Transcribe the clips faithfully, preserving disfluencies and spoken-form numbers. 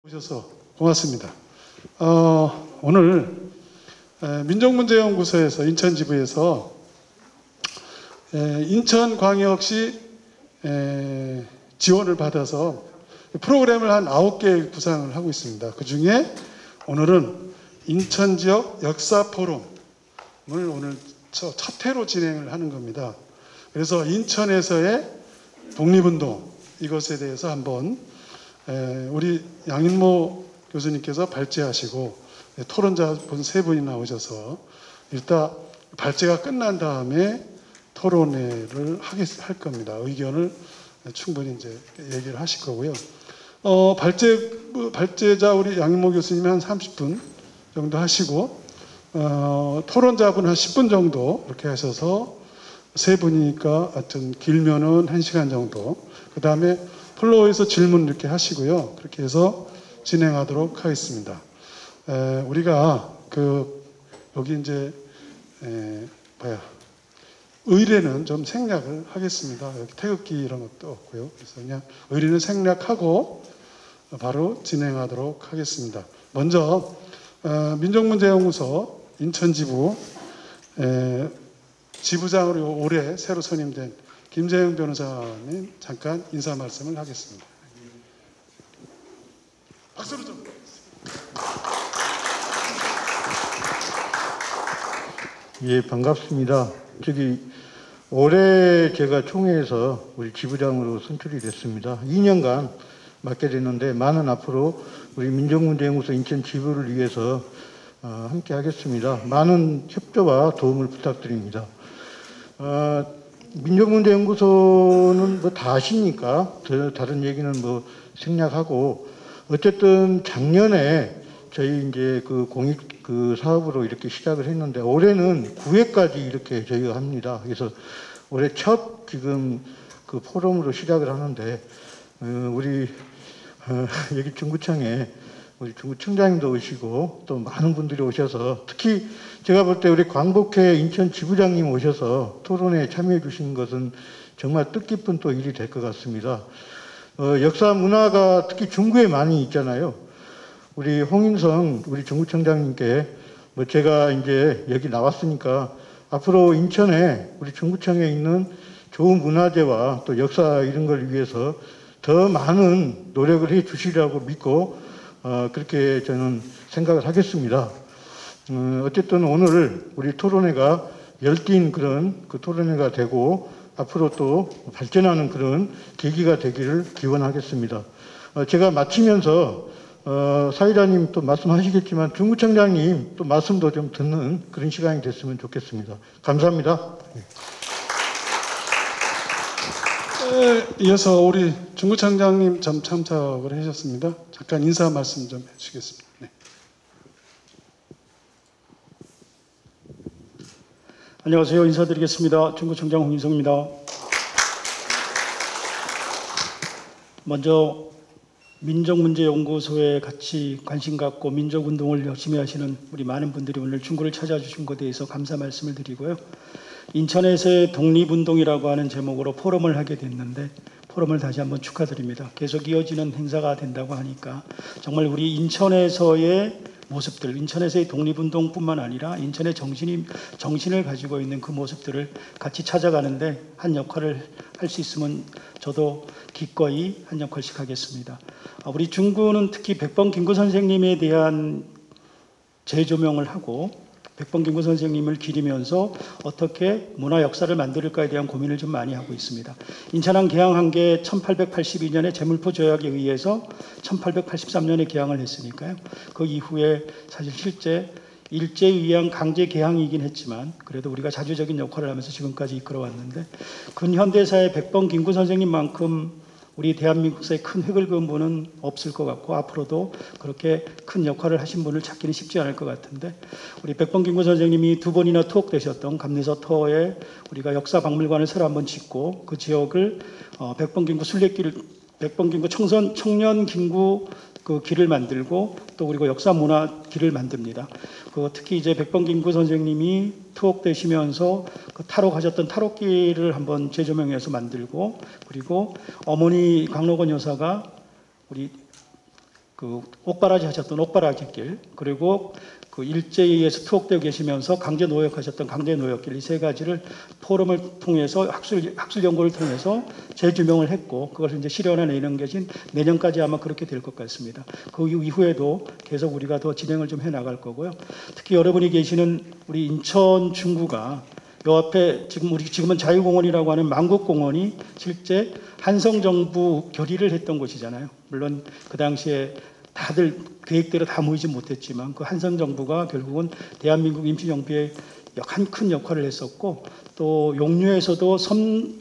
오셔서 고맙습니다. 어, 오늘 민족문제연구소에서 인천지부에서 인천광역시 지원을 받아서 프로그램을 한 아홉 개 구상을 하고 있습니다. 그 중에 오늘은 인천지역 역사포럼을 오늘 첫 회로 진행을 하는 겁니다. 그래서 인천에서의 독립운동 이것에 대해서 한번 우리 양인모 교수님께서 발제하시고 토론자분 세 분이 나오셔서 일단 발제가 끝난 다음에 토론회를 하겠, 할 겁니다. 의견을 충분히 이제 얘기를 하실 거고요. 어, 발제, 발제자 우리 양인모 교수님이 한 삼십 분 정도 하시고, 어, 토론자분 한 십 분 정도 이렇게 하셔서 세 분이니까 하여튼 길면은 한 시간 정도. 그 다음에 플로어에서 질문 이렇게 하시고요. 그렇게 해서 진행하도록 하겠습니다. 에, 우리가 그, 여기 이제, 에, 뭐야. 의뢰는 좀 생략을 하겠습니다. 여기 태극기 이런 것도 없고요. 그래서 그냥 의뢰는 생략하고 바로 진행하도록 하겠습니다. 먼저, 어, 민족문제연구소 인천지부, 에, 지부장으로 올해 새로 선임된 김재영 변호사님 잠깐 인사 말씀을 하겠습니다. 박수로 좀. 예, 반갑습니다. 저기 올해 제가 총회에서 우리 지부장으로 선출이 됐습니다. 이 년간 맡게 됐는데 많은 앞으로 우리 민족문제연구소 인천 지부를 위해서 어, 함께 하겠습니다. 많은 협조와 도움을 부탁드립니다. 어, 민족문제연구소는 뭐 다 아시니까 다른 얘기는 뭐 생략하고, 어쨌든 작년에 저희 이제 그 공익 그 사업으로 이렇게 시작을 했는데 올해는 구 회까지 이렇게 저희가 합니다. 그래서 올해 첫 지금 그 포럼으로 시작을 하는데 어, 우리 어, 여기 중구청에 우리 중구청장님도 오시고 또 많은 분들이 오셔서, 특히 제가 볼 때 우리 광복회 인천 지부장님 오셔서 토론에 참여해 주신 것은 정말 뜻깊은 또 일이 될 것 같습니다. 어, 역사 문화가 특히 중구에 많이 있잖아요. 우리 홍인성 우리 중구청장님께 뭐 제가 이제 여기 나왔으니까 앞으로 인천에 우리 중구청에 있는 좋은 문화재와 또 역사 이런 걸 위해서 더 많은 노력을 해 주시라고 믿고 어, 그렇게 저는 생각을 하겠습니다. 음, 어쨌든 오늘 우리 토론회가 열띤 그런 그 토론회가 되고 앞으로 또 발전하는 그런 계기가 되기를 기원하겠습니다. 어, 제가 마치면서 어, 사회자님 또 말씀하시겠지만 중구청장님 또 말씀도 좀 듣는 그런 시간이 됐으면 좋겠습니다. 감사합니다. 네, 이어서 우리 중구청장님 좀 참석을 하셨습니다. 잠깐 인사 말씀 좀 해주시겠습니다. 네. 안녕하세요. 인사드리겠습니다. 중구청장 홍인성입니다. 먼저 민족문제연구소에 같이 관심 갖고 민족운동을 열심히 하시는 우리 많은 분들이 오늘 중구를 찾아주신 것에 대해서 감사 말씀을 드리고요. 인천에서의 독립운동이라고 하는 제목으로 포럼을 하게 됐는데 포럼을 다시 한번 축하드립니다. 계속 이어지는 행사가 된다고 하니까 정말 우리 인천에서의 모습들, 인천에서의 독립운동뿐만 아니라 인천의 정신이, 정신을 가지고 있는 그 모습들을 같이 찾아가는데 한 역할을 할 수 있으면 저도 기꺼이 한 역할씩 하겠습니다. 우리 중구는 특히 백범 김구 선생님에 대한 재조명을 하고 백범 김구 선생님을 기리면서 어떻게 문화 역사를 만들까에 대한 고민을 좀 많이 하고 있습니다. 인천항 개항한 게 천팔백팔십이 년에 제물포 조약에 의해서 천팔백팔십삼 년에 개항을 했으니까요. 그 이후에 사실 실제 일제에 의한 강제 개항이긴 했지만 그래도 우리가 자주적인 역할을 하면서 지금까지 이끌어왔는데, 근현대사의 백범 김구 선생님만큼 우리 대한민국사에 큰 획을 그은 분은 없을 것 같고 앞으로도 그렇게 큰 역할을 하신 분을 찾기는 쉽지 않을 것 같은데, 우리 백범 김구 선생님이 두 번이나 투옥되셨던 감리서 터에 우리가 역사박물관을 새로 한번 짓고 그 지역을 어, 백범 김구 순례길, 백범 김구 청선, 청년 김구 그 길을 만들고 또 그리고 역사 문화 길을 만듭니다. 그 특히 이제 백범 김구 선생님이 투옥되시면서 그 탈옥하셨던 탈옥길을 한번 재조명해서 만들고, 그리고 어머니 강록원 여사가 우리 그 옥바라지 하셨던 옥바라지 길, 그리고 그 일제에 의해서 투옥되어 계시면서 강제 노역하셨던 강제 노역길, 이 세 가지를 포럼을 통해서 학술 학술 연구를 통해서 재규명을 했고, 그것을 이제 실현해내는 것이 내년까지 아마 그렇게 될 것 같습니다. 그 이후에도 계속 우리가 더 진행을 좀 해나갈 거고요. 특히 여러분이 계시는 우리 인천 중구가 요 앞에 지금 우리 지금은 자유공원이라고 하는 만국공원이 실제 한성 정부 결의를 했던 곳이잖아요. 물론 그 당시에 다들 계획대로 다 모이지 못했지만 그 한성 정부가 결국은 대한민국 임시정부의 한 큰 역할을 했었고, 또 용류에서도 섬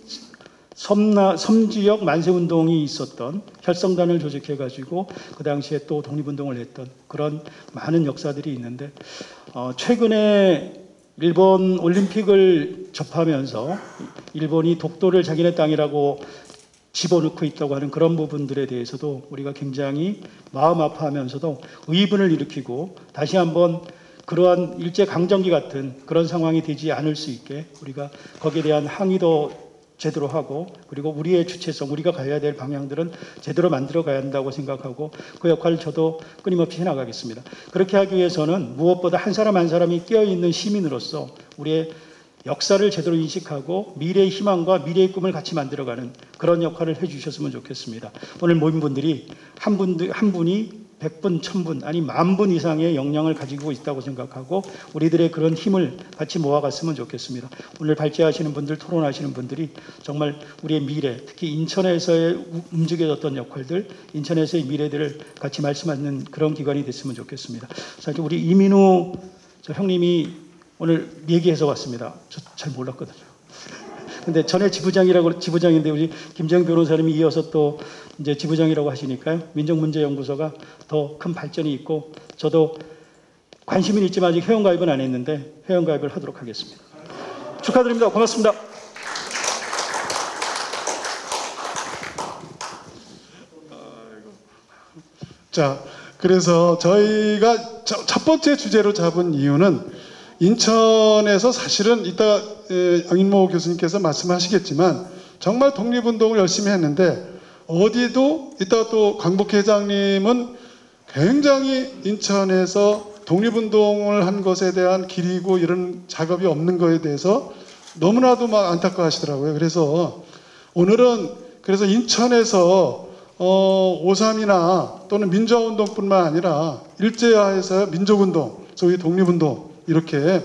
섬나 섬지역 만세운동이 있었던 혈성단을 조직해가지고 그 당시에 또 독립운동을 했던 그런 많은 역사들이 있는데, 어, 최근에 일본 올림픽을 접하면서 일본이 독도를 자기네 땅이라고 집어넣고 있다고 하는 그런 부분들에 대해서도 우리가 굉장히 마음 아파하면서도 의분을 일으키고, 다시 한번 그러한 일제강점기 같은 그런 상황이 되지 않을 수 있게 우리가 거기에 대한 항의도 제대로 하고, 그리고 우리의 주체성, 우리가 가야 될 방향들은 제대로 만들어 가야 한다고 생각하고, 그 역할을 저도 끊임없이 해나가겠습니다. 그렇게 하기 위해서는 무엇보다 한 사람 한 사람이 깨어있는 시민으로서 우리의 역사를 제대로 인식하고 미래의 희망과 미래의 꿈을 같이 만들어가는 그런 역할을 해주셨으면 좋겠습니다. 오늘 모인 분들이 한 분, 한 분이 백 분, 천 분, 아니 만 분 이상의 역량을 가지고 있다고 생각하고 우리들의 그런 힘을 같이 모아갔으면 좋겠습니다. 오늘 발제하시는 분들, 토론하시는 분들이 정말 우리의 미래, 특히 인천에서의 움직여졌던 역할들, 인천에서의 미래들을 같이 말씀하는 그런 기관이 됐으면 좋겠습니다. 사실 우리 이민우 저 형님이 오늘 얘기해서 왔습니다. 저 잘 몰랐거든요. 근데 전에 지부장이라고, 지부장인데 우리 김정 변호사님이 이어서 또 이제 지부장이라고 하시니까요. 민족문제연구소가 더 큰 발전이 있고, 저도 관심은 있지만 아직 회원가입은 안 했는데 회원가입을 하도록 하겠습니다. 축하드립니다. 고맙습니다. 자, 그래서 저희가 첫 번째 주제로 잡은 이유는 인천에서 사실은 이따 양인모 교수님께서 말씀하시겠지만 정말 독립운동을 열심히 했는데, 어디도 이따 또 강복 회장님은 굉장히 인천에서 독립운동을 한 것에 대한 기리고 이런 작업이 없는 거에 대해서 너무나도 막 안타까워하시더라고요. 그래서 오늘은 그래서 인천에서 어, 오삼이나 또는 민주화운동뿐만 아니라 일제화에서 민족운동, 소위 독립운동 이렇게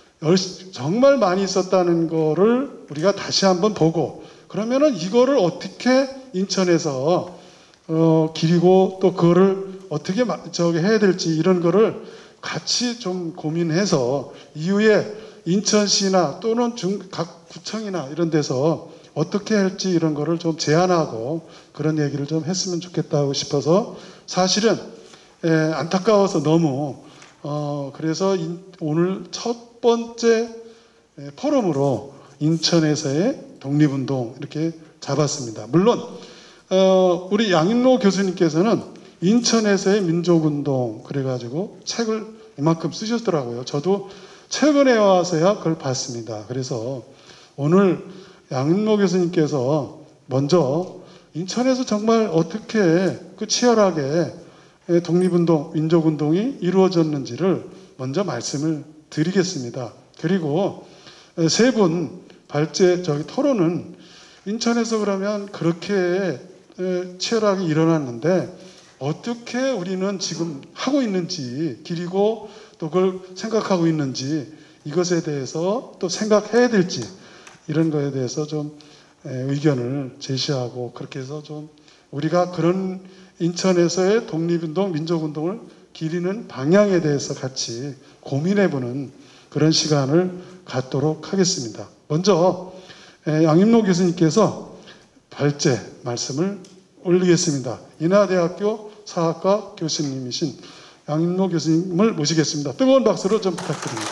정말 많이 있었다는 거를 우리가 다시 한번 보고, 그러면은 이거를 어떻게 인천에서 어, 기리고 또 그거를 어떻게 저기 해야 될지 이런 거를 같이 좀 고민해서 이후에 인천시나 또는 중, 각 구청이나 이런 데서 어떻게 할지 이런 거를 좀 제안하고 그런 얘기를 좀 했으면 좋겠다고 싶어서, 사실은 에, 안타까워서 너무 어, 그래서 인, 오늘 첫 번째 에, 포럼으로 인천에서의 독립운동 이렇게 잡았습니다. 물론 어, 우리 양인로 교수님께서는 인천에서의 민족운동 그래가지고 책을 이만큼 쓰셨더라고요. 저도 최근에 와서야 그걸 봤습니다. 그래서 오늘 양인로 교수님께서 먼저 인천에서 정말 어떻게 그 치열하게 독립운동, 민족운동이 이루어졌는지를 먼저 말씀을 드리겠습니다. 그리고 세 분 발제 저기 토론은 인천에서 그러면 그렇게 치열하게 일어났는데 어떻게 우리는 지금 하고 있는지, 그리고 또 그걸 생각하고 있는지, 이것에 대해서 또 생각해야 될지 이런 거에 대해서 좀 의견을 제시하고, 그렇게 해서 좀 우리가 그런 인천에서의 독립운동, 민족운동을 기리는 방향에 대해서 같이 고민해보는 그런 시간을 갖도록 하겠습니다. 먼저 양인로 교수님께서 발제 말씀을 올리겠습니다. 인하대학교 사학과 교수님이신 양인로 교수님을 모시겠습니다. 뜨거운 박수로 좀 부탁드립니다.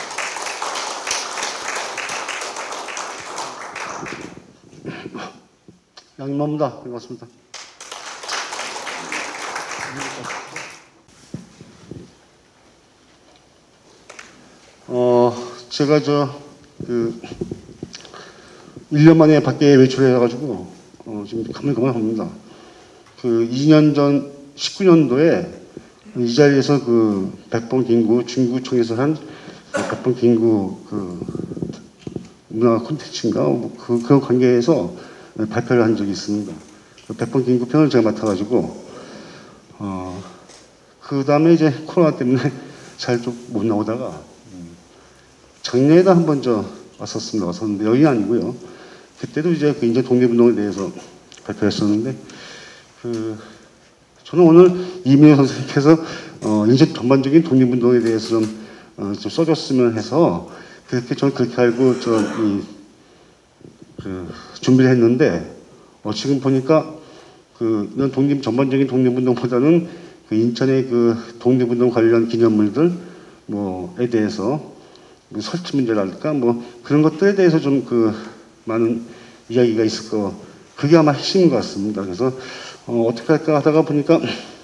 양인모입니다. 반갑습니다. 어, 제가 저, 그, 일 년 만에 밖에 외출해가지고, 어, 지금 가물가물합니다. 그, 이 년 전, 십구 년도에 이 자리에서 그 백범 김구 중구청에서 한 백범 김구 그 문화 콘텐츠인가 뭐 그, 그런 관계에서 발표를 한 적이 있습니다. 그 백범 김구 편을 제가 맡아가지고 어, 그 다음에 이제 코로나 때문에 잘 좀 못 나오다가 작년에도 한 번 저 왔었습니다. 왔었는데 여기 아니고요. 그때도 이제 그 인천 독립운동에 대해서 발표했었는데 그 저는 오늘 이민호 선생님께서 어, 인천 전반적인 독립운동에 대해서 좀, 어, 좀 써줬으면 해서 그렇게 저는 그렇게 알고 저 이, 그 준비를 했는데 어, 지금 보니까 그 이런 독립 전반적인 독립운동보다는 그 인천의 그 독립운동 관련 기념물들 뭐에 대해서 뭐 설치 문제랄까 뭐 그런 것들에 대해서 좀 그 많은 이야기가 있을 거 그게 아마 핵심인 것 같습니다. 그래서 어, 어떻게 할까 하다가 보니까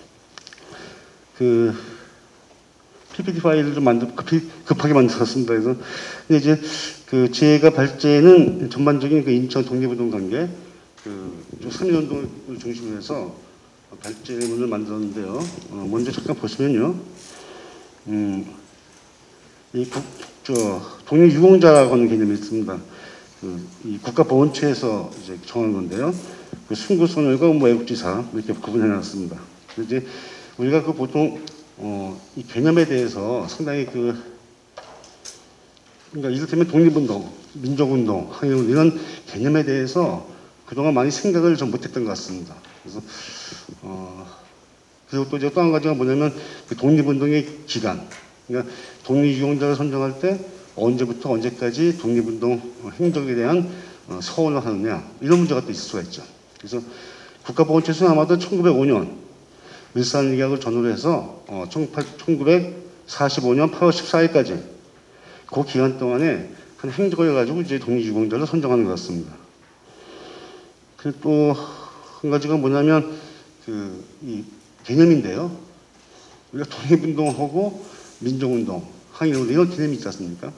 그 피피티 파일을 좀 만들 급히, 급하게 만들었습니다. 그래서 근데 이제 그 제가 발제는 전반적인 그 인천 독립운동 관계 그 삼일운동을 중심으로 해서 발제문을 만들었는데요. 어, 먼저 잠깐 보시면요. 음, 이 국, 저, 독립유공자라고 하는 개념이 있습니다. 그, 이 국가보훈처에서 이제 정한 건데요. 그 순구소멸과 뭐 애국지사 이렇게 구분해 놨습니다. 이제 우리가 그 보통, 어, 이 개념에 대해서 상당히 그, 그러니까 이를테면 독립운동, 민족운동, 항일운동 이런 개념에 대해서 그동안 많이 생각을 좀 못했던 것 같습니다. 그래서, 어, 그리고 또 이제 또 한 가지가 뭐냐면 그 독립운동의 기간. 그러니까 독립유공자를 선정할 때 언제부터 언제까지 독립운동 행적에 대한 서원을 하느냐 이런 문제가 또 있을 수가 있죠. 그래서 국가보훈처에서는 아마도 천구백오 년 일산의학을 전후로 해서 어, 천구백사십오 년 팔월 십사일까지 그 기간 동안에 한 행적을 가지고 이제 독립유공자를 선정하는 것 같습니다. 그리고 또 한 가지가 뭐냐면 그 이 개념인데요. 우리가 독립운동하고 민족운동, 항일운동 이런 개념이 있지 않습니까?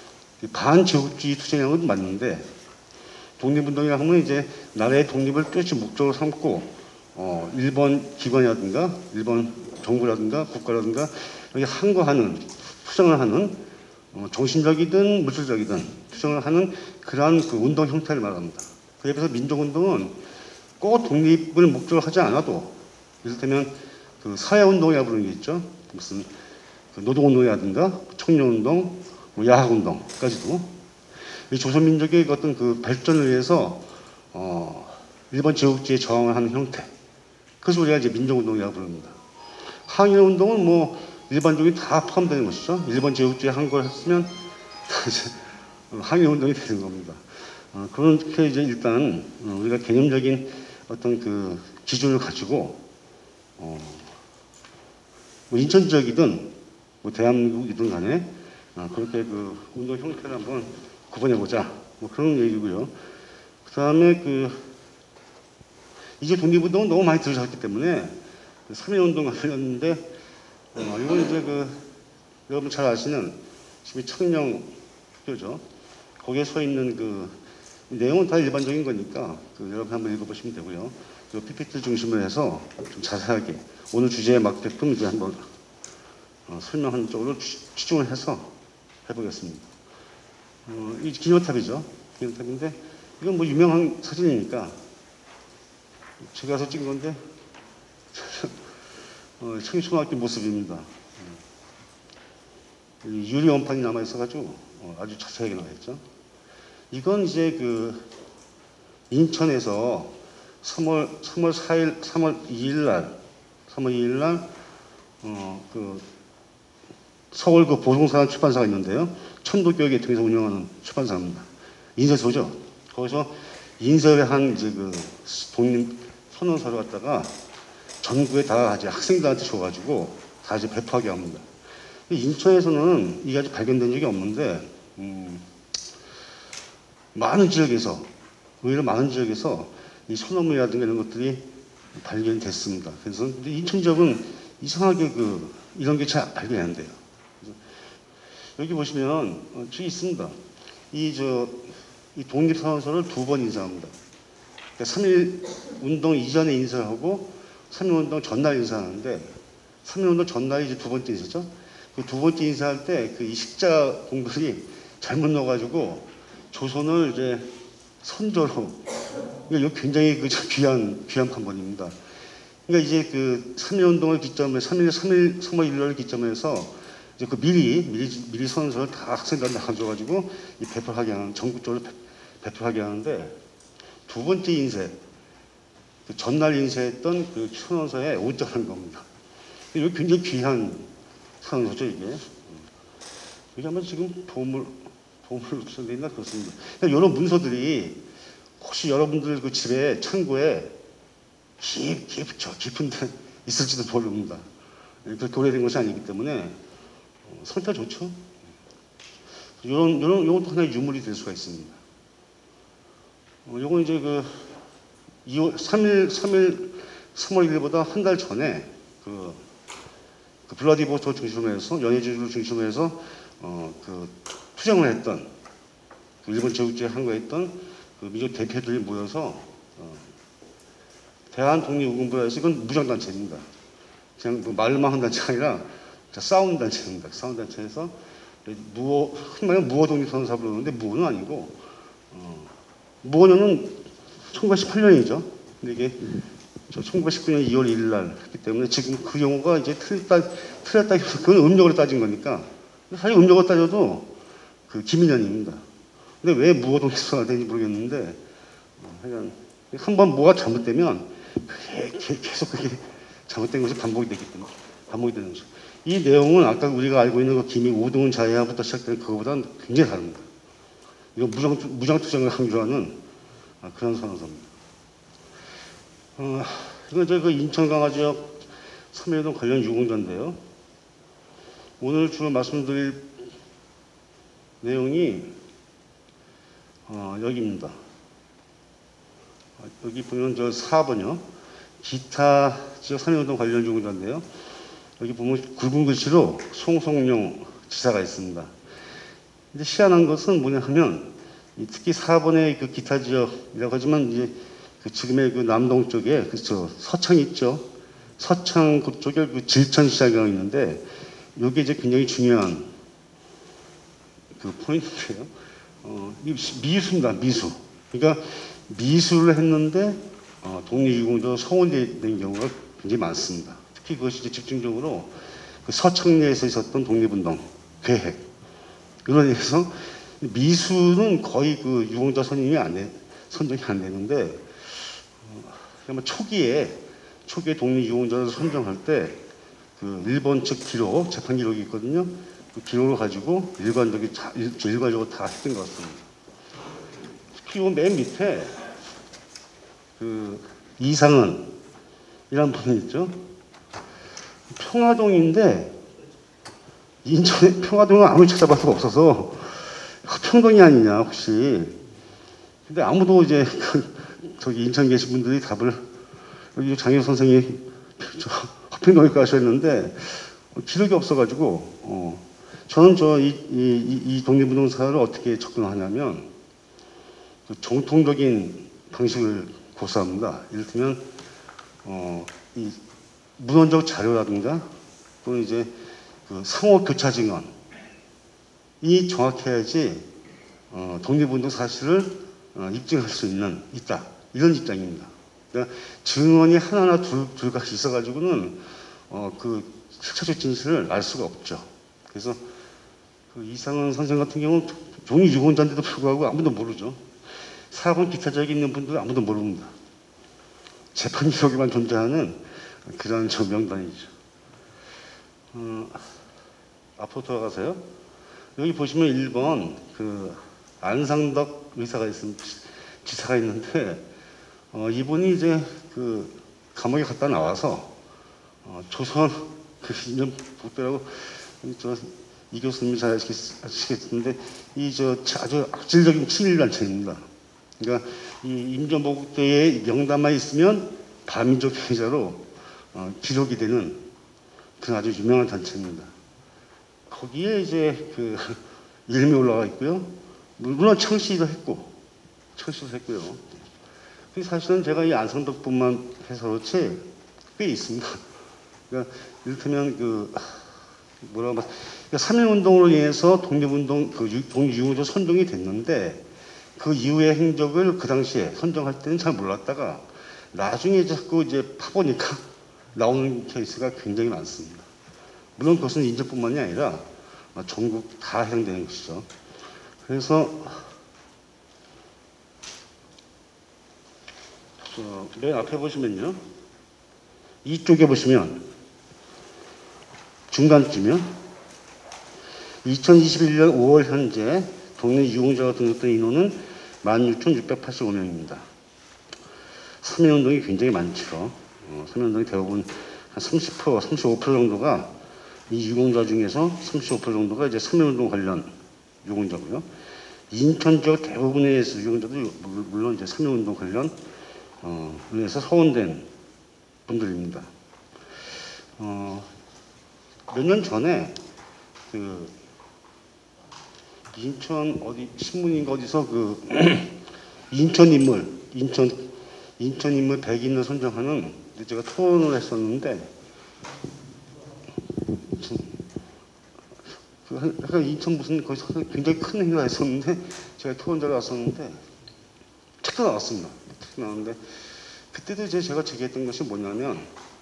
반제국주의 투쟁하는 건 맞는데 독립운동이라 하면 이제 나라의 독립을 뚜렷이 목적으로 삼고 어, 일본 기관이라든가 일본 정부라든가 국가라든가 여기 항거하는 투쟁을 하는 어, 정신적이든 물질적이든 투쟁을 하는 그러한 그 운동 형태를 말합니다. 그래서 민족운동은 꼭 독립을 목적으로 하지 않아도 이를테면 그 사회운동이라고 부르는 게 있죠. 무슨 그 노동운동이라든가 청년운동, 뭐 야학운동까지도 이 조선민족의 어떤 그 발전을 위해서 어, 일본 제국주의에 저항을 하는 형태. 그래서 우리가 이제 민족운동이라고 부릅니다. 항일운동은 뭐 일반적인 다 포함되는 것이죠. 일본 제국주의에 한 걸 했으면 이제 항일운동이 되는 겁니다. 어, 그렇게 이제 일단 우리가 개념적인 어떤 그 기준을 가지고 어, 뭐 인천 지역이든 뭐 대한민국이든 간에 어, 그렇게 그 운동 형태를 한번 구분해 보자. 뭐 그런 얘기고요. 그 다음에 그 이제 독립운동은 너무 많이 들으셨기 때문에 그 삼일운동 관련인데 어, 이건 이제 그 여러분 잘 아시는 지금 청령 학교죠. 거기에 서 있는 그 내용은 다 일반적인 거니까 그 여러분 한번 읽어보시면 되고요. 그 피피티 중심으로 해서 좀 자세하게 오늘 주제에 맞게끔 이제 한번 어, 설명하는 쪽으로 추중을 해서 해보겠습니다. 어, 이 기념탑이죠. 기념탑인데 이건 뭐 유명한 사진이니까 제가 가서 찍은 건데 어, 청초등학교 모습입니다. 유리 원판이 남아 있어가지고 어, 아주 자세하게 나와 있죠. 이건 이제 그 인천에서 삼월 사일, 삼월 이일 날, 삼월 이일 날, 어, 그 서울 그 보성사란 출판사가 있는데요. 천도교육에 통해서 운영하는 출판사입니다. 인쇄소죠. 거기서 인쇄를 한 이제 그 독립 선언서를 갖다가 전국에 다 이제 학생들한테 줘가지고 다 이제 배포하게 합니다. 인천에서는 이게 아직 발견된 적이 없는데, 음, 많은 지역에서, 의외로 많은 지역에서 이 소나무라든가 이런 것들이 발견이 됐습니다. 그래서 인천 지역은 이상하게 그, 이런 게 잘 발견이 안 돼요. 여기 보시면, 어, 저기 있습니다. 이, 저, 이 독립선언서를 두 번 인쇄합니다. 그러니까 삼일 운동 이전에 인쇄하고 삼일 운동 전날 인쇄하는데, 삼일운동 전날이 이제 두 번째 인사죠. 그 두 번째 인사할 때 그 이 식자 공들이 잘못 넣어가지고 조선을 이제 선조로, 이거 굉장히 그 귀한 귀한 판본입니다. 그러니까 이제 그 삼일운동을 기점에 삼일 삼일 삼월 일일을 기점해서 이제 그 미리 미리 미리 선서를 다 학생들 나눠줘가지고 이 배포하게 하는, 전국적으로 배, 배포하게 하는데, 두 번째 인쇄, 그 전날 인쇄했던 그 선서에 오자는 겁니다. 이거 굉장히 귀한 선서죠, 이게. 이게 아마 지금 보물 보물로 구성되어 있나 그렇습니다. 이런 문서들이 혹시 여러분들 그 집에 창고에 깊, 깊, 저 깊은 데 있을지도 모릅니다. 그렇게 오래된 것이 아니기 때문에 상태가 좋죠. 이런, 이런, 이것도 하나의 유물이 될 수가 있습니다. 어, 요건 이제 그 이월, 삼일, 삼일, 삼월 일일보다 한 달 전에 그, 그 블라디보스토크 중심으로 해서, 연해주를 중심으로 해서 어, 그 투쟁을 했던, 그 일본 제국주의에 항거했던 그 민족 대표들이 모여서 어, 대한독립운동부라 해서, 이건 무장단체입니다. 그냥 뭐 말만 한 단체가 아니라 싸우는 단체입니다. 싸우는 단체에서 무어, 흔히 말하면 무어독립선사 부르는데 무어는 아니고, 어, 무어는 천구백십팔 년이죠. 근데 이게 천구백십구 년 이월 일일 날 했기 때문에 지금 그 용어가 이제 틀렸다, 틀렸다, 그건 음력으로 따진 거니까. 사실 음력으로 따져도 그 김인년입니다. 근데 왜 무어독립선사가 되는지 모르겠는데, 하여간 한 번 뭐가 잘못되면 계속 그게 잘못된 것이 반복이 되기 때문에, 반복이 되는 거죠. 이 내용은 아까 우리가 알고 있는 그 김이 오동훈 자해하부터 시작된 그거보다는 굉장히 다릅니다. 이건 무장, 무장투쟁을 강조하는 그런 선언서입니다. 어, 이건 이제 그 인천강화 지역 삼일운동 관련 유공자인데요. 오늘 주로 말씀드릴 내용이 어, 여기입니다. 여기 보면 저 사 번이요. 기타 지역 삼일운동 관련 유공자인데요. 여기 보면 굵은 글씨로 송성룡 지사가 있습니다. 근데 희한한 것은 뭐냐 하면, 특히 사 번의 그 기타 지역이라고 하지만, 이제 그 지금의 그 남동 쪽에, 그쵸, 서창 있죠. 서창 그쪽에 그 질천시장이 있는데, 이게 이제 굉장히 중요한 그 포인트예요. 어, 미수입니다, 미수. 그러니까 미수를 했는데, 어, 독립유공자로 서원된 경우가 굉장히 많습니다. 특히 그것이 이제 집중적으로 그 서창리에서 있었던 독립운동 계획, 이런 의해서 미수는 거의 그 유공자 선임이 안 돼, 선정이 안 되는데, 어, 초기에 초기에 독립유공자를 선정할 때 그 일본 측 기록, 재판 기록이 있거든요. 그 기록을 가지고 일관적이 다, 일괄적으로 다 했던 것 같습니다. 특히 맨 밑에 그 이상은 이란 분이 있죠. 평화동인데 인천에 평화동은 아무리 찾아봐도 없어서 평동이 아니냐 혹시. 근데 아무도 이제 그 저기 인천 계신 분들이 답을, 여기 장효 선생이 화평동일까 하셨는데 기록이 없어가지고, 어, 저는 저 이 이 이 독립운동사를 어떻게 접근하냐면 그 정통적인 방식을 고수합니다. 이를테면 어, 이 문헌적 자료라든가 또는 이제 그 상호 교차 증언이 정확해야지 어, 독립운동 사실을 어, 입증할 수 있는 있다, 이런 입장입니다. 그러니까 증언이 하나나 둘, 둘씩 있어가지고는 어, 그 실체적 진실을 알 수가 없죠. 그래서 그 이상은 선생 같은 경우는 종이 유공자인데도 불구하고 아무도 모르죠. 사본 기타 지역에 있는 분들은 아무도 모릅니다. 재판 기록에만 존재하는 그런 저 명단이죠. 어, 앞으로 돌아가세요. 여기 보시면 일 번 그 안상덕 의사가 있습니다. 지사가 있는데, 어, 이분이 이제 그 감옥에 갔다 나와서 어, 조선 그 인연 복대라고 저 이 교수님이 잘 아시겠는데, 이 저 아주 악질적인 친일단체입니다. 그러니까 이 임전복대의 명단만 있으면 반민족 행위자로 어, 기록이 되는 그런 아주 유명한 단체입니다. 거기에 이제 그 이름이 올라가 있고요. 물론 청시도 했고, 청시도 했고요. 사실은 제가 이 안상덕뿐만 해서 그렇지 꽤 있습니다. 그러니까 이를테면 그 뭐라고 말, 그러니까 삼일운동으로 인해서 독립운동 그 독립유공자 선정이 됐는데 그 이후의 행적을 그 당시에 선정할 때는 잘 몰랐다가 나중에 자꾸 이제 파보니까 나오는 케이스가 굉장히 많습니다. 물론 그것은 인접뿐만이 아니라 전국 다 해당되는 것이죠. 그래서 맨 앞에 보시면요, 이쪽에 보시면 중간쯤이요. 이천이십일 년 오월 현재 독립 유공자가 등록된 인원은 만 육천육백팔십오 명입니다. 삼일운동이 굉장히 많죠. 어, 삼일운동이 대부분 한 삼십 퍼센트, 삼십오 퍼센트 정도가 이 유공자 중에서 삼십오 퍼센트 정도가 이제 삼일운동 관련 유공자고요. 인천 지역 대부분의 유공자도 물론 이제 삼일운동 관련 어, 에서 서원된 분들입니다. 어, 몇 년 전에 그 인천 어디 신문인가 어디서 그 인천 인물 인천 인천 인물 백 인을 선정하는 제가 토론을 했었는데 그 인천 무슨 거기서 굉장히 큰 행사가 있었는데 제가 토론자로 왔었는데 책도 나왔습니다. 책도 나왔는데 그때도 이제 제가 제기했던 것이 뭐냐면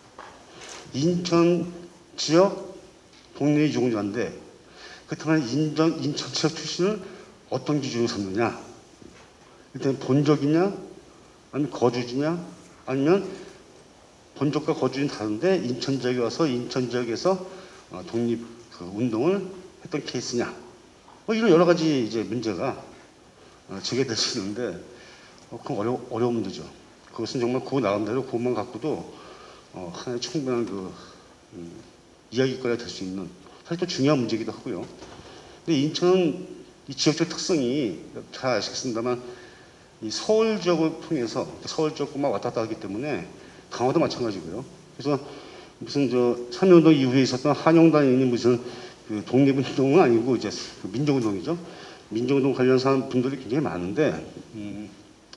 인천 지역 독립 유공자인데 그렇다면 인천, 인천 지역 출신을 어떤 기준으로 삼느냐? 일단 본적이냐? 아니면 거주지냐? 아니면 본적과 거주지는 다른데 인천 지역에 와서 인천 지역에서 독립 그 운동을 했던 케이스냐? 뭐 이런 여러 가지 이제 문제가 제기될 수 있는데 어, 그건 어려, 어려운 문제죠. 그것은 정말 그 나름대로 그것만 갖고도 어, 하나의 충분한 그 음, 이야기거리가 될 수 있는 사실 또 중요한 문제이기도 하고요. 근데 인천은 이 지역적 특성이 잘 아시겠습니다만 이 서울 지역을 통해서 서울 지역구만 왔다 갔다 하기 때문에 강화도 마찬가지고요. 그래서 무슨 저 삼일운동 이후에 있었던 한영단이니 무슨 그 독립운동은 아니고 이제 그 민족운동이죠. 민족운동 관련 사람 분들이 굉장히 많은데 음,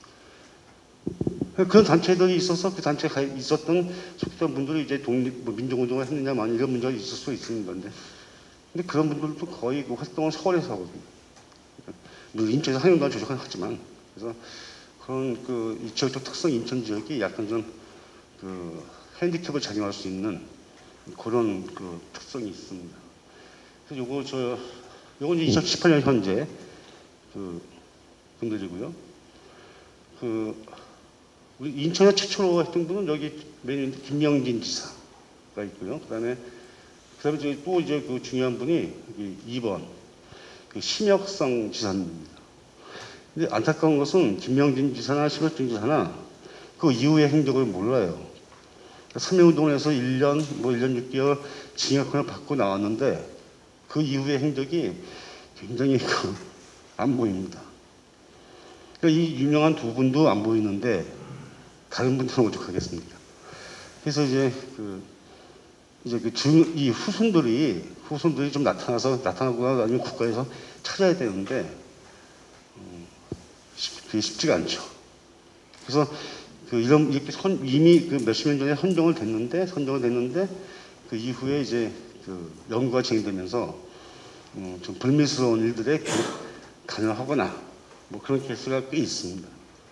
그런 단체들이 있어서 그 단체에 있었던 속했던 분들이 이제 독립, 뭐 민족운동을 했느냐, 만 이런 문제가 있을 수 있는 건데. 근데 그런 분들도 거의 그 활동을 서울에서 하거든요. 물론 인천에서 한영단을 조직은 하지만. 그래서 그런 그 이 지역적 특성 인천 지역이 약간 좀 그 핸디캡을 작용할 수 있는 그런 그 특성이 있습니다. 그래서 요거 저, 요건 이제 이천십팔 년 현재 그 분들이고요. 그, 우리 인천에 최초로 했던 분은 여기 맨 김명진 지사가 있고요. 그 다음에, 그 다음에 저기 또 이제 그 중요한 분이 이 번, 그 심혁성 지사입니다. 근데 안타까운 것은 김명진 지사나 심혁성 지사나 그 이후의 행적을 몰라요. 삼일운동을 해서 일 년, 뭐 일 년 육 개월 징역형을 받고 나왔는데 그 이후의 행적이 굉장히 그 안 보입니다. 그러니까 이 유명한 두 분도 안 보이는데 다른 분들은 오죽하겠습니까? 그래서 이제 그 이제 그 중, 이 후손들이 후손들이 좀 나타나서 나타나거나 아니면 국가에서 찾아야 되는데 음, 그게 쉽지가 않죠. 그래서 그 이런 이렇게 선, 이미 그 몇십 년 전에 선정을 됐는데 선정을 됐는데 그 이후에 이제 그 연구가 진행되면서 음, 좀 불미스러운 일들에 관여하거나 뭐 그런 케이스가 꽤 있습니다.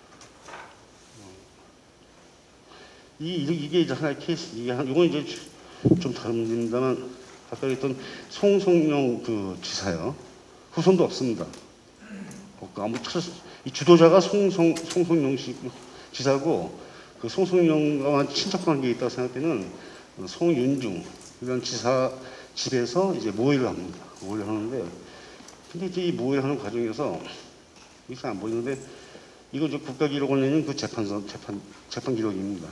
이, 이게 이제 하나의 케이스, 이게 한, 이건 이제 좀 다릅니다만, 아까 했던 송송용 그 지사요. 후손도 없습니다. 아무 찾을 수, 이 주도자가 송송, 송송용 씨, 지사고, 그 송송용과 친척 관계에 있다고 생각되는 송윤중, 이런 지사 집에서 이제 모의를 합니다. 모의를 하는데, 근데 이제 이 모의를 하는 과정에서, 이게 안 보이는데, 이거 이제 국가기록원 내는 그 재판서, 재판, 재판 기록입니다.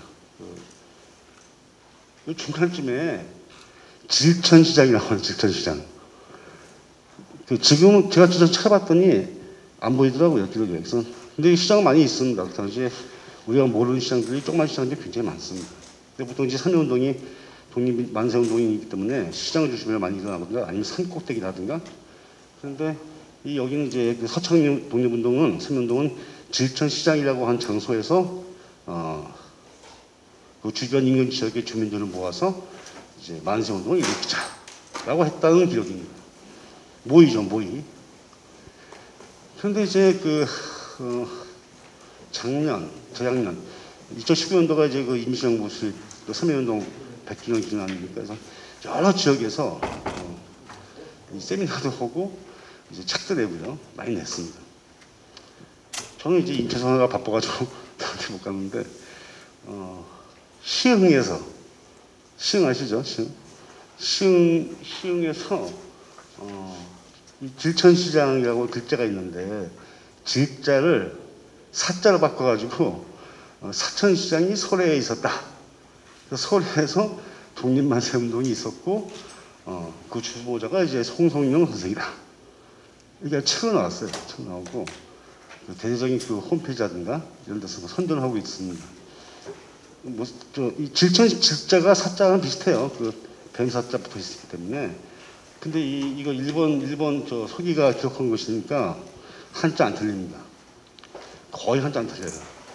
그 중간쯤에 질천시장이라고 하는 질천시장. 그 지금 제가 진짜 찾아봤더니 안 보이더라고요, 기록에. 그래서 근데 시장은 많이 있습니다. 그 당시에 우리가 모르는 시장들이 조그만 시장들이 굉장히 많습니다. 근데 보통 이제 삼일운동이 독립 만세운동이기 때문에 시장을 중심으로 많이 일어나거든요. 아니면 산 꼭대기라든가. 그런데 이 여기는 이제 그 서창 독립운동은 삼일운동은 질천시장이라고 한 장소에서 어, 그 주변 인근 지역의 주민들을 모아서 이제 만세운동을 일으키자라고 했다는 기록입니다. 모의죠, 모의. 그런데 이제 그 어, 작년, 재작년 이천십구 년도가 이제 그 임시정부 수립 삼일운동 백 주년 기념 아닙니까? 그래서 여러 지역에서 어, 이 세미나도 하고 이제 책도 내고요, 많이 냈습니다. 저는 이제 인체 전화가 바빠가지고 나한테 못 갔는데 어, 시흥에서 시흥 아시죠? 시흥 시흥 시흥에서 어, 이 질천시장이라고 글자가 있는데 질자를 사자로 바꿔가지고 어, 사천시장이 소래에 있었다. 소래에서 독립만세운동이 있었고 어, 그 주보자가 이제 송송영 선생이다. 이게 책으로 나왔어요. 책 나오고 그 대대적인 그 홈페이지라든가 이런 데서 선전을 하고 있습니다. 뭐, 저, 이 질천 질자가 사자랑 비슷해요. 그 뱀사자 붙어 있기 때문에. 근데 이, 이거 일본, 일본 저 서기가 기록한 것이니까 한자 안 틀립니다. 거의 한자 안 틀려요.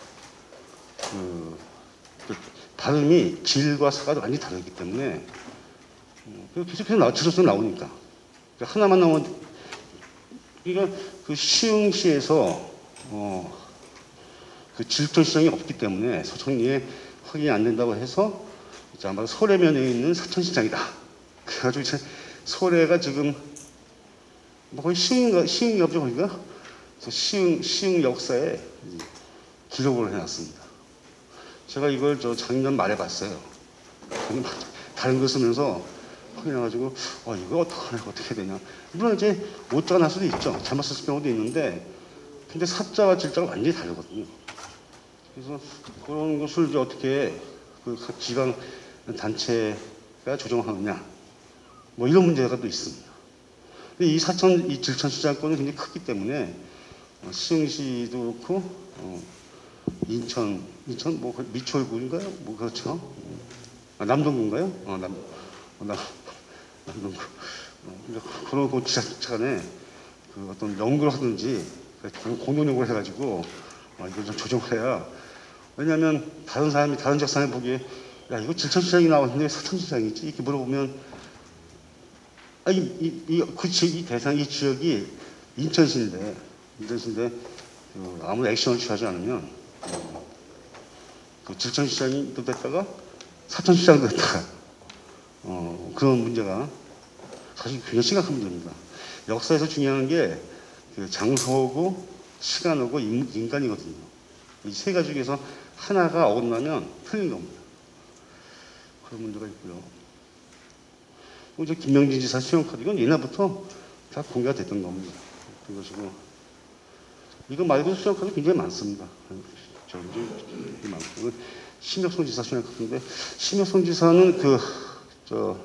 그, 그 발음이 질과 사가 완전히 다르기 때문에 계속해서 나, 줄여서 나오니까. 하나만 나오면, 그러니까 그 시흥시에서 어, 그 질천시장이 없기 때문에 서천리에 확인이 안 된다고 해서 이제 아마 소래면에 있는 사천시장이다. 그래가지고 이제 소래가 지금 뭐 거의 시흥인가, 시흥인가 보죠, 거기가? 그래서 시흥, 시흥 역사에 기록을 해놨습니다. 제가 이걸 저 작년 말에 봤어요. 다른 거 쓰면서 확인해가지고, 어, 이거 어떡하냐, 어떻게 해야 되냐. 물론 이제 오자가 날 수도 있죠. 잘못 썼을 경우도 있는데, 근데 사자와 질자가 완전히 다르거든요. 그래서 그런 것을 이제 어떻게 그 각 지방 단체가 조정하느냐, 뭐 이런 문제가 또 있습니다. 근데 이 사천, 이 질천시장권은 굉장히 크기 때문에 어, 시흥시도 그렇고 어, 인천, 인천 뭐 미추홀구인가요? 뭐 그렇죠. 아, 남동구인가요? 어, 남, 어, 남, 남동구. 어, 그런 그 지자체간에 그 어떤 연구를 하든지 공동 연구를 해가지고 어, 이걸 좀 조정해야. 왜냐하면 다른 사람이 다른 지역 사람이 보기에 야 이거 질천시장이 나왔는데 사천시장이지 이렇게 물어보면 아, 이, 이, 이, 그 지역, 이 대상, 이 지역이 인천시인데, 인천시인데, 그, 아무 액션을 취하지 않으면, 어, 그 질천시장이 또 됐다가, 사천시장도 됐다가, 어, 그런 문제가 사실 굉장히 심각한 문제입니다. 역사에서 중요한 게, 그 장소고, 시간하고 인, 인간이거든요. 이 세 가지 중에서 하나가 어긋나면 틀린 겁니다. 그런 문제가 있고요. 이제 김명진 지사 신용카드 이건 옛날부터 다 공개가 됐던 겁니다. 그것이고 이거 말고도 신용카드 굉장히 많습니다. 저기 많고 심혁성 지사 신용카드인데 심혁성 지사는 그 저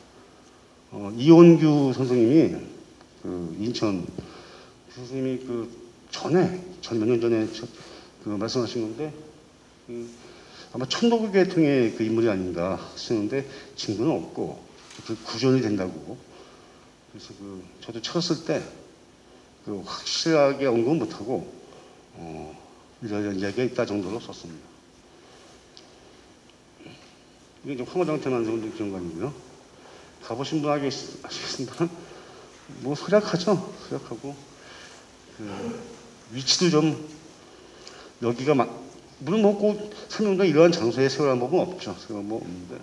어, 이원규 선생님이 그 인천 선생님이 그 전에 전 몇 년 전에 저, 그 말씀하신 건데 그 아마 천도교계통의 그 인물이 아닌가 하시는데 증거는 없고. 그 구전이 된다고. 그래서 그 저도 쳤을 때 그 확실하게 언급은 못하고 어, 이런 이야기가 있다 정도로 썼습니다. 이게 이제 황호장태만 정도 기념관이고요. 가보신 분 아시겠습니까? 뭐 소략하죠. 소략하고 그 위치도 좀 여기가 막 물론 뭐 삼명동 이러한 장소에 세월한 법은 없죠. 세월 뭐 없는데.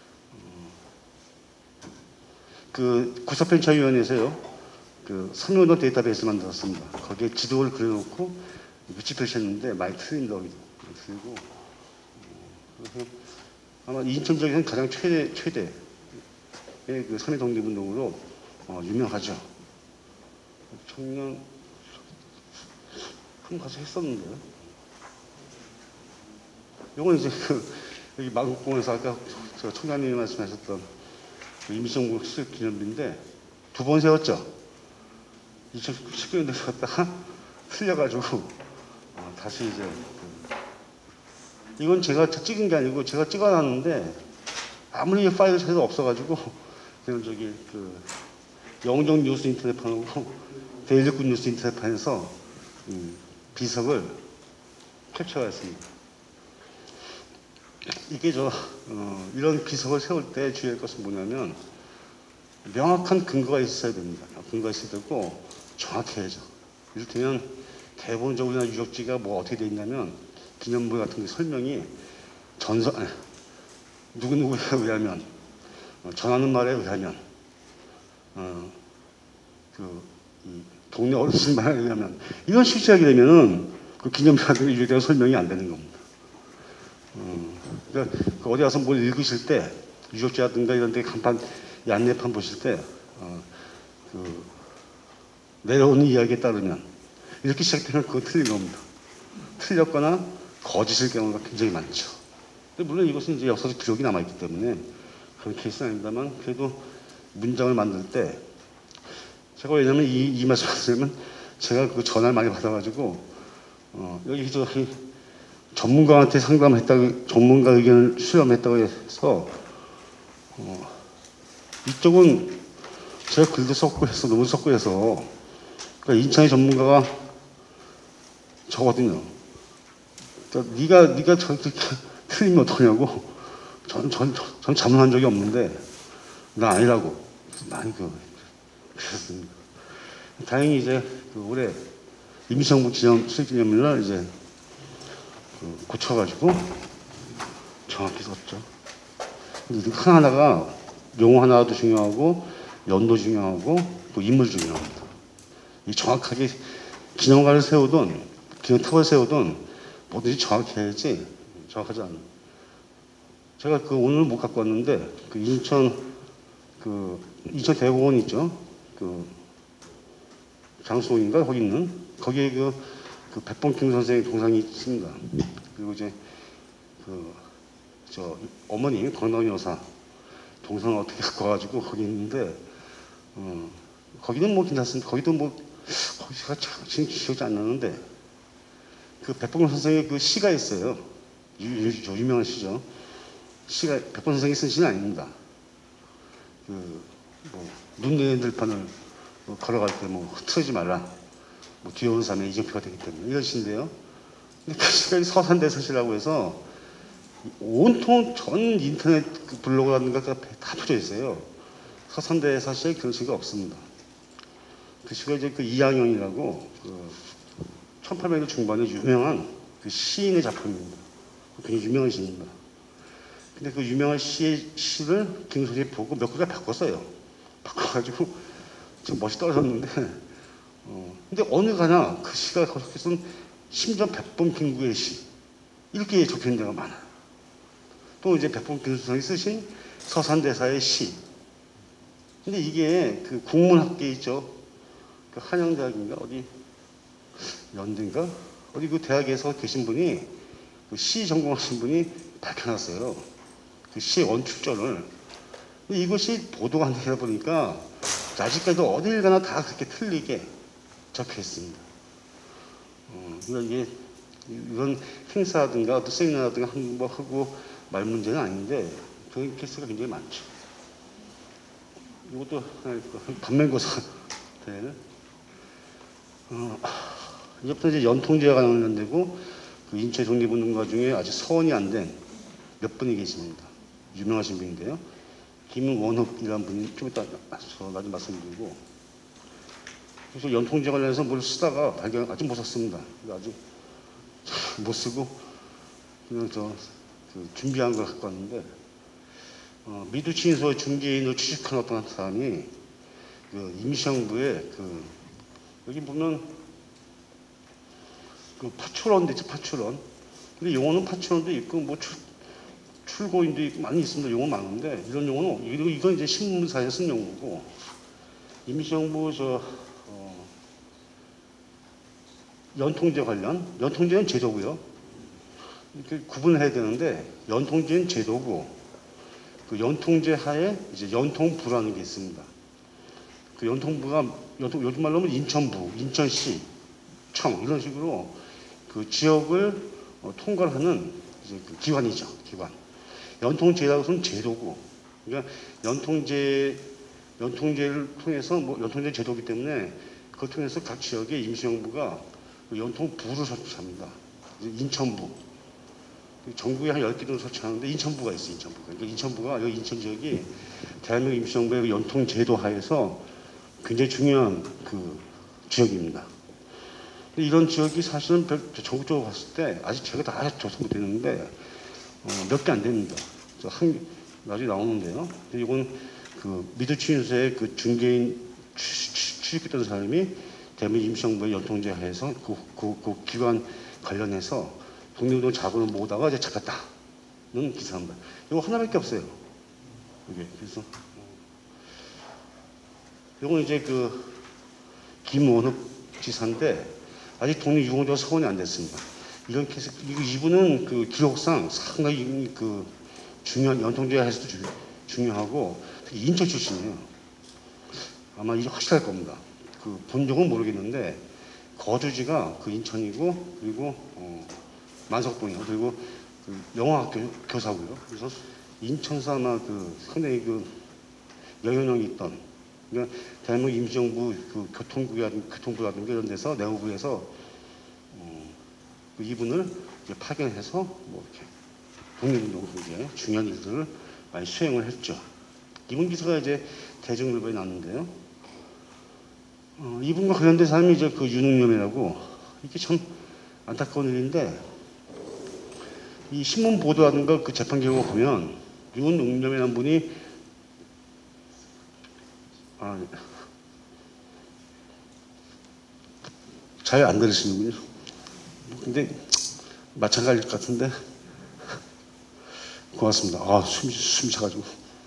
그 국사편찬위원회에서요, 그 삼명동 데이터베이스 만들었습니다. 거기에 지도를 그려놓고 위치 표시했는데 많이 틀린다고 틀리고 그래서 아마 인천 지역에서는 가장 최대 최대의 그 삼일 독립운동으로 어, 유명하죠. 청년 한 가서 했었는데요. 이건 이제 그 여기 마곡공원에서 아까 저 총장님이 말씀하셨던 임시정부 수립 기념비인데 두 번 세웠죠. 이천십구 년도에 세웠다가 틀려가지고 어, 다시 이제 그, 이건 제가 찍은 게 아니고 제가 찍어놨는데 아무리 파일 찾아도 없어가지고 그냥 저기 그 영종 뉴스 인터넷판하고 데일리굿 뉴스 인터넷판에서 음, 비석을 캡처했습니다. 이게 저 어, 이런 비석을 세울 때 주의할 것은 뭐냐면 명확한 근거가 있어야 됩니다. 근거가 있어야 되고 정확해야죠. 이를테면 대본적으로나 유적지가 뭐 어떻게 돼 있냐면 기념물 같은 게 설명이 전서 아니, 누구누구에 의하면 어, 전하는 말에 의하면 어, 그 이, 동네 어르신 말에 의하면 이런 식으로 하게 되면은 그 기념물 같은 게 유적지가 설명이 안 되는 겁니다. 어, 그러니까 그 어디 가서 뭘 읽으실 때 유적지라든가 이런 데 간판 이 안내판 보실 때 어, 그 내려오는 이야기에 따르면 이렇게 시작되면 그건 틀린 겁니다. 틀렸거나 거짓일 경우가 굉장히 많죠. 근데 물론 이것은 이제 역사적 기록이 남아있기 때문에 그런 케이스는 아닙니다만 그래도 문장을 만들 때 제가 왜냐면 이, 이 말씀을 드리면 제가 그 전화를 많이 받아가지고 어, 여기 저 전문가한테 상담했다고 전문가 의견을 수렴했다고 해서 어, 이쪽은 제가 글도 썼고 해서 너무 썼고 해서 그러니까 인천의 전문가가 저거든요. 그러니까 네가 네가 저렇게 틀리면 어떠냐고. 전, 전, 전 자문한 적이 없는데 나 아니라고 많이 그 그랬습니다. 다행히 이제 그 올해 임시정부 기념 수익기념일날 이제 그 고쳐가지고 정확히 썼죠. 근데 하나하나가 용어 하나도 중요하고 연도 중요하고 또 인물 중요합니다. 이 정확하게 기념관을 세우든 기념탑을 세우든 뭐든지 정확히 해야지 정확하지 않아요. 제가 그 오늘 못 갖고 왔는데 그 인천 그 인천 대공원 있죠. 그 장수인가 거기 있는 거기에 그, 그 백범king 선생의 동상이 있습니다. 그리고 이제 그 저 어머니 광덕 여사 동상을 어떻게 갖고 와가지고 거기 있는데 어, 거기는 뭐 괜찮습니다. 거기도 뭐 거기가 지금 기억이 안 나는데 그 백범king 선생의 그 시가 있어요. 유, 유, 유명한 시죠. 시가 백범king 선생이 쓴 시는 아닙니다. 그 뭐 눈 내린 들판을 뭐 걸어갈 때 뭐 흐트러지 말라. 뭐 뒤에 오는 사람의 이정표가 되기 때문에 이런 시인데요. 근데 그 시가 서산대서시라고 해서 온통 전 인터넷 그 블로그라든가 다 퍼져 있어요. 서산대서시에 그런 시가 없습니다. 그 시가 이제 그 이양현이라고 그 천팔백 년 중반에 유명한 그 시인의 작품입니다. 굉장히 유명한 시입니다. 근데 그 유명한 시의 시를 김소재 보고 몇 글자 바꿨어요. 바꿔가지고 좀 멋이 떨어졌는데, 어, 근데 어느 가나 그 시가 그렇게 쓴 심지어 백범킹구의 시 이렇게 적혀있는 데가 많아요. 또 이제 백범king 선생이 쓰신 서산대사의 시. 근데 이게 그 국문학계 있죠. 그 한양대학인가 어디 연대인가 어디 그 대학에서 계신 분이 그 시 전공하신 분이 밝혀놨어요. 그 시의 원출전을. 근데 이것이 보도가 안 되다 보니까 아직까지도 어딜 가나 다 그렇게 틀리게 적혀 있습니다. 어, 그러니까 이게 이런 행사라든가 어떤 세미나라든가 뭐 하고 말 문제는 아닌데 그런 케이스가 굉장히 많죠. 이것도 반면고사 대회는 어, 이제부터 이제 연통제와 관련되고 그 인체 독립운동가 중에 아직 서원이 안 된 몇 분이 계십니다. 유명하신 분인데요. 김원흑이라는 분이 좀 이따 저 나중에 말씀드리고 그래서 연통제 관련해서 뭘 쓰다가 발견 아직 못 썼습니다. 아직 못 쓰고 그냥 저 그 준비한 걸 갖고 왔는데 어, 미두친소의 중개인을 취직한 어떤 사람이 그 임시정부의 그 여기 보면 그 파출원도 있죠. 파출원. 근데 용어는 파출원도 있고 뭐 출, 출고인도 있고 많이 있습니다. 용어 많은데 이런 용어는 이거 이건 이제 신문사에 쓴 용어고 임시정부 저 어, 연통제 관련 연통제는 제도고요. 이렇게 구분해야 되는데 연통제는 제도고 그 연통제 하에 이제 연통부라는 게 있습니다. 그 연통부가 연통, 요즘 말로 하면 인천부, 인천시, 청 이런 식으로 그 지역을 어, 통괄하는 이제 그 기관이죠. 기관. 연통제라고 하면 제도고, 그러니까 연통제 연통제를 통해서 뭐 연통제 제도이기 때문에 그걸 통해서 각 지역의 임시정부가 그 연통부를 설치합니다. 인천부. 정부에 한 열 개 정도 설치하는데 인천부가 있어요. 인천부가. 그러니까 인천부가 여기 인천 지역이 대한민국 임시정부의 그 연통 제도 하에서 굉장히 중요한 그 지역입니다. 근데 이런 지역이 사실은 전국적으로 봤을 때 아직 제가 다 조사 못했는데 어, 몇 개 안 됩니다. 한 나중에 나오는데요. 근데 이건 그 미드추인소의 그 중개인 취직했던 사람이 대한민국 임시정부의 연통제 하에서 그, 그, 그 기관 관련해서 독립운동 자금을 모으다가 이제 잡혔다는 기사입니다. 이거 하나밖에 없어요. 이게 그래서 이건 이제 그 김원욱 지사인데 아직 독립유공자가 서원이 안 됐습니다. 이런 케이스 이분은 그 기록상 상당히 그 중요한 연통제에서도 중요하고 특히 인천 출신이에요. 아마 이게 확실할 겁니다. 그 본적은 모르겠는데 거주지가 그 인천이고 그리고 어, 만석동이고 그리고 그 영어학교 교사고요. 그래서 인천사 아마 그 상당히 그 영향력이 있던 그러니까 대한민국 임시정부 그 교통부라든가 교통부라든가 이런 데서 내무부에서 어, 그 이분을 이제 파견해서 뭐 이렇게 독립운동 이제 중요한 일들을 많이 수행을 했죠. 이분 기사가 이제 대중일보에 났는데요. 어, 이분과 관련된 사람이 이제 그 윤응념이라고 이게 참 안타까운 일인데 이 신문 보도라든가 그 재판 결과 보면 윤응념이라는 분이 아, 잘 안 들으시는군요. 근데 마찬가지일 것 같은데 고맙습니다. 아, 숨, 숨 차가지고.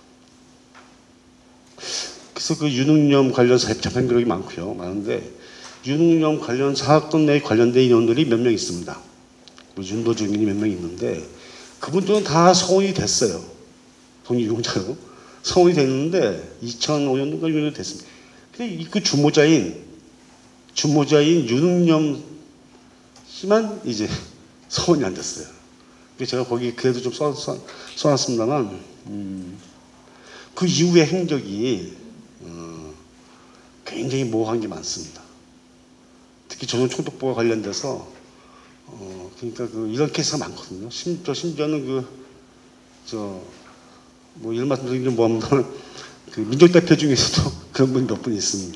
그래서 그 윤응념 관련 재판 기록이 많고요. 많은데 윤응념 관련 사건 내에 관련된 인원들이 몇 명 있습니다. 뭐 윤도 증인이 몇 명 있는데 그분들은 다 서원이 됐어요. 독립유공자로 서원이 됐는데 이천오 년도가 유명이 됐습니다. 근데 그 주모자인 주모자인 윤응념 씨만 이제 서원이 안 됐어요. 제가 거기 그래도 좀 써, 써, 써놨습니다만 음, 그 이후의 행적이 어, 굉장히 모호한 게 많습니다. 특히 조선총독부와 관련돼서 어, 그러니까 그 이런 케이스가 많거든요. 심지어 심지어는 그 저 뭐 이런 말씀드리면 뭐합니다만 그 민족대표 중에서도 그런 분이 몇 분 있습니다.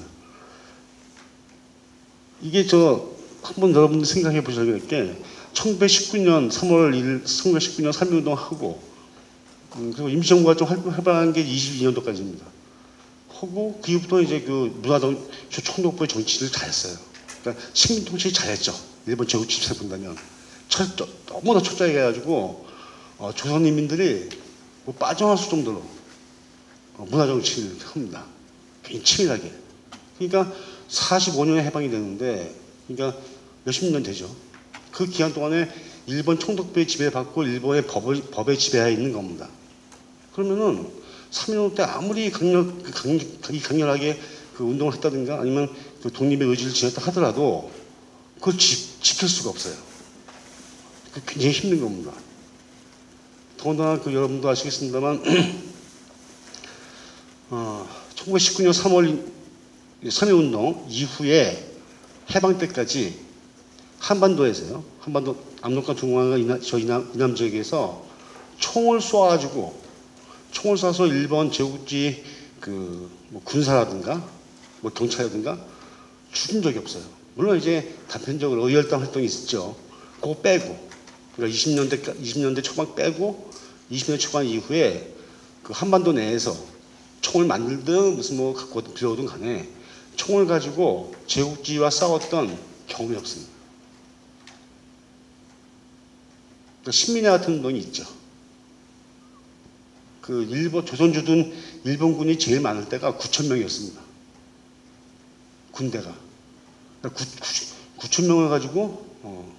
이게 저 한번 여러분들 생각해 보셔야 될 게 천구백십구 년 삼월 일일 천구백십구 년 삼일운동 하고 음, 그리고 임시정부가 좀 활발한 게 이십이 년도까지입니다. 하고 그 이후부터 이제 그 문화정 총독부의 정치를 잘했어요. 그러니까 식민 통치 잘했죠. 일본 제국 집세 본다면 철, 너무나 철저하게 해가지고 어, 조선인민들이 뭐 빠져나올 정도로 어, 문화정치를 합니다. 굉장히 치밀하게. 그러니까 사십오 년에 해방이 되는데 그러니까 몇십 년 되죠. 그 기간 동안에 일본 총독부의 지배받고 일본의 법을, 법의 지배하에 있는 겁니다. 그러면은 삼일운동 때 아무리 강력, 강, 강렬하게 그 운동을 했다든가 아니면 그 독립의 의지를 지녔다 하더라도 그걸 지, 지킬 수가 없어요. 그 굉장히 힘든 겁니다. 더군다나 그 여러분도 아시겠습니다만 어, 천구백십구 년 삼월 삼일운동 이후에 해방 때까지 한반도에서요. 한반도 압록강 중앙과 이남, 저 이남, 이남 지역에서 총을 쏘아가지고 총을 쏴서 일본 제국지 그 뭐 군사라든가 뭐 경찰이라든가 죽인 적이 없어요. 물론 이제 단편적으로 의열당 활동이 있었죠. 그거 빼고 그러니까 이십 년대 이십 년대 초반 빼고 이십 년대 초반 이후에 그 한반도 내에서 총을 만들든 무슨 뭐 갖고 들어오든 간에 총을 가지고 제국지와 싸웠던 경험이 없습니다. 그러니까 신민회 같은 운동이 있죠. 그 일본 조선주둔 일본군이 제일 많을 때가 구천 명이었습니다. 군대가 그러니까 구천 명을 가지고 어,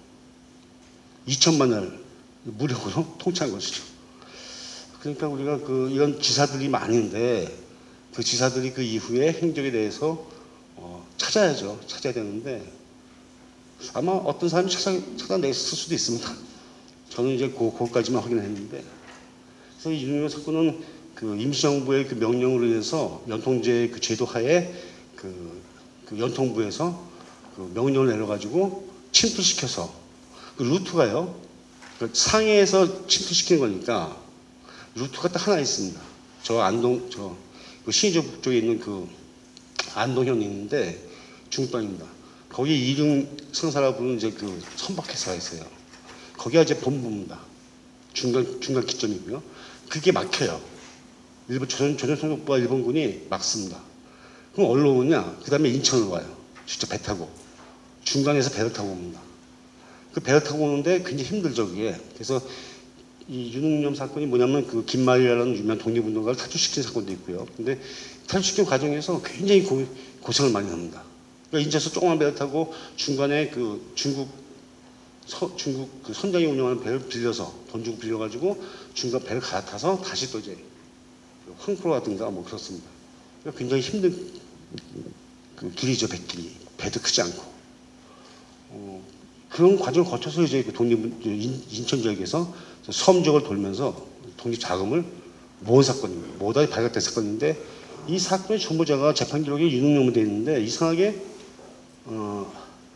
이천만을 무력으로 통치한 것이죠. 그러니까 우리가 그 이런 지사들이 많은데 그 지사들이 그 이후의 행적에 대해서 어, 찾아야죠. 찾아야 되는데 아마 어떤 사람이 찾아, 찾아냈을 수도 있습니다. 저는 이제 그, 그것까지만 확인했는데 그래서 이 윤영현 사건은 그 임시정부의 그 명령으로 인해서 연통제 그 제도 하에 그, 그 연통부에서 그 명령을 내려가지고 침투시켜서 그 루트가요. 그 상해에서 침투시키는 거니까 루트가 딱 하나 있습니다. 저 안동, 저 신의주 쪽에 있는 그 안동현이 있는데 중국 땅입니다. 거기 이륜 상사라고 부르는 이제 그 선박회사가 있어요. 거기가 이제 본부입니다. 중간, 중간 기점이고요. 그게 막혀요. 일본 조선, 조선총독부와 일본군이 막습니다. 그럼 어디로 오느냐? 그 다음에 인천으로 와요. 직접 배 타고. 중간에서 배를 타고 옵니다. 그 배를 타고 오는데 굉장히 힘들죠, 그게. 그래서 이 윤흥염 사건이 뭐냐면 그 김마리아라는 유명한 독립운동가를 탈출시킨 사건도 있고요. 근데 탈출시킨 과정에서 굉장히 고, 고생을 많이 합니다. 그러니까 인천에서 조그만 배를 타고 중간에 그 중국 서, 중국 그 선장이 운영하는 배를 빌려서 돈 주고 빌려가지고 중간 배를 갈아타서 다시 또 이제 황포라든가 뭐 그렇습니다. 그러니까 굉장히 힘든 그 길이죠, 배길이. 배도 크지 않고. 어, 그런 과정을 거쳐서 이제 그 독립, 인천 지역에서 섬 지역을 돌면서 독립 자금을 모은 사건입니다. 모다이 발각된 사건인데 이 사건의 전부자가 재판 기록에 윤흥염으로 되어 있는데 이상하게 어,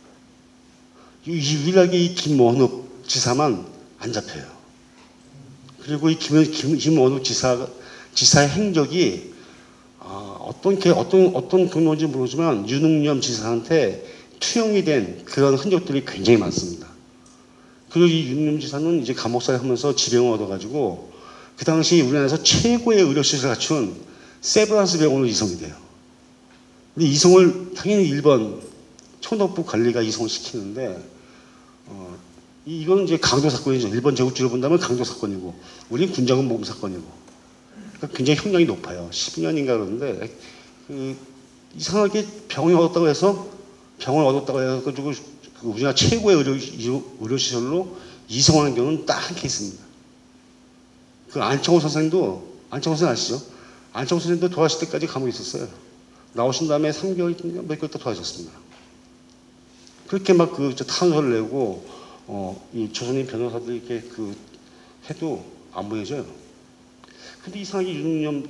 유일하게 이 김원욱 지사만 안 잡혀요. 그리고 이 김, 김, 김원욱 지사, 지사의 행적이 어, 어떤, 어떤, 어떤 근원인지 모르지만 윤흥염 지사한테 투영이 된 그런 흔적들이 굉장히 많습니다. 그리고 이 윤흥염 지사는 이제 감옥살이 하면서 지병을 얻어가지고 그 당시 우리나라에서 최고의 의료시설을 갖춘 세브란스 병원으로 이송이 돼요. 근데 이송을 당연히 일본 총독부 관리가 이송을 시키는데 어, 이건 이제 강도 사건이죠. 일본 제국주의로 본다면 강도 사건이고 우리는 군자금 모금 사건이고 그러니까 굉장히 형량이 높아요. 십이 년인가 그러는데 그 이상하게 병을 얻었다고 해서 병을 얻었다고 해가지고 그 우리나라 최고의 의료, 의료시설로 이송하는 경우는 딱 한 케이스입니다. 그 안창호 선생도 안창호 선생 아시죠? 안창호 선생도 돌아가실 때까지 감옥에 있었어요. 나오신 다음에 삼 개월, 몇 개월 있다 돌아가셨습니다. 그렇게 막 그 탄소를 내고 어, 이 조선인 변호사들 이렇게 그 해도 안 보여져요. 근데 이상하게 윤흥염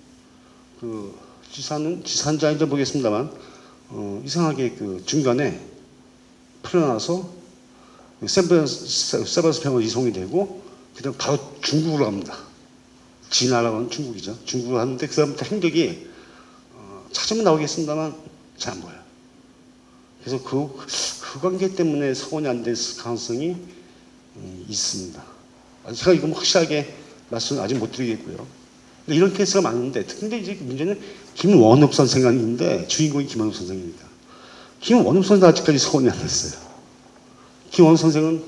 그 지사는 지산자인지 모르겠습니다만 어, 이상하게 그 중간에 풀려나서 세브란스, 세브란스 병원 이송이 되고 그다음 바로 중국으로 갑니다. 진화라고 하는 중국이죠. 중국으로 갔는데 그 다음부터 행적이 어, 찾으면 나오겠습니다만 잘 안 보여요. 그래서 그, 그 관계 때문에 서원이 안 됐을 가능성이 음, 있습니다. 제가 이거 확실하게 말씀을 아직 못 드리겠고요. 근데 이런 케이스가 많은데, 근데 이제 문제는 김원욱 선생이 있는데 주인공이 김원욱 선생입니다. 김원욱 선생 아직까지 서원이 안 됐어요. 김원욱 선생은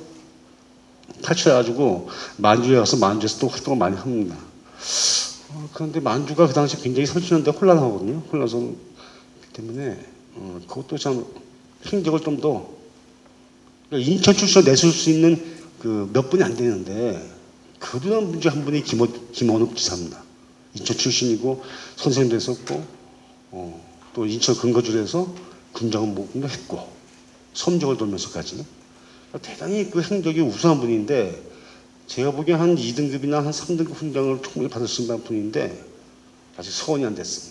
탈출해가지고 만주에 가서 만주에서 또 활동을 많이 합니다. 어, 그런데 만주가 그 당시 굉장히 삼십 년대 혼란하거든요. 혼란성 때문에 어, 그것도 참 행적을 좀 더 그러니까 인천 출신으로 내줄 수 있는 그 몇 분이 안 되는데 그런 문제 한 분이 김원, 김원욱 지사입니다. 인천 출신이고 선생님도 했었고 어, 또 인천 근거주에서 군자금 모금도 했고 섬적을 돌면서까지 대단히 그 행적이 우수한 분인데 제가 보기엔 한 이 등급이나 한 삼 등급 훈장을 충분히 받을 수 있는 분인데 아직 서원이 안 됐습니다.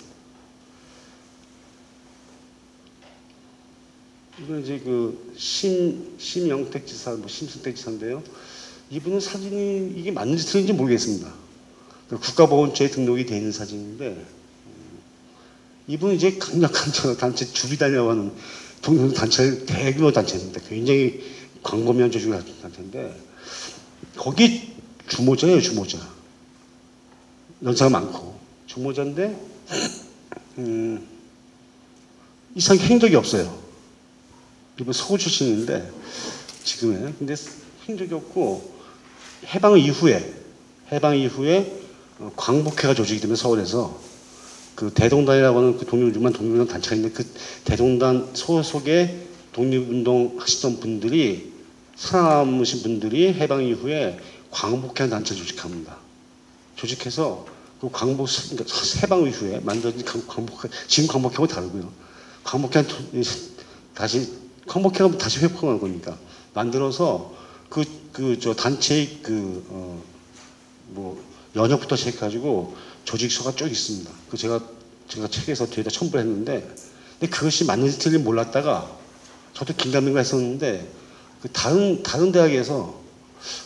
이건 이제 그 심, 심영택 지사, 뭐 심승택 지사인데요. 이분은 사진이 이게 맞는지 틀린지 모르겠습니다. 국가보건처에 등록이 되어 있는 사진인데 이분은 이제 강력한 단체 주비단이라고 하는 동료 단체 대규모 단체입니다. 굉장히 광범위한 조직을 가진 단체인데 거기 주모자예요, 주모자. 연사가 많고 주모자인데 음, 이상하게 행적이 없어요. 이분 서울 출신인데 지금은 근데 행적이 없고 해방 이후에 해방 이후에 광복회가 조직이 되면 서울에서 그 대동단이라고 하는 그 독립유만 독립운동 단체가 있는데 그 대동단 소속의 독립운동 하시던 분들이 살아남으신 분들이 해방 이후에 광복회 단체 조직합니다. 조직해서 그 광복 해방 이후에 만들어진 광복회 지금 광복회하고 다르고요. 광복회 다시 광복회가 다시 회복한 거니까 만들어서 그 그 저 단체의 그 어 뭐 연역부터 시작해가지고 조직서가 쭉 있습니다. 그 제가 제가 책에서 뒤에다 첨부를 했는데 근데 그것이 맞는지 틀린지 몰랐다가 저도 긴가민가 했었는데 그 다른 다른 대학에서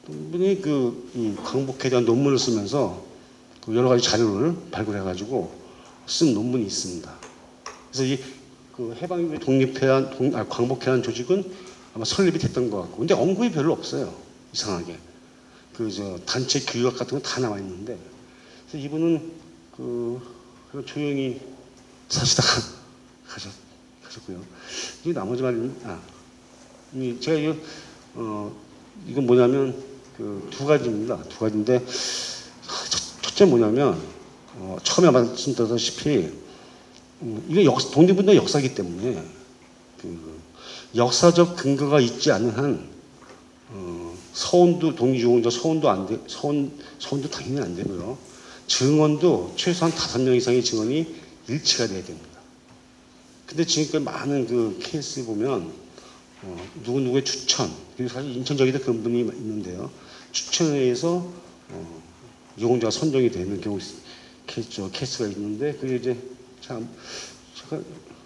분이 그 이 광복회에 대한 논문을 쓰면서 그 여러 가지 자료를 발굴해가지고 쓴 논문이 있습니다. 그래서 이 그 해방이후에 독립해한 동, 아, 광복회라는 조직은 아마 설립이 됐던 것 같고, 근데 언급이 별로 없어요. 이상하게 그 저 단체 규약 같은 건 다 나와 있는데, 그래서 이분은 그 조용히 사시다가 가셨, 가셨고요. 이 나머지 말은 아, 이 제가 이거 어 이건 뭐냐면 그 두 가지입니다. 두 가지인데 첫, 첫째 뭐냐면 어, 처음에 말씀드렸다시피 음, 이게 역, 독립운동 역사이기 때문에 그 역사적 근거가 있지 않는 한 어, 서원도 독립유공자 서원도 안 돼, 서원 서원도 당연히 안 되고요. 증언도 최소한 다섯 명 이상의 증언이 일치가 돼야 됩니다. 근데 지금까지 많은 그 케이스 보면 어, 누구누구의 추천, 그리고 사실 인천적에도 그런 분이 있는데요. 추천에 의해서 어, 유공자가 선정이 되는 경우 케이스, 케이스가 있는데, 그게 이제 참 제가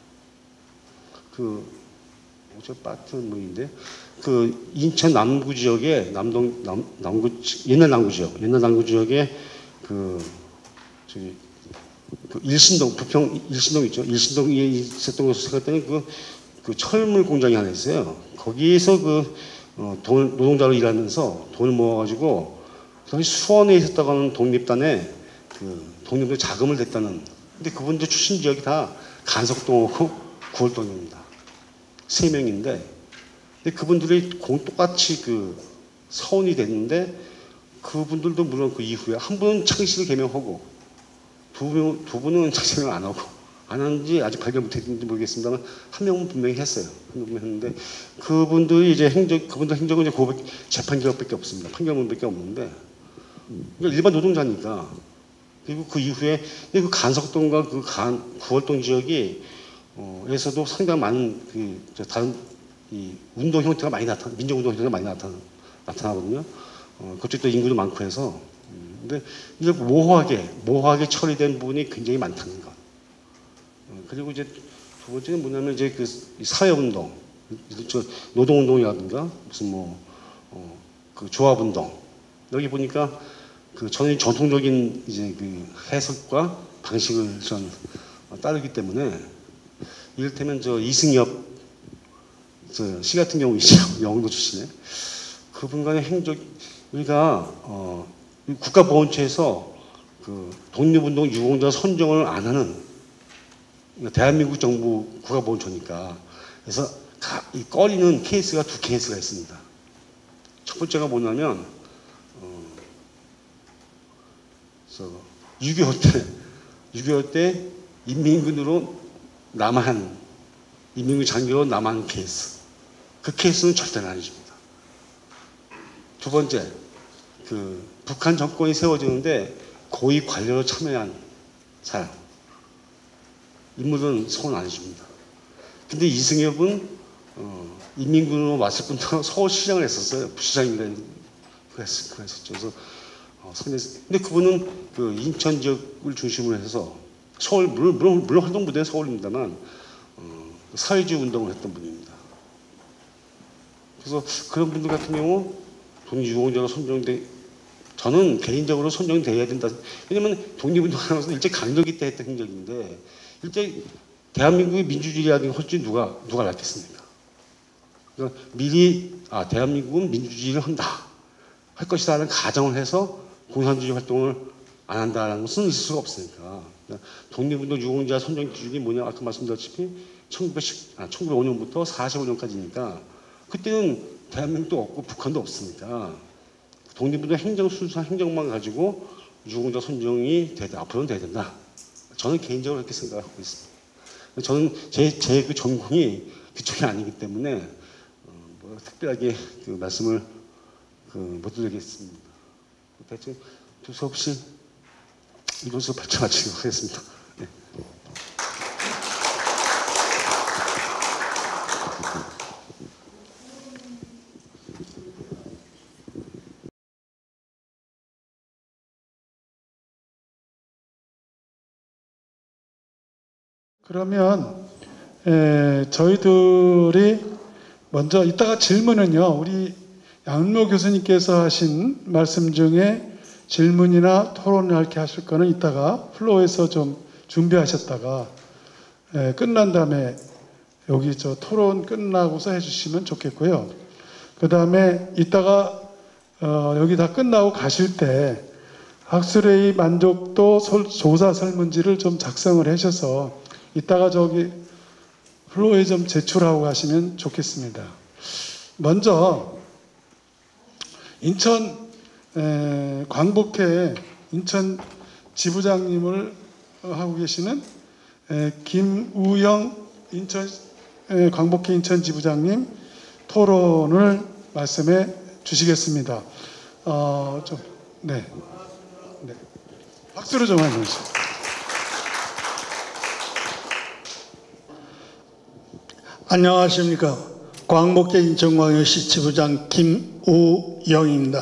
그 어제 빠튼 뭐인데 그 인천 남구 지역에 남동 남 남구 옛날 남구 지역 옛날 남구 지역에 그 저기 그 일신동 부평 일신동 있죠. 일신동에 있었던 곳을 생각했더니 그, 그 철물 공장이 하나 있어요. 거기에서 그 어, 돈 노동자로 일하면서 돈을 모아가지고 당시 수원에 있었다고 하는 독립단에 그 독립을 자금을 냈다는. 근데 그분들 출신 지역이 다 간석동하고 구월동입니다. 세 명인데, 근데 그분들이 공 똑같이 그 서원이 됐는데, 그분들도 물론 그 이후에 한 분은 창씨를 개명하고 두, 분, 두 분은 창씨를 안 하고, 안 하는지 아직 발견 못했는지 모르겠습니다만 한 명은 분명히 했어요. 한 명은 했는데 그분들이 이제 행적, 그분들 행적은 이제 고백, 재판 기록밖에 없습니다. 판결문밖에 없는데, 그러니까 일반 노동자니까. 그리고 그 이후에 그 간석동과 그 간, 구월동 지역이 어, 에서도 상당히 많은 그 다른 이 운동 형태가 많이 나타, 민족 운동 형태가 많이 나타 나타나거든요. 어, 그쪽도 인구도 많고 해서. 음, 근데 이제 모호하게 모호하게 처리된 부분이 굉장히 많다는 것. 어, 그리고 이제 두 번째는 뭐냐면 이제 그 사회운동, 저 노동운동이라든가 무슨 뭐 어, 그 조합운동, 여기 보니까 그 저는 전통적인 이제 그 해석과 방식을 전 따르기 때문에, 이를테면 저 이승엽 저 씨 같은 경우 있죠. 영도 출신에 그분 간의 행적, 우리가 어 국가보훈처에서 그 독립운동 유공자 선정을 안 하는, 그러니까 대한민국 정부 국가보훈처니까. 그래서 이 꺼리는 케이스가 두 케이스가 있습니다. 첫 번째가 뭐냐면 육이오 때, 육이오 때 인민군으로 남한, 인민군 장교로 남한 케이스. 그 케이스는 절대로 아니십니다. 두 번째, 그 북한 정권이 세워지는데 고위 관료로 참여한 사람. 인물은 소원 아니십니다. 근데 이승엽은 어, 인민군으로 왔을 뿐더러 서울시장을 했었어요. 부시장이라 그랬었죠. 그래서 어, 근데 그분은 그 인천 지역을 중심으로 해서 서울, 물론, 물론, 물론 활동부대는 서울입니다만 어, 사회주의 운동을 했던 분입니다. 그래서 그런 분들 같은 경우 독립유공자가 선정돼, 저는 개인적으로 선정돼야 된다. 왜냐면 독립운동하면서 일제 강점기 때 했던 행적인데, 일제 대한민국의 민주주의라는 것을 누가 누가 알았겠습니까? 그러니까 미리 아 대한민국은 민주주의를 한다, 할 것이다라는 가정을 해서 공산주의 활동을 안 한다는 것은 있을 수가 없으니까. 그러니까 독립운동 유공자 선정 기준이 뭐냐, 아까 말씀드렸다시피 천구백오 년부터 사십오 년까지니까 그때는 대한민국도 없고 북한도 없으니까 독립운동 행정 순수한 행정만 가지고 유공자 선정이 되다, 앞으로는 돼야 된다. 저는 개인적으로 그렇게 생각하고 있습니다. 저는 제 제 그 전공이 그쪽이 아니기 때문에 어, 뭐 특별하게 그 말씀을 그 못 드리겠습니다. 대체 두서 없이 이번 수업 발표 마치도록 하겠습니다. 네. 그러면 에, 저희들이 먼저 이따가 질문은요, 우리 양은모 교수님께서 하신 말씀 중에 질문이나 토론을 이렇게 하실 거는 이따가 플로어에서 좀 준비하셨다가 예, 끝난 다음에 여기 저 토론 끝나고서 해주시면 좋겠고요. 그 다음에 이따가 어, 여기 다 끝나고 가실 때 학술회의 만족도 설, 조사 설문지를 좀 작성을 하셔서 이따가 저기 플로어에 좀 제출하고 가시면 좋겠습니다. 먼저 인천 에, 광복회 인천 지부장님을 하고 계시는 에, 김우영 인천 에, 광복회 인천 지부장님 토론을 말씀해 주시겠습니다. 어, 좀, 네. 네. 박수로 좀 해주세요. 안녕하십니까. 광복회 인천광역시 지부장 김우영입니다.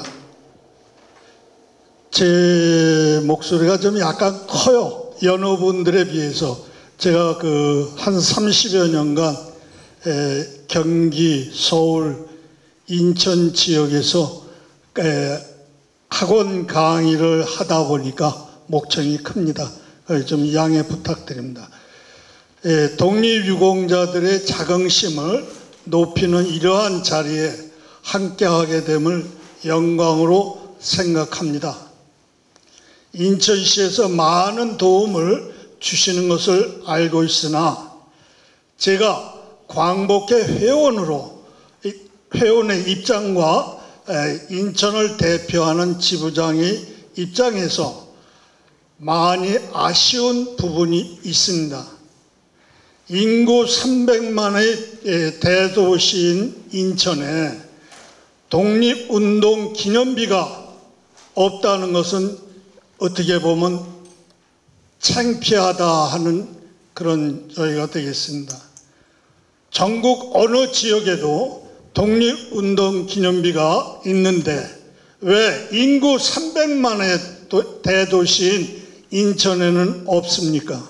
제 목소리가 좀 약간 커요. 여러 분들에 비해서. 제가 그 한 삼십여 년간 에, 경기, 서울, 인천 지역에서 에, 학원 강의를 하다 보니까 목청이 큽니다. 좀 양해 부탁드립니다. 에, 독립유공자들의 자긍심을 높이는 이러한 자리에 함께하게 됨을 영광으로 생각합니다. 인천시에서 많은 도움을 주시는 것을 알고 있으나 제가 광복회 회원으로 회원의 입장과 인천을 대표하는 지부장의 입장에서 많이 아쉬운 부분이 있습니다. 인구 삼백만의 대도시인 인천에 독립운동 기념비가 없다는 것은 어떻게 보면 창피하다 하는 그런 저희가 되겠습니다. 전국 어느 지역에도 독립운동 기념비가 있는데 왜 인구 삼백만의 대도시인 인천에는 없습니까?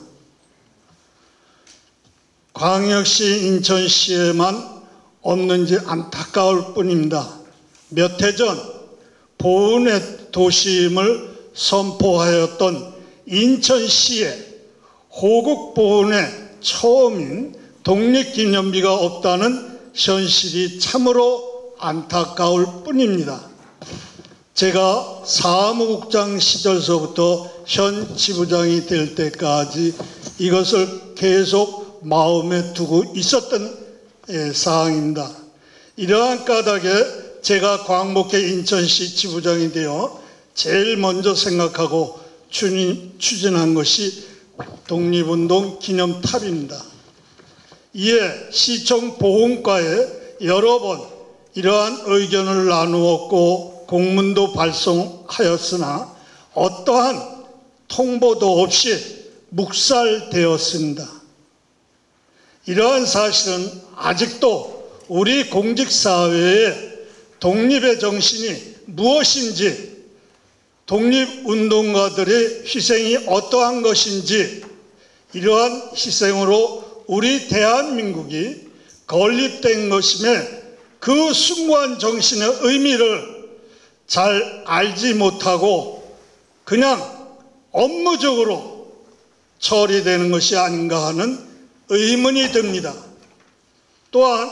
광역시 인천시에만 없는지 안타까울 뿐입니다. 몇 해 전 보훈의 도시임을 선포하였던 인천시에 호국보훈의 처음인 독립기념비가 없다는 현실이 참으로 안타까울 뿐입니다. 제가 사무국장 시절서부터 현 지부장이 될 때까지 이것을 계속 마음에 두고 있었던 사항입니다. 이러한 까닭에 제가 광복회 인천시 지부장이 되어 제일 먼저 생각하고 추진한 것이 독립운동 기념탑입니다. 이에 시청 보훈과에 여러 번 이러한 의견을 나누었고 공문도 발송하였으나 어떠한 통보도 없이 묵살되었습니다. 이러한 사실은 아직도 우리 공직사회의 독립의 정신이 무엇인지, 독립운동가들의 희생이 어떠한 것인지, 이러한 희생으로 우리 대한민국이 건립된 것임에 그 숭고한 정신의 의미를 잘 알지 못하고 그냥 업무적으로 처리되는 것이 아닌가 하는 의문이 듭니다. 또한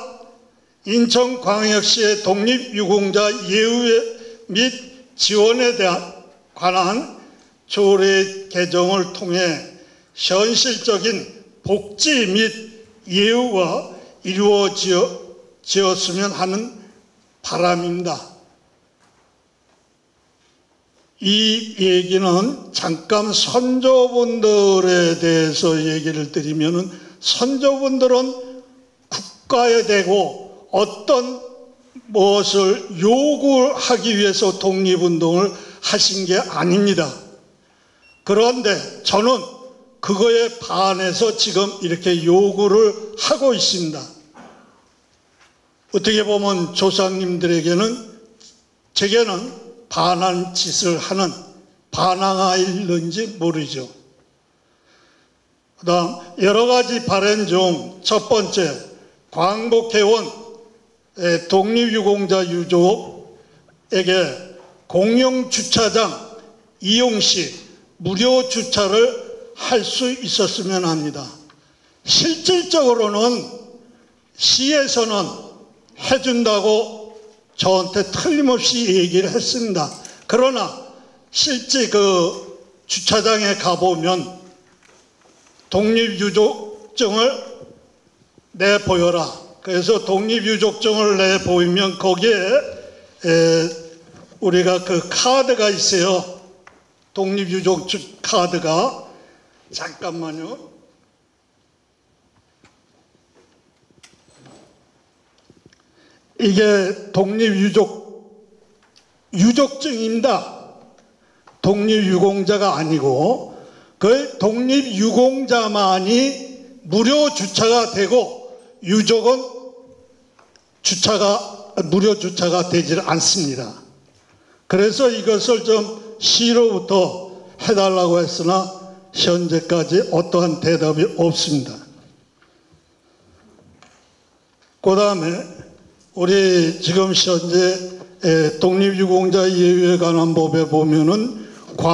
인천광역시의 독립유공자 예우 및 지원에 대한 관한 조례 개정을 통해 현실적인 복지 및 예우가 이루어지었으면 하는 바람입니다. 이 얘기는 잠깐 선조분들에 대해서 얘기를 드리면, 선조분들은 국가에 대고 어떤 무엇을 요구하기 위해서 독립운동을 하신 게 아닙니다. 그런데 저는 그거에 반해서 지금 이렇게 요구를 하고 있습니다. 어떻게 보면 조상님들에게는, 제게는 반한 짓을 하는 반항아일는지 모르죠. 그 다음 여러 가지 발언 중 첫 번째, 광복회원 독립유공자 유족 공영 주차장 이용 시 무료 주차를 할 수 있었으면 합니다. 실질적으로는 시에서는 해준다고 저한테 틀림없이 얘기를 했습니다. 그러나 실제 그 주차장에 가보면 독립유족증을 내보여라. 그래서 독립유족증을 내보이면 거기에 에, 우리가 그 카드가 있어요. 독립유족증 카드가. 잠깐만요. 이게 독립유족 유족증입니다. 독립유공자가 아니고 그 독립유공자만이 무료 주차가 되고 유족은 주차가 무료 주차가 되질 않습니다. 그래서 이것을 좀 시로부터 해달라고 했으나 현재까지 어떠한 대답이 없습니다. 그 다음에 우리 지금 현재 독립유공자 예외에 관한 법에 보면은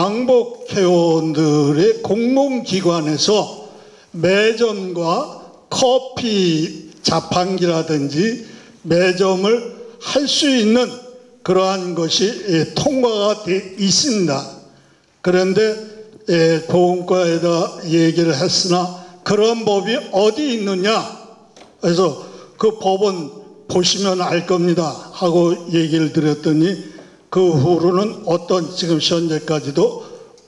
광복회원들의 공공기관에서 매점과 커피 자판기라든지 매점을 할 수 있는 그러한 것이 통과가 돼 있습니다. 그런데 보험과에다 얘기를 했으나 그런 법이 어디 있느냐. 그래서 그 법은 보시면 알 겁니다 하고 얘기를 드렸더니 그 후로는 어떤 지금 현재까지도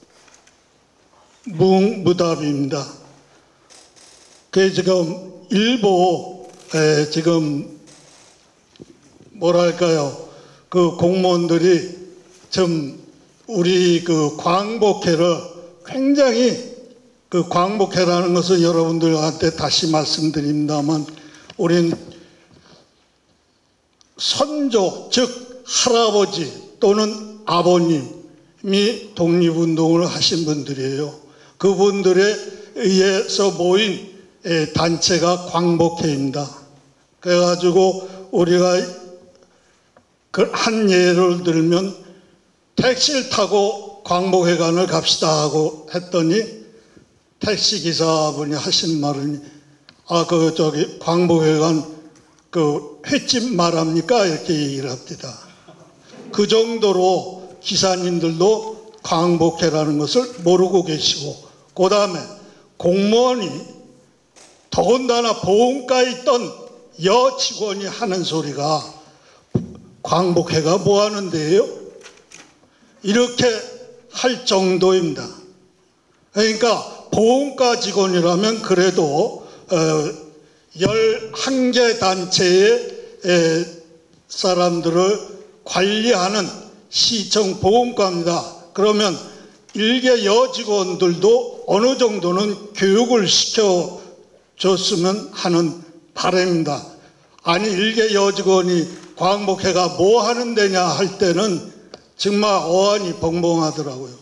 무응무답입니다. 그 지금 일부 에 지금 뭐랄까요, 그 공무원들이 좀 우리 그 광복회를 굉장히 그 광복회라는 것은 여러분들한테 다시 말씀드립니다만 우린 선조 즉 할아버지 또는 아버님이 독립운동을 하신 분들이에요. 그분들에 의해서 모인 단체가 광복회입니다. 그래가지고 우리가 한 예를 들면 택시를 타고 광복회관을 갑시다 하고 했더니 택시기사분이 하신 말은 아, 그 저기 광복회관 그 횟집 말합니까? 이렇게 얘기를 합니다. 그 정도로 기사님들도 광복회라는 것을 모르고 계시고, 그 다음에 공무원이 더군다나 보험가에 있던 여 직원이 하는 소리가 광복회가 뭐 하는데요? 이렇게 할 정도입니다. 그러니까 보험가 직원이라면 그래도 어, 열한 개 단체의 에, 사람들을 관리하는 시청 보험가입니다. 그러면 일개 여직원들도 어느 정도는 교육을 시켜줬으면 하는 바람입니다. 아니 일개 여직원이 광복회가 뭐 하는 데냐 할 때는 정말 어안이 벙벙하더라고요.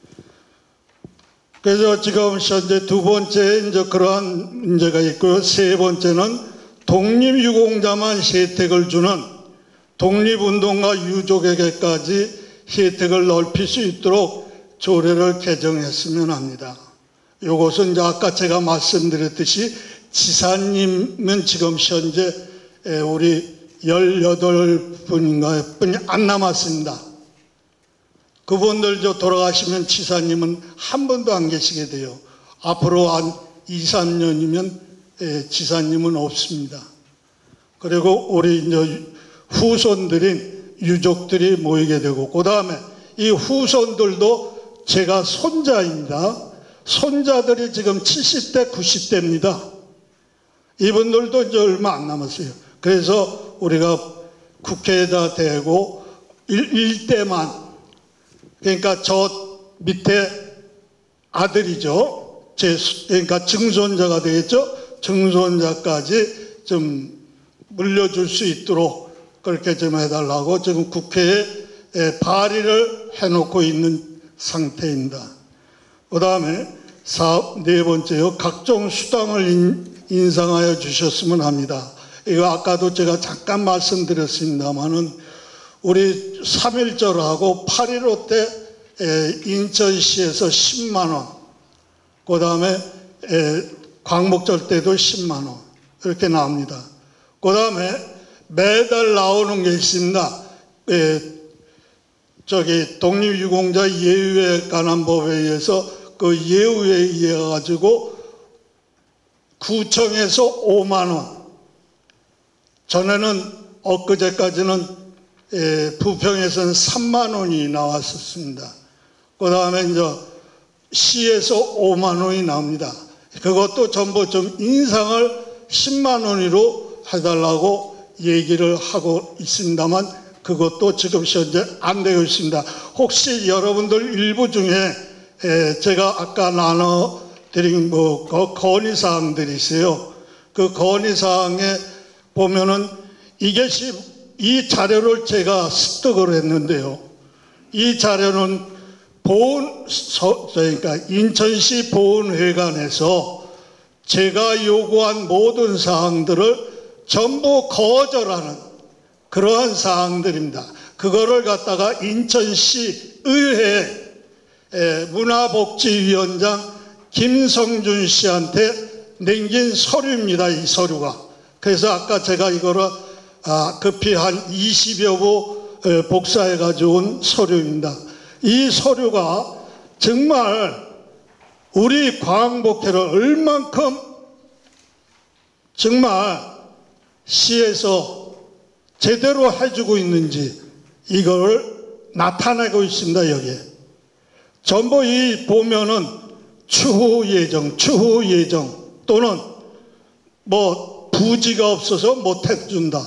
그래서 지금 현재 두 번째 이제 그러한 문제가 있고요. 세 번째는 독립유공자만 혜택을 주는 독립운동가 유족에게까지 혜택을 넓힐 수 있도록 조례를 개정했으면 합니다. 이것은 이제 아까 제가 말씀드렸듯이 지사님은 지금 현재 우리 열여덟 분인가 뿐이 안 남았습니다. 그분들 저 돌아가시면 지사님은 한 분도 안 계시게 돼요. 앞으로 한 이, 삼 년이면 지사님은 없습니다. 그리고 우리 이제 후손들인 유족들이 모이게 되고, 그 다음에 이 후손들도 제가 손자입니다. 손자들이 지금 칠십 대, 구십 대입니다. 이분들도 이제 얼마 안 남았어요. 그래서 우리가 국회에다 대고 일대만, 그러니까 저 밑에 아들이죠. 제, 그러니까 증손자가 되겠죠. 증손자까지 좀 물려줄 수 있도록 그렇게 좀 해달라고 지금 국회에 발의를 해놓고 있는 상태입니다. 그 다음에 네 번째요. 각종 수당을 인, 인상하여 주셨으면 합니다. 이거 아까도 제가 잠깐 말씀드렸습니다만은 우리 삼일절하고 팔일오 때 인천시에서 십만 원, 그 다음에 광복절 때도 십만 원 이렇게 나옵니다. 그 다음에 매달 나오는 게 있습니다. 에, 저기 독립유공자 예우에 관한 법에 의해서 그 예우에 의해 가지고 구청에서 오만 원, 전에는 엊그제까지는 에, 부평에서는 삼만 원이 나왔었습니다. 그 다음에 이제 시에서 오만 원이 나옵니다. 그것도 전부 좀 인상을 십만 원으로 해달라고 얘기를 하고 있습니다만 그것도 지금 현재 안 되고 있습니다. 혹시 여러분들 일부 중에 제가 아까 나눠드린 뭐 건의사항들이 있어요. 그 건의사항에 보면은 이것이 이 자료를 제가 습득을 했는데요. 이 자료는 보훈, 그러니까 인천시 보훈회관에서 제가 요구한 모든 사항들을 전부 거절하는 그러한 사항들입니다. 그거를 갖다가 인천시 의회 문화복지위원장 김성준 씨한테 남긴 서류입니다. 이 서류가. 그래서 아까 제가 이거를 급히 한 이십여 부 복사해 가져온 서류입니다. 이 서류가 정말 우리 광복회를 얼만큼 정말 시에서 제대로 해주고 있는지 이걸 나타내고 있습니다. 여기에 전부 이 보면은 추후 예정, 추후 예정 또는 뭐 부지가 없어서 못 해준다.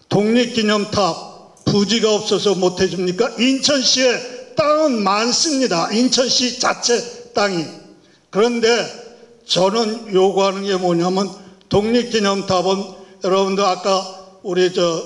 독립기념탑 부지가 없어서 못 해줍니까? 인천시에 땅은 많습니다. 인천시 자체 땅이. 그런데 저는 요구하는 게 뭐냐면 독립기념탑은 여러분들 아까 우리 저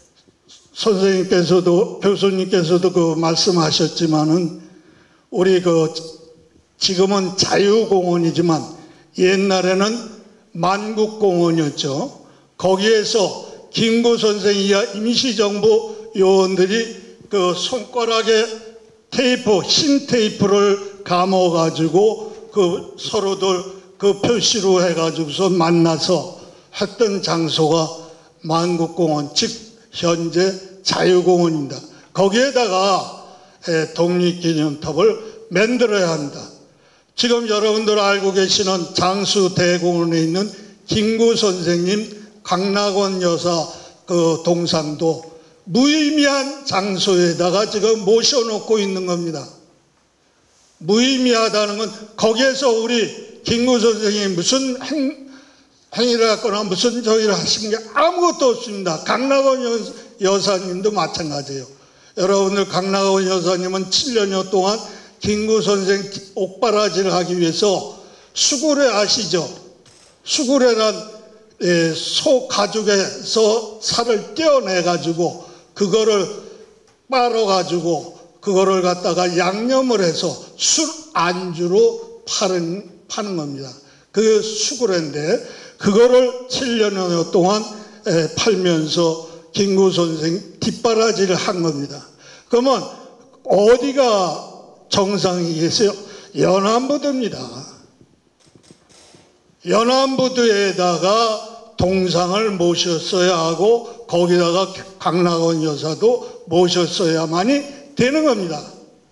선생님께서도 교수님께서도 그 말씀하셨지만은 우리 그 지금은 자유공원이지만 옛날에는 만국공원이었죠. 거기에서 김구 선생 이하 임시정부 요원들이 그 손가락에 테이프, 흰 테이프를 감아가지고 그 서로들 그 표시로 해가지고서 만나서 했던 장소가 만국공원, 즉 현재 자유공원입니다. 거기에다가 독립기념탑을 만들어야 합니다. 지금 여러분들 알고 계시는 장수대공원에 있는 김구 선생님, 강락원 여사 그 동상도 무의미한 장소에다가 지금 모셔놓고 있는 겁니다. 무의미하다는 건 거기에서 우리 김구 선생님이 무슨 행, 행위를 했거나 무슨 저기를 하신 게 아무것도 없습니다. 강락원 여사님도 마찬가지예요. 여러분들 강락원 여사님은 칠 년여 동안 김구 선생 옥바라지를 하기 위해서 수구레 아시죠? 수구레란 예, 소 가죽에서 살을 떼어내가지고 그거를 빨아가지고 그거를 갖다가 양념을 해서 술 안주로 파는, 파는 겁니다. 그 수구레인데 그거를 칠 년여 동안 에, 팔면서 김구 선생 뒷바라지를 한 겁니다. 그러면 어디가 정상이겠어요? 연안부두입니다. 연안부두에다가 동상을 모셨어야 하고 거기다가 강락원 여사도 모셨어야만이 되는 겁니다.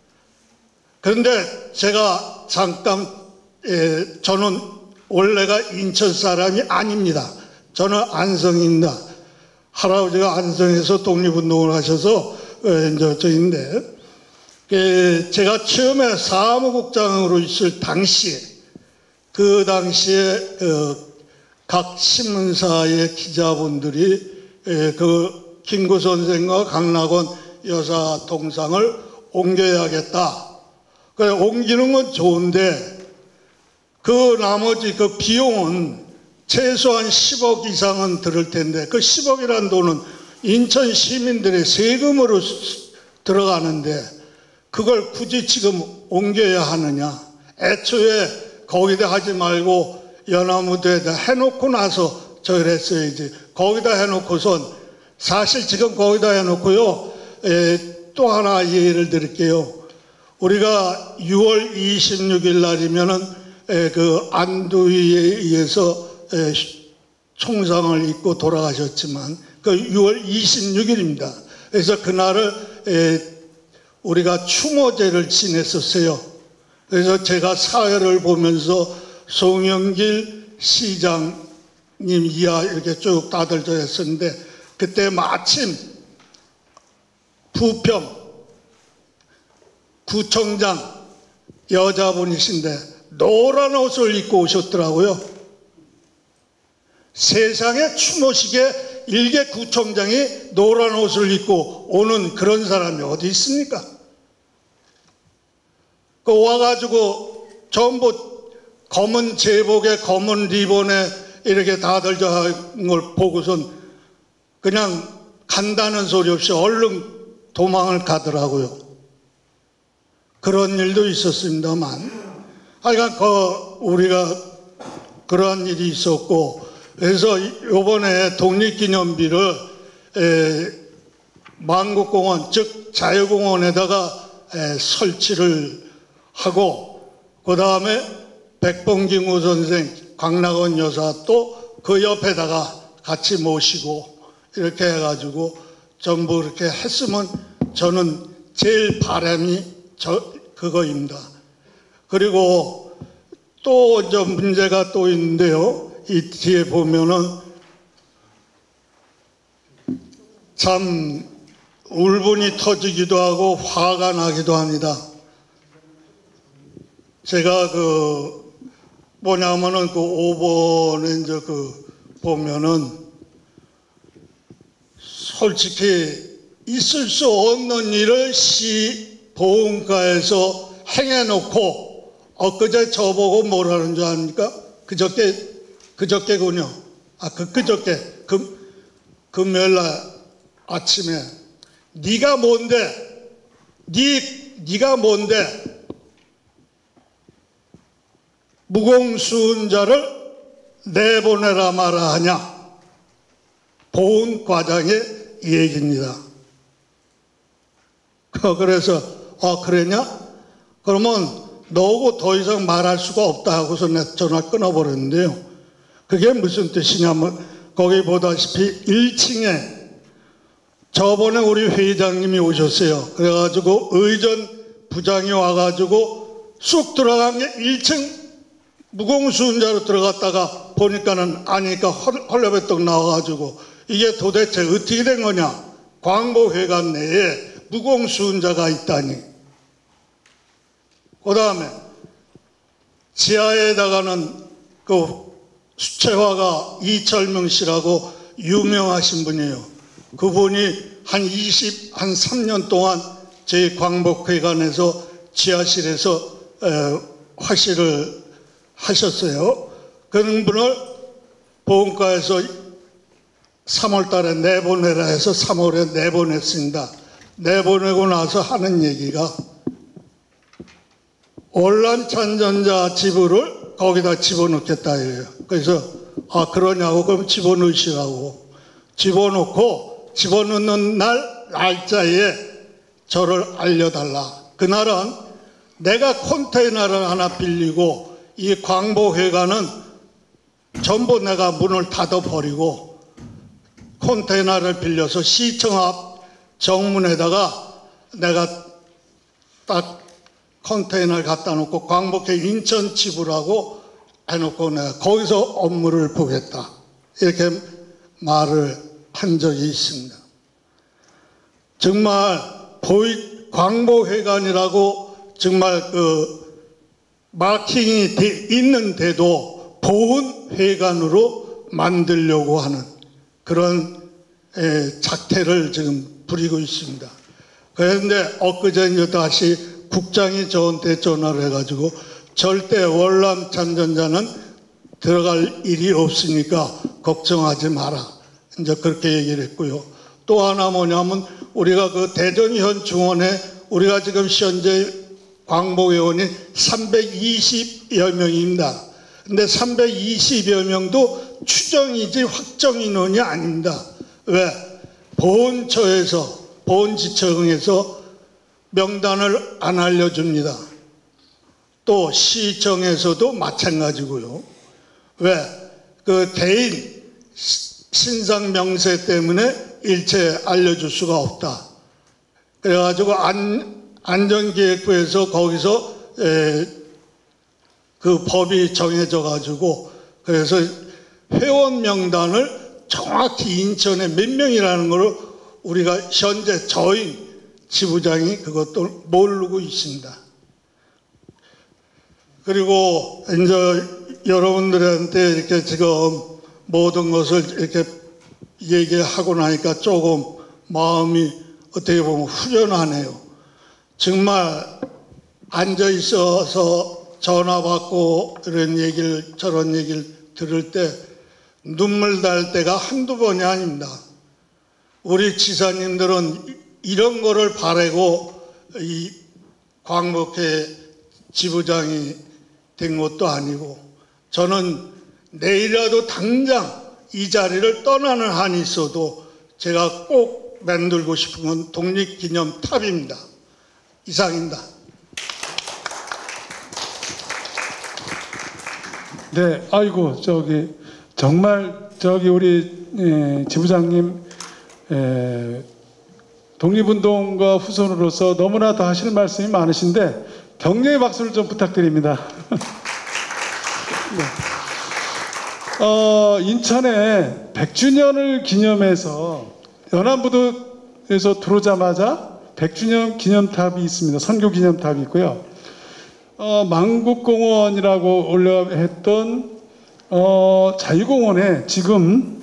그런데 제가 잠깐 에, 저는 원래가 인천 사람이 아닙니다. 저는 안성입니다. 할아버지가 안성에서 독립운동을 하셔서 에, 이제 저인데 에, 제가 처음에 사무국장으로 있을 당시에 그 당시에 그 각 신문사의 기자분들이 에, 그 김구 선생과 강락원 여사 동상을 옮겨야겠다. 그래 옮기는 건 좋은데 그 나머지 그 비용은 최소한 십억 이상은 들을 텐데 그 십억이라는 돈은 인천 시민들의 세금으로 들어가는데 그걸 굳이 지금 옮겨야 하느냐. 애초에 거기다 하지 말고 연화무대에다 해놓고 나서 저를 했어야지. 거기다 해놓고선 사실 지금 거기다 해놓고요. 에, 또 하나 예를 드릴게요. 우리가 유월 이십육일 날이면은 에, 그 안두희에 의해서 에, 총상을 입고 돌아가셨지만 그 유월 이십육일입니다. 그래서 그날을 에, 우리가 추모제를 지냈었어요. 그래서 제가 사회를 보면서 송영길 시장님 이하 이렇게 쭉 다들 저 했었는데 그때 마침 부평 구청장 여자분이신데 노란 옷을 입고 오셨더라고요. 세상에 추모식에 일개 구청장이 노란 옷을 입고 오는 그런 사람이 어디 있습니까? 그 와가지고 전부 검은 제복에 검은 리본에 이렇게 다들 저 한 걸 보고선 그냥 간다는 소리 없이 얼른 도망을 가더라고요. 그런 일도 있었습니다만 하여간 그 우리가 그러한 일이 있었고 그래서 이번에 독립기념비를 에, 만국공원 즉 자유공원에다가 에, 설치를 하고 그 다음에 백범기무 선생, 광락원 여사 또 그 옆에다가 같이 모시고 이렇게 해가지고 전부 이렇게 했으면 저는 제일 바람이 저 그거입니다. 그리고 또 저 문제가 또 있는데요. 이 뒤에 보면은 참 울분이 터지기도 하고 화가 나기도 합니다. 제가 그 뭐냐면은 그 오 번에 이제 그 보면은 솔직히 있을 수 없는 일을 시 보험가에서 행해놓고 엊그제 저보고 뭐라는 줄 아닙니까? 그저께 그저께군요. 아, 그 그저께 금 금요일 날 아침에 네가 뭔데? 네 네가 뭔데? 무공수운자를 내보내라 마라 하냐? 보훈과장의 얘기입니다. 그래서 아 그러냐? 그러면 너하고 더 이상 말할 수가 없다 하고서 내 전화 끊어버렸는데요. 그게 무슨 뜻이냐면 거기 보다시피 일 층에 저번에 우리 회장님이 오셨어요. 그래가지고 의전 부장이 와가지고 쑥 들어간 게 일 층 무공수운자로 들어갔다가 보니까는 아니까 헐레벌떡 나와가지고 이게 도대체 어떻게 된 거냐? 광보회관 내에 무공수운자가 있다니. 그 다음에 지하에다가는 그 수채화가 이철명 씨라고 유명하신 분이에요. 그분이 한 이십, 한 삼 년 동안 저희 광복회관에서 지하실에서 에, 화실을 하셨어요. 그런 분을 보험가에서 삼월 달에 내보내라 해서 삼월에 내보냈습니다. 내보내고 나서 하는 얘기가 월남찬전자 지부를 거기다 집어넣겠다 이래요. 그래서 아 그러냐고 그럼 집어넣으시라고 집어넣고 집어넣는 날 날짜에 저를 알려달라. 그날은 내가 컨테이너를 하나 빌리고 이 광보회관은 전부 내가 문을 닫아버리고 컨테이너를 빌려서 시청 앞 정문에다가 내가 딱 컨테이너를 갖다 놓고 광복회 인천 지부라고 해놓고 내가 거기서 업무를 보겠다 이렇게 말을 한 적이 있습니다. 정말 보이 광보회관이라고 정말 그 마킹이 돼 있는데도 보훈회관으로 만들려고 하는 그런 에, 작태를 지금 부리고 있습니다. 그런데 엊그제 이제 다시 국장이 저한테 전화를 해가지고 절대 월남찬전자는 들어갈 일이 없으니까 걱정하지 마라. 이제 그렇게 얘기를 했고요. 또 하나 뭐냐면 우리가 그 대전현 중원에 우리가 지금 현재 광보회원이 삼백이십여 명입니다. 근데 삼백이십여 명도 추정이지 확정 인원이 아닙니다. 왜? 보훈처에서 보훈지청에서 명단을 안 알려줍니다. 또 시청에서도 마찬가지고요. 왜? 그 대인 신상 명세 때문에 일체 알려줄 수가 없다. 그래가지고 안, 안전기획부에서 거기서 에, 그 법이 정해져 가지고 그래서 회원 명단을 정확히 인천에 몇 명이라는 걸 우리가 현재 저희 지부장이 그것도 모르고 있습니다. 그리고 이제 여러분들한테 이렇게 지금 모든 것을 이렇게 얘기하고 나니까 조금 마음이 어떻게 보면 후련하네요. 정말 앉아 있어서 전화 받고 이런 얘기를 저런 얘기를 들을 때 눈물 날 때가 한두 번이 아닙니다. 우리 지사님들은 이런 거를 바라고 이 광복회 지부장이 된 것도 아니고 저는 내일이라도 당장 이 자리를 떠나는 한이 있어도 제가 꼭 만들고 싶은 건 독립기념탑입니다. 이상입니다. 네, 아이고 저기 정말 저기 우리 에, 지부장님 에, 독립운동가 후손으로서 너무나 더 하실 말씀이 많으신데 격려의 박수를 좀 부탁드립니다. 네. 어, 인천에 백 주년을 기념해서 연안부두에서 들어오자마자 백 주년 기념탑이 있습니다. 선교 기념탑이 있고요. 어, 만국공원이라고 올려 했던 어, 자유공원에 지금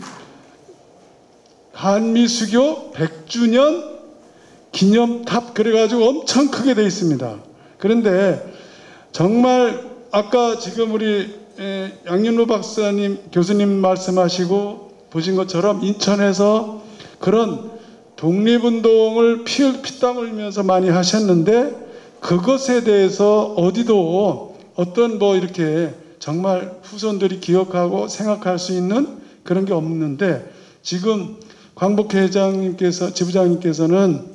한미수교 백 주년 기념탑 그래가지고 엄청 크게 돼 있습니다. 그런데 정말 아까 지금 우리 에, 양윤로 박사님 교수님 말씀하시고 보신 것처럼 인천에서 그런 독립운동을 피, 피땀 흘리면서 많이 하셨는데 그것에 대해서 어디도 어떤 뭐 이렇게 정말 후손들이 기억하고 생각할 수 있는 그런 게 없는데 지금 광복회 회장님께서 지부장님께서는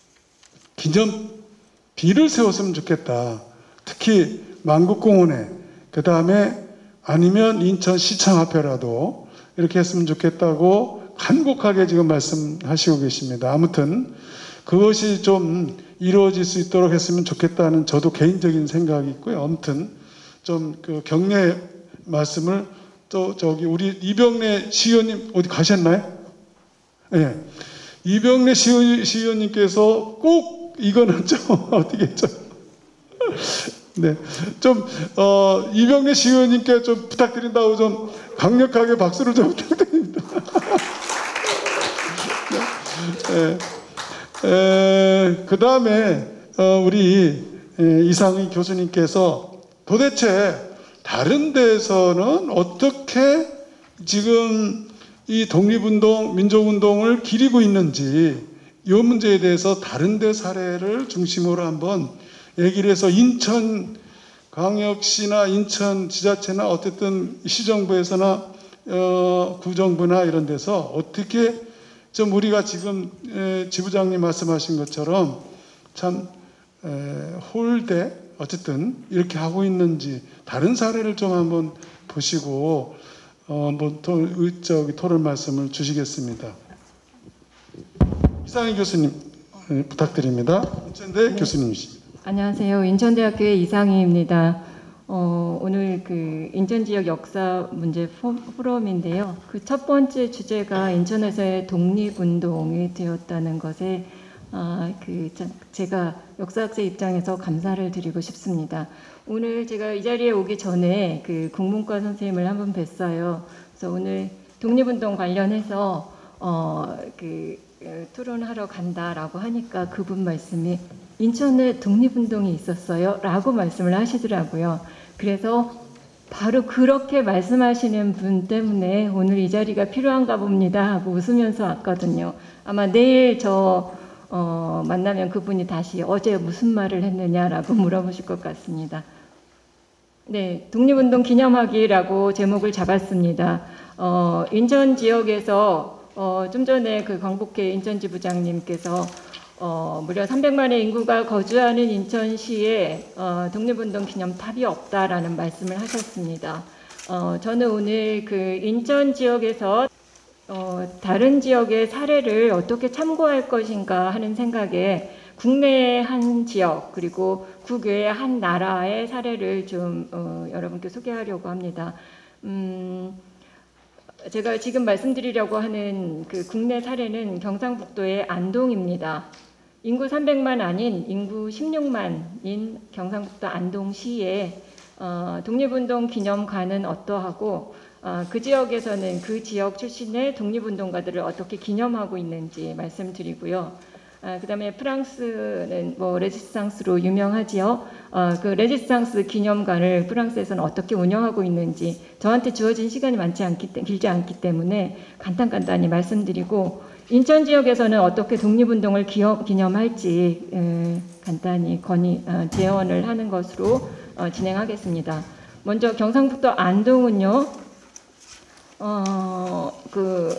기념비를 세웠으면 좋겠다. 특히 만국공원에 그 다음에 아니면 인천시청 앞에라도 이렇게 했으면 좋겠다고 간곡하게 지금 말씀하시고 계십니다. 아무튼 그것이 좀 이루어질 수 있도록 했으면 좋겠다는 저도 개인적인 생각이 있고요. 아무튼 좀 그 격려 말씀을 또 저기 우리 이병래 시의원님 어디 가셨나요? 예. 네. 이병래 시의, 시의원님께서 꼭 이거는 좀 어떻게 좀 네. 좀 어, 이병래 시의원님께 좀 부탁드린다고 좀 강력하게 박수를 좀 부탁드립니다. 네. 에, 그 다음에 어, 우리 에, 이상희 교수님께서 도대체 다른 데서는 어떻게 지금 이 독립운동, 민족운동을 기리고 있는지 이 문제에 대해서 다른 데 사례를 중심으로 한번 얘기를 해서 인천광역시나 인천지자체나 어쨌든 시정부에서나 어, 구정부나 이런 데서 어떻게 좀 우리가 지금 에, 지부장님 말씀하신 것처럼 참 에, 홀대 어쨌든 이렇게 하고 있는지 다른 사례를 좀 한번 보시고 어, 한번 토, 저기 토론 말씀을 주시겠습니다. 이상희 교수님 에, 부탁드립니다. 인천대 교수님이십니다. 안녕하세요. 인천대학교의 이상희입니다. 어, 오늘 그 인천지역 역사 문제 포럼인데요. 그 첫 번째 주제가 인천에서의 독립운동이 되었다는 것에 아, 그 제가 역사학자 입장에서 감사를 드리고 싶습니다. 오늘 제가 이 자리에 오기 전에 그 국문과 선생님을 한번 뵀어요. 그래서 오늘 독립운동 관련해서 어, 그 토론하러 간다라고 하니까 그분 말씀이 인천에 독립운동이 있었어요 라고 말씀을 하시더라고요. 그래서 바로 그렇게 말씀하시는 분 때문에 오늘 이 자리가 필요한가 봅니다 하고 웃으면서 왔거든요. 아마 내일 저 어, 만나면 그분이 다시 어제 무슨 말을 했느냐라고 물어보실 것 같습니다. 네, 독립운동 기념하기라고 제목을 잡았습니다. 어, 인천 지역에서 어, 좀 전에 그 광복회 인천지부장님께서 어, 무려 삼백만의 인구가 거주하는 인천시에 어, 독립운동 기념탑이 없다라는 말씀을 하셨습니다. 어, 저는 오늘 그 인천 지역에서 어, 다른 지역의 사례를 어떻게 참고할 것인가 하는 생각에 국내의 한 지역 그리고 국외의 한 나라의 사례를 좀 어, 여러분께 소개하려고 합니다. 음, 제가 지금 말씀드리려고 하는 그 국내 사례는 경상북도의 안동입니다. 인구 삼백만 아닌 인구 십육만인 경상북도 안동시에 어, 독립운동 기념관은 어떠하고 어, 그 지역에서는 그 지역 출신의 독립운동가들을 어떻게 기념하고 있는지 말씀드리고요. 아, 그 다음에 프랑스는 뭐 레지스탕스로 유명하지요. 어, 그 레지스탕스 기념관을 프랑스에서는 어떻게 운영하고 있는지 저한테 주어진 시간이 많지 않기, 길지 않기 때문에 간단간단히 말씀드리고 인천 지역에서는 어떻게 독립운동을 기여, 기념할지 에, 간단히 건의, 어, 제언을 하는 것으로 어, 진행하겠습니다. 먼저 경상북도 안동은요. 어, 그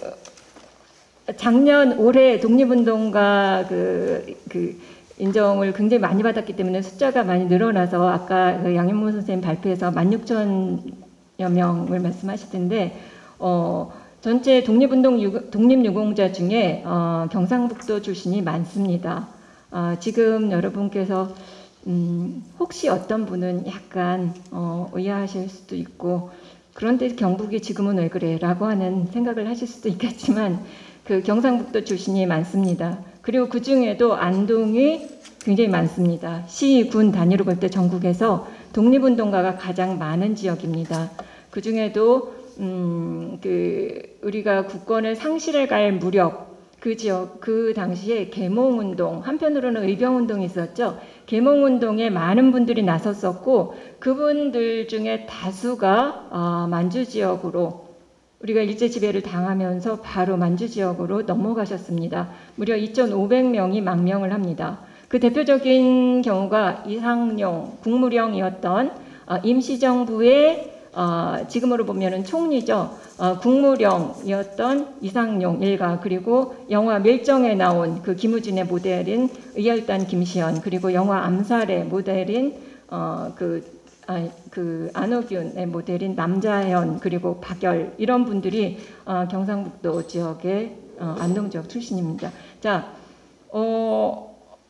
작년 올해 독립운동가 그, 그 인정을 굉장히 많이 받았기 때문에 숫자가 많이 늘어나서 아까 그 양현모 선생님 발표에서 만 육천여 명을 말씀하시던데 어, 전체 독립운동 유, 독립유공자 중에 어, 경상북도 출신이 많습니다. 어, 지금 여러분께서 음, 혹시 어떤 분은 약간 어, 의아하실 수도 있고 그런데 경북이 지금은 왜 그래? 라고 하는 생각을 하실 수도 있겠지만 그 경상북도 출신이 많습니다. 그리고 그 중에도 안동이 굉장히 많습니다. 시, 군 단위로 볼 때 전국에서 독립운동가가 가장 많은 지역입니다. 그 중에도 음, 그 우리가 국권을 상실해 갈 무렵 그 지역 그 당시에 계몽운동 한편으로는 의병운동이 있었죠. 계몽운동에 많은 분들이 나섰었고 그분들 중에 다수가 어, 만주 지역으로 우리가 일제 지배를 당하면서 바로 만주 지역으로 넘어가셨습니다. 무려 이천오백 명이 망명을 합니다. 그 대표적인 경우가 이상용 국무령이었던 어, 임시정부의 어, 지금으로 보면은 총리죠. 어, 국무령이었던 이상용 일가 그리고 영화 밀정에 나온 그 김우진의 모델인 의열단 김시연 그리고 영화 암살의 모델인 어, 그, 아, 그 안호균의 모델인 남자현 그리고 박열 이런 분들이 어, 경상북도 지역의 어, 안동 지역 출신입니다. 자, 어.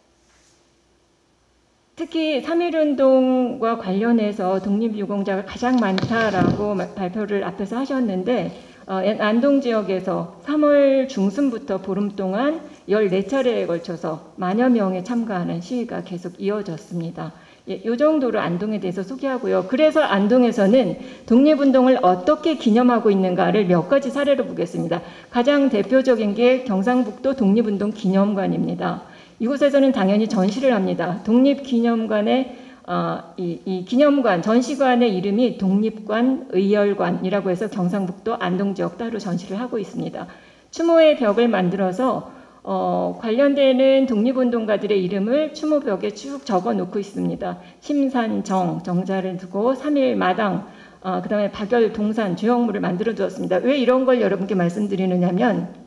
특히 삼일운동과 관련해서 독립유공자가 가장 많다라고 발표를 앞에서 하셨는데 어, 안동 지역에서 삼월 중순부터 보름 동안 열네 차례에 걸쳐서 만여 명이 참가하는 시위가 계속 이어졌습니다. 예, 이 정도로 안동에 대해서 소개하고요. 그래서 안동에서는 독립운동을 어떻게 기념하고 있는가를 몇 가지 사례로 보겠습니다. 가장 대표적인 게 경상북도 독립운동 기념관입니다. 이곳에서는 당연히 전시를 합니다. 독립기념관의 어, 이, 이 기념관, 전시관의 이름이 독립관 의열관이라고 해서 경상북도 안동 지역 따로 전시를 하고 있습니다. 추모의 벽을 만들어서 어, 관련되는 독립운동가들의 이름을 추모벽에 쭉 적어 놓고 있습니다. 심산정, 정자를 두고 삼일마당, 어, 그 다음에 박열, 동산, 주영물을 만들어 두었습니다. 왜 이런 걸 여러분께 말씀드리느냐면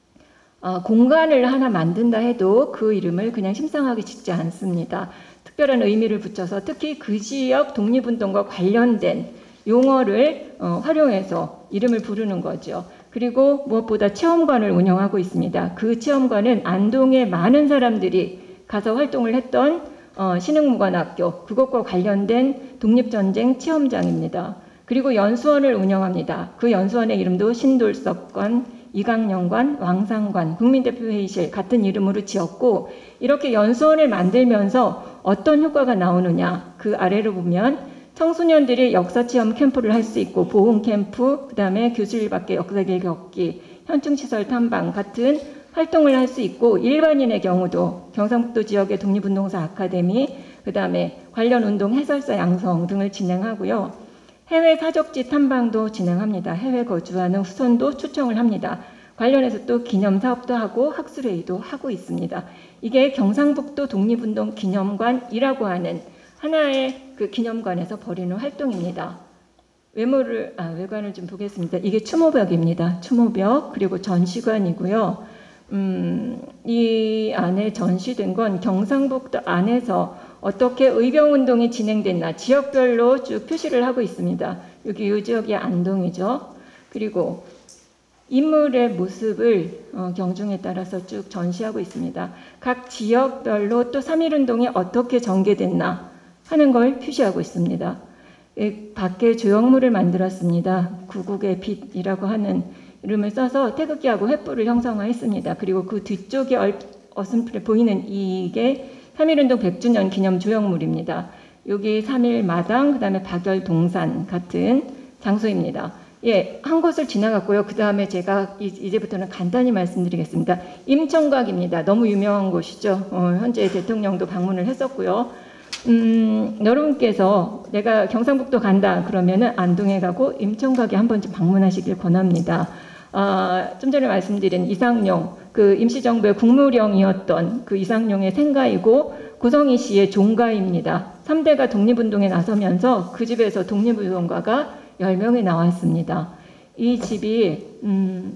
어, 공간을 하나 만든다 해도 그 이름을 그냥 심상하게 짓지 않습니다. 특별한 의미를 붙여서 특히 그 지역 독립운동과 관련된 용어를 어, 활용해서 이름을 부르는 거죠. 그리고 무엇보다 체험관을 운영하고 있습니다. 그 체험관은 안동에 많은 사람들이 가서 활동을 했던 어, 신흥무관학교 그것과 관련된 독립전쟁 체험장입니다. 그리고 연수원을 운영합니다. 그 연수원의 이름도 신돌석관, 이강영관, 왕상관, 국민대표회의실 같은 이름으로 지었고 이렇게 연수원을 만들면서 어떤 효과가 나오느냐 그 아래로 보면 청소년들이 역사체험 캠프를 할 수 있고 보훈 캠프, 그 다음에 교수일 밖에 역사길 걷기, 현충시설 탐방 같은 활동을 할 수 있고 일반인의 경우도 경상북도 지역의 독립운동사 아카데미, 그 다음에 관련 운동 해설사 양성 등을 진행하고요. 해외 사적지 탐방도 진행합니다. 해외 거주하는 후손도 초청을 합니다. 관련해서 또 기념사업도 하고 학술회의도 하고 있습니다. 이게 경상북도 독립운동 기념관이라고 하는 하나의 그 기념관에서 벌이는 활동입니다. 외모를, 아, 외관을 좀 보겠습니다. 이게 추모벽입니다. 추모벽, 그리고 전시관이고요. 음, 이 안에 전시된 건 경상북도 안에서 어떻게 의병운동이 진행됐나 지역별로 쭉 표시를 하고 있습니다. 여기 이 지역이 안동이죠. 그리고 인물의 모습을 어, 경중에 따라서 쭉 전시하고 있습니다. 각 지역별로 또 삼일운동이 어떻게 전개됐나 하는 걸 표시하고 있습니다. 예, 밖에 조형물을 만들었습니다. 구국의 빛이라고 하는 이름을 써서 태극기하고 횃불을 형상화했습니다. 그리고 그 뒤쪽에 어슴푸레 보이는 이게 삼일운동 백 주년 기념 조형물입니다. 여기 삼일마당, 그 다음에 박열동산 같은 장소입니다. 예, 한 곳을 지나갔고요. 그 다음에 제가 이제부터는 간단히 말씀드리겠습니다. 임청각입니다. 너무 유명한 곳이죠. 어, 현재 대통령도 방문을 했었고요. 음, 여러분께서 내가 경상북도 간다 그러면은 안동에 가고 임청각에 한 번쯤 방문하시길 권합니다. 아, 좀 전에 말씀드린 이상용, 그 임시정부의 국무령이었던 그 이상용의 생가이고 고성희 씨의 종가입니다. 삼 대가 독립운동에 나서면서 그 집에서 독립운동가가 열 명이 나왔습니다. 이 집이 음,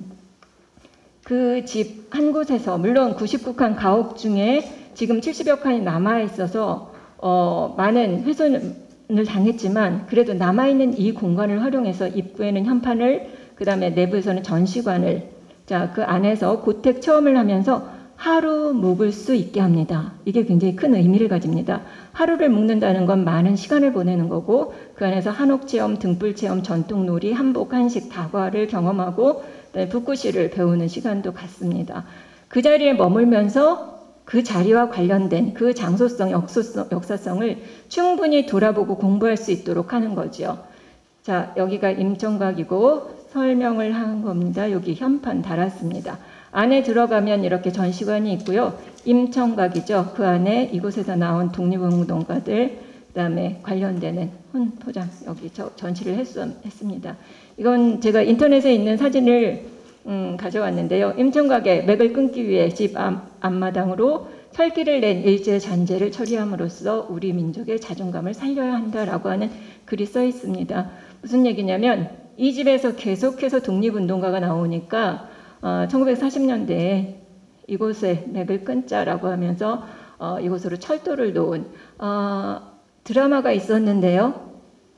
그 집 한 곳에서 물론 구십구 칸 가옥 중에 지금 칠십여 칸이 남아 있어서 어, 많은 훼손을 당했지만 그래도 남아있는 이 공간을 활용해서 입구에는 현판을, 그 다음에 내부에서는 전시관을, 자, 그 안에서 고택 체험을 하면서 하루 묵을 수 있게 합니다. 이게 굉장히 큰 의미를 가집니다. 하루를 묵는다는 건 많은 시간을 보내는 거고 그 안에서 한옥 체험, 등불 체험, 전통놀이, 한복, 한식, 다과를 경험하고 그다음에 붓글씨를 배우는 시간도 갖습니다. 그 자리에 머물면서 그 자리와 관련된 그 장소성, 역소성, 역사성을 충분히 돌아보고 공부할 수 있도록 하는 거죠. 자, 여기가 임청각이고 설명을 한 겁니다. 여기 현판 달았습니다. 안에 들어가면 이렇게 전시관이 있고요. 임청각이죠. 그 안에 이곳에서 나온 독립운동가들, 그 다음에 관련되는 훈포장 여기 저, 전시를 했, 했습니다. 이건 제가 인터넷에 있는 사진을 음, 가져왔는데요. 임청각의 맥을 끊기 위해 집 앞, 앞마당으로 철기를 낸 일제 잔재를 처리함으로써 우리 민족의 자존감을 살려야 한다라고 하는 글이 써 있습니다. 무슨 얘기냐면 이 집에서 계속해서 독립운동가가 나오니까 어, 천구백사십 년대에 이곳에 맥을 끊자라고 하면서 어, 이곳으로 철도를 놓은 어, 드라마가 있었는데요.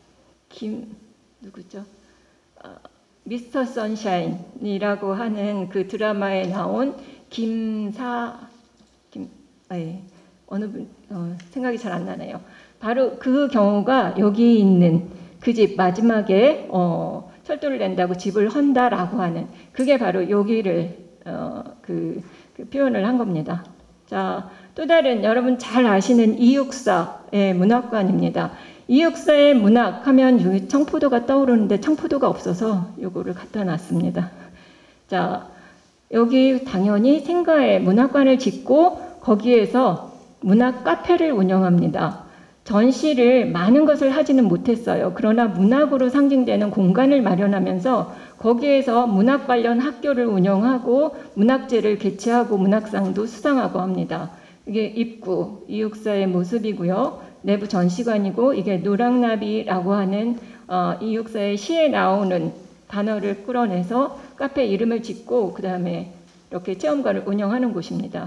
김 누구죠? 어, 미스터 선샤인이라고 하는 그 드라마에 나온 김사 김 예, 어느 분 어, 생각이 잘 안 나네요. 바로 그 경우가 여기 있는 그 집 마지막에 어, 철도를 낸다고 집을 헌다라고 하는 그게 바로 여기를 어, 그, 그 표현을 한 겁니다. 자, 또 다른 여러분 잘 아시는 이육사의 문학관입니다. 이육사의 문학 하면 청포도가 떠오르는데 청포도가 없어서 요거를 갖다 놨습니다. 자, 여기 당연히 생가에 문학관을 짓고 거기에서 문학 카페를 운영합니다. 전시를 많은 것을 하지는 못했어요. 그러나 문학으로 상징되는 공간을 마련하면서 거기에서 문학 관련 학교를 운영하고 문학제를 개최하고 문학상도 수상하고 합니다. 이게 입구 이육사의 모습이고요. 내부 전시관이고 이게 노랑나비라고 하는 어, 이육사의 시에 나오는 단어를 끌어내서 카페 이름을 짓고 그 다음에 이렇게 체험관을 운영하는 곳입니다.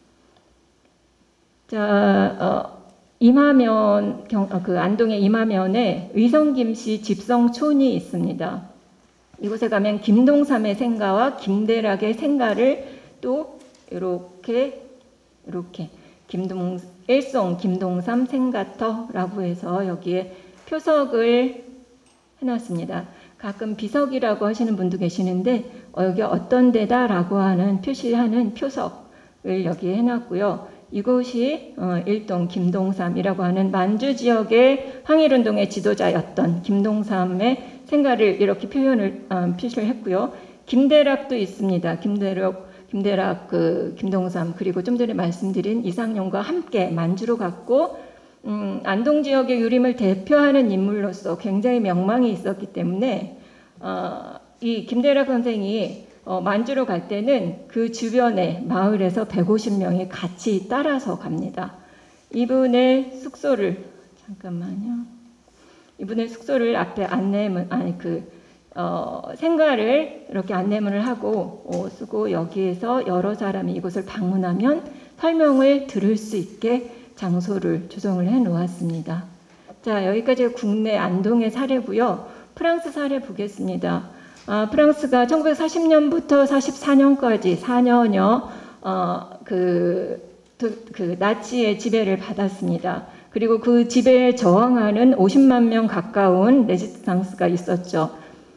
자, 어, 임하면 경, 어, 그 안동의 임하면에 의성김씨 집성촌이 있습니다. 이곳에 가면 김동삼의 생가와 김대락의 생가를 또 이렇게 이렇게 김동 일송 김동삼 생가터라고 해서 여기에 표석을 해놨습니다. 가끔 비석이라고 하시는 분도 계시는데 어, 여기 어떤 데다라고 하는 표시하는 표석을 여기에 해놨고요. 이곳이 어, 일동 김동삼이라고 하는 만주 지역의 항일운동의 지도자였던 김동삼의 생가를 이렇게 표현을 어, 표시를 했고요. 김대락도 있습니다. 김대락, 김대락, 그 김동삼 그리고 좀 전에 말씀드린 이상용과 함께 만주로 갔고 음, 안동 지역의 유림을 대표하는 인물로서 굉장히 명망이 있었기 때문에 어, 이 김대락 선생이 어, 만주로 갈 때는 그 주변의 마을에서 백오십 명이 같이 따라서 갑니다. 이분의 숙소를 잠깐만요. 이분의 숙소를 앞에 안내 아니 그 어, 생가를 이렇게 안내문을 하고 어, 쓰고 여기에서 여러 사람이 이곳을 방문하면 설명을 들을 수 있게 장소를 조성을 해 놓았습니다. 자, 여기까지 국내 안동의 사례고요. 프랑스 사례 보겠습니다. 아, 프랑스가 천구백사십 년부터 사십사 년까지 사 년여 어, 그, 그 나치의 지배를 받았습니다. 그리고 그 지배에 저항하는 오십만 명 가까운 레지스탕스가 있었죠.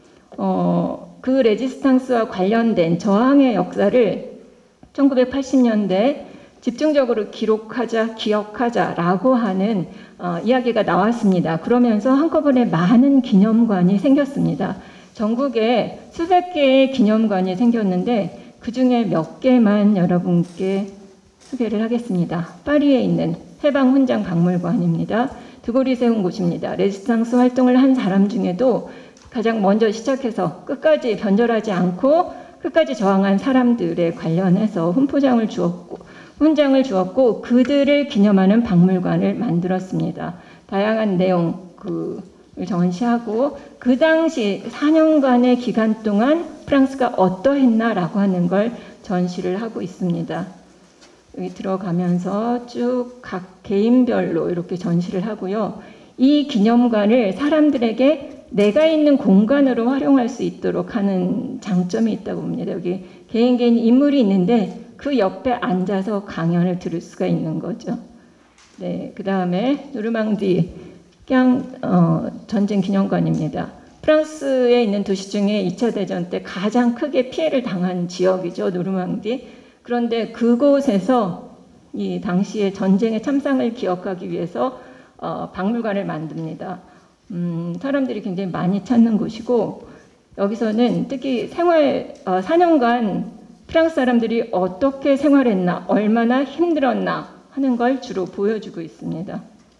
어, 그 레지스탕스와 관련된 저항의 역사를 천구백팔십 년대 집중적으로 기록하자, 기억하자라고 하는 어, 이야기가 나왔습니다. 그러면서 한꺼번에 많은 기념관이 생겼습니다. 전국에 수백 개의 기념관이 생겼는데 그 중에 몇 개만 여러분께 소개를 하겠습니다. 파리에 있는 해방훈장 박물관입니다. 드골이 세운 곳입니다. 레지스탕스 활동을 한 사람 중에도 가장 먼저 시작해서 끝까지 변절하지 않고 끝까지 저항한 사람들에 관련해서 훈포장을 주었고 훈장을 주었고 그들을 기념하는 박물관을 만들었습니다. 다양한 내용 그 전시하고 그 당시 사 년간의 기간 동안 프랑스가 어떠했나라고 하는 걸 전시를 하고 있습니다. 여기 들어가면서 쭉 각 개인별로 이렇게 전시를 하고요. 이 기념관을 사람들에게 내가 있는 공간으로 활용할 수 있도록 하는 장점이 있다고 봅니다. 여기 개인 개인 인물이 있는데 그 옆에 앉아서 강연을 들을 수가 있는 거죠. 네, 그 다음에 노르망디 그냥 어, 전쟁 기념관입니다. 프랑스에 있는 도시 중에 이 차 대전 때 가장 크게 피해를 당한 지역이죠. 노르망디. 그런데 그곳에서 이 당시의 전쟁의 참상을 기억하기 위해서 어, 박물관을 만듭니다. 음, 사람들이 굉장히 많이 찾는 곳이고 여기서는 특히 생활 어, 사 년간 프랑스 사람들이 어떻게 생활했나, 얼마나 힘들었나 하는 걸 주로 보여주고 있습니다.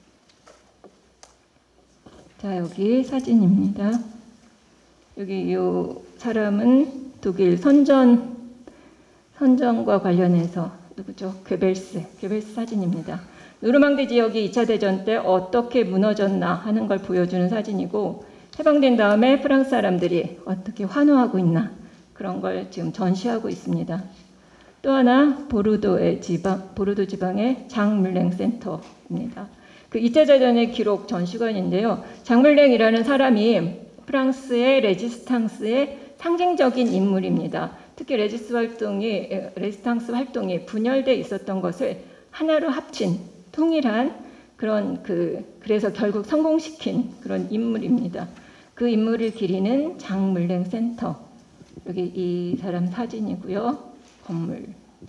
자, 여기 사진입니다. 여기 이 사람은 독일 선전, 선전과 관련해서 누구죠? 괴벨스, 괴벨스 사진입니다. 노르망디 지역이 이 차 대전 때 어떻게 무너졌나 하는 걸 보여주는 사진이고 해방된 다음에 프랑스 사람들이 어떻게 환호하고 있나 그런 걸 지금 전시하고 있습니다. 또 하나 보르도의 지방, 보르도 지방의 장물랭 센터입니다. 그 이 차 대전의 기록 전시관인데요. 장물랭이라는 사람이 프랑스의 레지스탕스의 상징적인 인물입니다. 특히 레지스 활동이, 레지스탕스 활동이 분열돼 있었던 것을 하나로 합친 통일한 그런 그 그래서 결국 성공시킨 그런 인물입니다. 그 인물을 기리는 장물랭 센터. 여기 이 사람 사진이고요. 건물.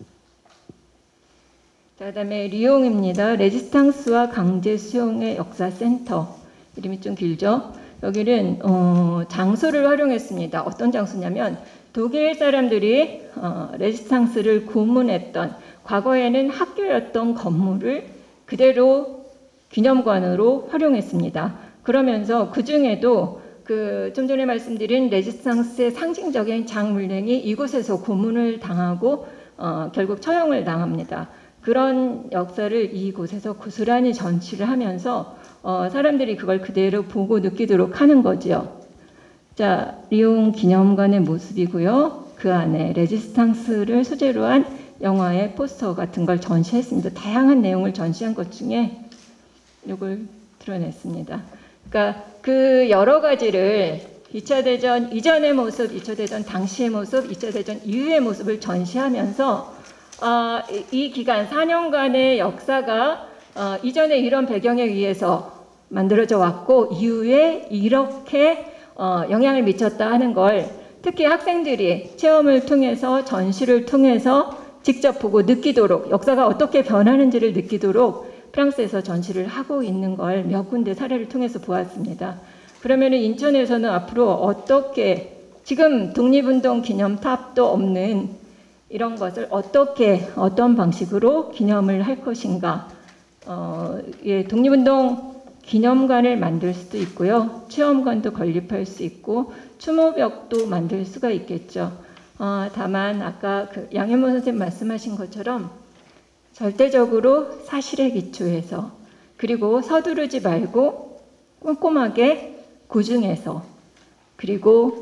자, 그다음에 리옹입니다. 레지스탕스와 강제 수용의 역사센터. 이름이 좀 길죠. 여기는 어, 장소를 활용했습니다. 어떤 장소냐면 독일 사람들이 어, 레지스탕스를 고문했던 과거에는 학교였던 건물을 그대로 기념관으로 활용했습니다. 그러면서 그 중에도 그 좀 전에 말씀드린 레지스탕스의 상징적인 장물랭이 이곳에서 고문을 당하고 어, 결국 처형을 당합니다. 그런 역사를 이곳에서 고스란히 전시를 하면서 어, 사람들이 그걸 그대로 보고 느끼도록 하는 거지요. 자, 리옹 기념관의 모습이고요. 그 안에 레지스탕스를 소재로 한 영화의 포스터 같은 걸 전시했습니다. 다양한 내용을 전시한 것 중에 이걸 드러냈습니다. 그러니까 그 여러 가지를 이 차 대전 이전의 모습, 이 차 대전 당시의 모습, 이 차 대전 이후의 모습을 전시하면서 어, 이 기간 사 년간의 역사가 어, 이전에 이런 배경에 의해서 만들어져 왔고 이후에 이렇게 어, 영향을 미쳤다 하는 걸 특히 학생들이 체험을 통해서 전시를 통해서 직접 보고 느끼도록 역사가 어떻게 변하는지를 느끼도록 프랑스에서 전시를 하고 있는 걸 몇 군데 사례를 통해서 보았습니다. 그러면 인천에서는 앞으로 어떻게 지금 독립운동 기념탑도 없는 이런 것을 어떻게 어떤 방식으로 기념을 할 것인가 어, 예, 독립운동 기념관을 만들 수도 있고요. 체험관도 건립할 수 있고 추모벽도 만들 수가 있겠죠. 어, 다만 아까 그 양현모 선생님 말씀하신 것처럼 절대적으로 사실에 기초해서 그리고 서두르지 말고 꼼꼼하게 고증해서 그리고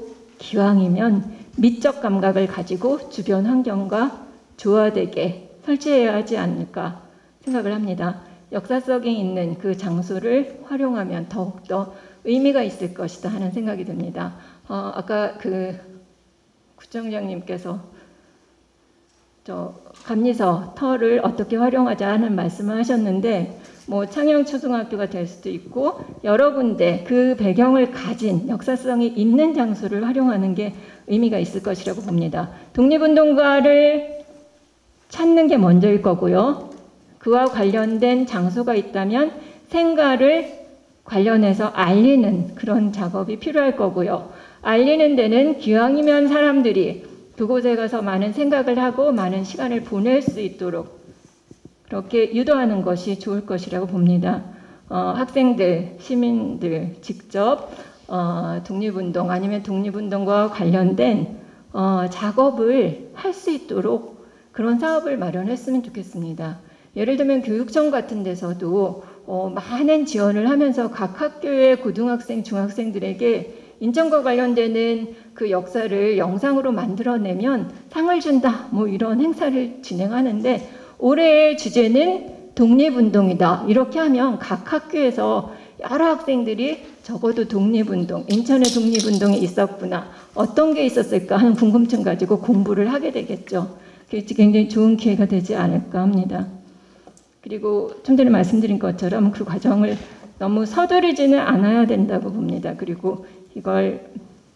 기왕이면 미적 감각을 가지고 주변 환경과 조화되게 설치해야 하지 않을까 생각을 합니다. 역사성이 있는 그 장소를 활용하면 더욱더 의미가 있을 것이다 하는 생각이 듭니다. 어, 아까 그 구청장님께서 저 감리서 터를 어떻게 활용하자 하는 말씀을 하셨는데, 뭐 창녕 초등학교가 될 수도 있고 여러 군데 그 배경을 가진 역사성이 있는 장소를 활용하는 게 의미가 있을 것이라고 봅니다. 독립운동가를 찾는 게 먼저일 거고요. 그와 관련된 장소가 있다면 생가를 관련해서 알리는 그런 작업이 필요할 거고요. 알리는 데는 기왕이면 사람들이 그곳에 가서 많은 생각을 하고 많은 시간을 보낼 수 있도록 그렇게 유도하는 것이 좋을 것이라고 봅니다. 어, 학생들, 시민들 직접 어, 독립운동 아니면 독립운동과 관련된 어, 작업을 할 수 있도록 그런 사업을 마련했으면 좋겠습니다. 예를 들면 교육청 같은 데서도 어, 많은 지원을 하면서 각 학교의 고등학생, 중학생들에게 인천과 관련되는 그 역사를 영상으로 만들어내면 상을 준다, 뭐 이런 행사를 진행하는데, 올해의 주제는 독립운동이다. 이렇게 하면 각 학교에서 여러 학생들이 적어도 독립운동, 인천의 독립운동이 있었구나, 어떤 게 있었을까 하는 궁금증 가지고 공부를 하게 되겠죠. 그래서 굉장히 좋은 기회가 되지 않을까 합니다. 그리고 좀 전에 말씀드린 것처럼 그 과정을 너무 서두르지는 않아야 된다고 봅니다. 그리고 이걸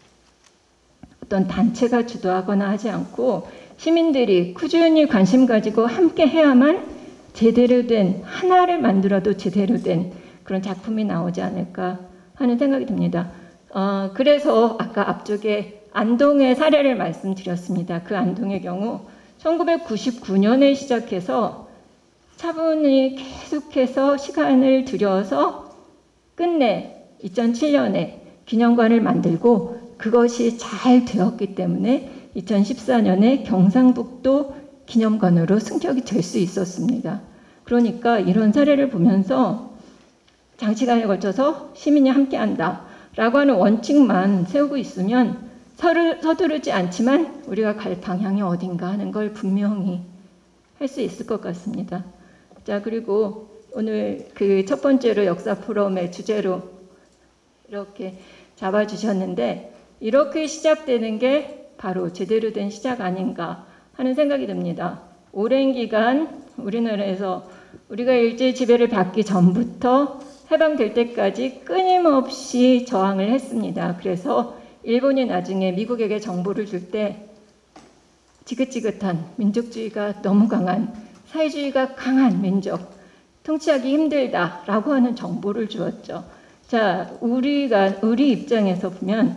어떤 단체가 주도하거나 하지 않고 시민들이 꾸준히 관심 가지고 함께 해야만 제대로 된, 하나를 만들어도 제대로 된 그런 작품이 나오지 않을까 하는 생각이 듭니다. 어, 그래서 아까 앞쪽에 안동의 사례를 말씀드렸습니다. 그 안동의 경우 천구백구십구 년에 시작해서 차분히 계속해서 시간을 들여서 끝내 이천칠 년에 기념관을 만들고 그것이 잘 되었기 때문에 이천십사 년에 경상북도 기념관으로 승격이 될 수 있었습니다. 그러니까 이런 사례를 보면서 장시간에 걸쳐서 시민이 함께한다 라고 하는 원칙만 세우고 있으면 서를, 서두르지 않지만 우리가 갈 방향이 어딘가 하는 걸 분명히 할 수 있을 것 같습니다. 자, 그리고 오늘 그 첫 번째로 역사 포럼의 주제로 이렇게 잡아주셨는데, 이렇게 시작되는 게 바로 제대로 된 시작 아닌가 하는 생각이 듭니다. 오랜 기간 우리나라에서 우리가 일제 지배를 받기 전부터 해방될 때까지 끊임없이 저항을 했습니다. 그래서 일본이 나중에 미국에게 정보를 줄 때 지긋지긋한 민족주의가 너무 강한, 사회주의가 강한 민족, 통치하기 힘들다라고 하는 정보를 주었죠. 자, 우리가 우리 입장에서 보면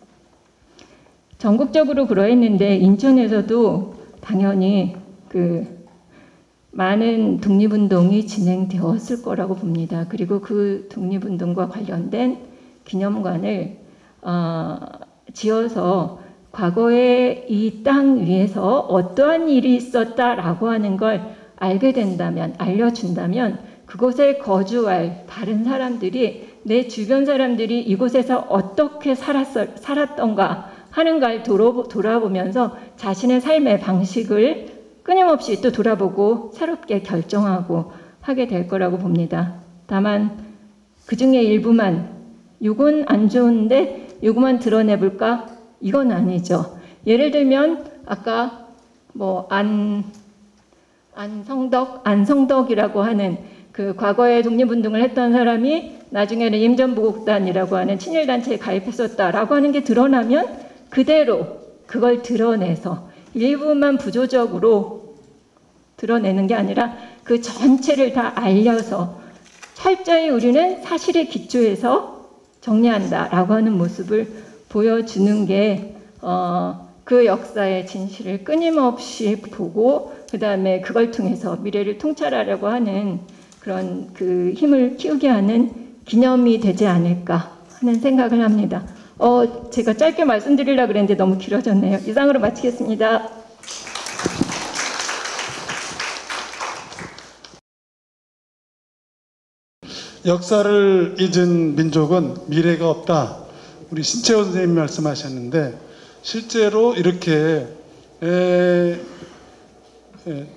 전국적으로 그러했는데 인천에서도 당연히 그 많은 독립운동이 진행되었을 거라고 봅니다. 그리고 그 독립운동과 관련된 기념관을 어, 지어서 과거에 이 땅 위에서 어떠한 일이 있었다라고 하는 걸 알게 된다면, 알려준다면 그곳에 거주할 다른 사람들이, 내 주변 사람들이 이곳에서 어떻게 살았, 살았던가 하는 걸 돌아보면서 자신의 삶의 방식을 끊임없이 또 돌아보고 새롭게 결정하고 하게 될 거라고 봅니다. 다만 그 중에 일부만, 이건 안 좋은데 이거만 드러내볼까? 이건 아니죠. 예를 들면 아까 뭐 안, 안성덕, 안성덕이라고 하는 그 과거에 독립운동을 했던 사람이 나중에는 임전보국단이라고 하는 친일단체에 가입했었다라고 하는 게 드러나면 그대로 그걸 드러내서 일부만 부조적으로 드러내는 게 아니라 그 전체를 다 알려서 철저히 우리는 사실에 기초해서 정리한다라고 하는 모습을 보여주는 게 어, 그 역사의 진실을 끊임없이 보고 그 다음에 그걸 통해서 미래를 통찰하려고 하는 그런 그 힘을 키우게 하는 기념이 되지 않을까 하는 생각을 합니다. 어, 제가 짧게 말씀드리려고 그랬는데 너무 길어졌네요. 이상으로 마치겠습니다. 역사를 잊은 민족은 미래가 없다. 우리 신채원 선생님 말씀하셨는데 실제로 이렇게 에, 에,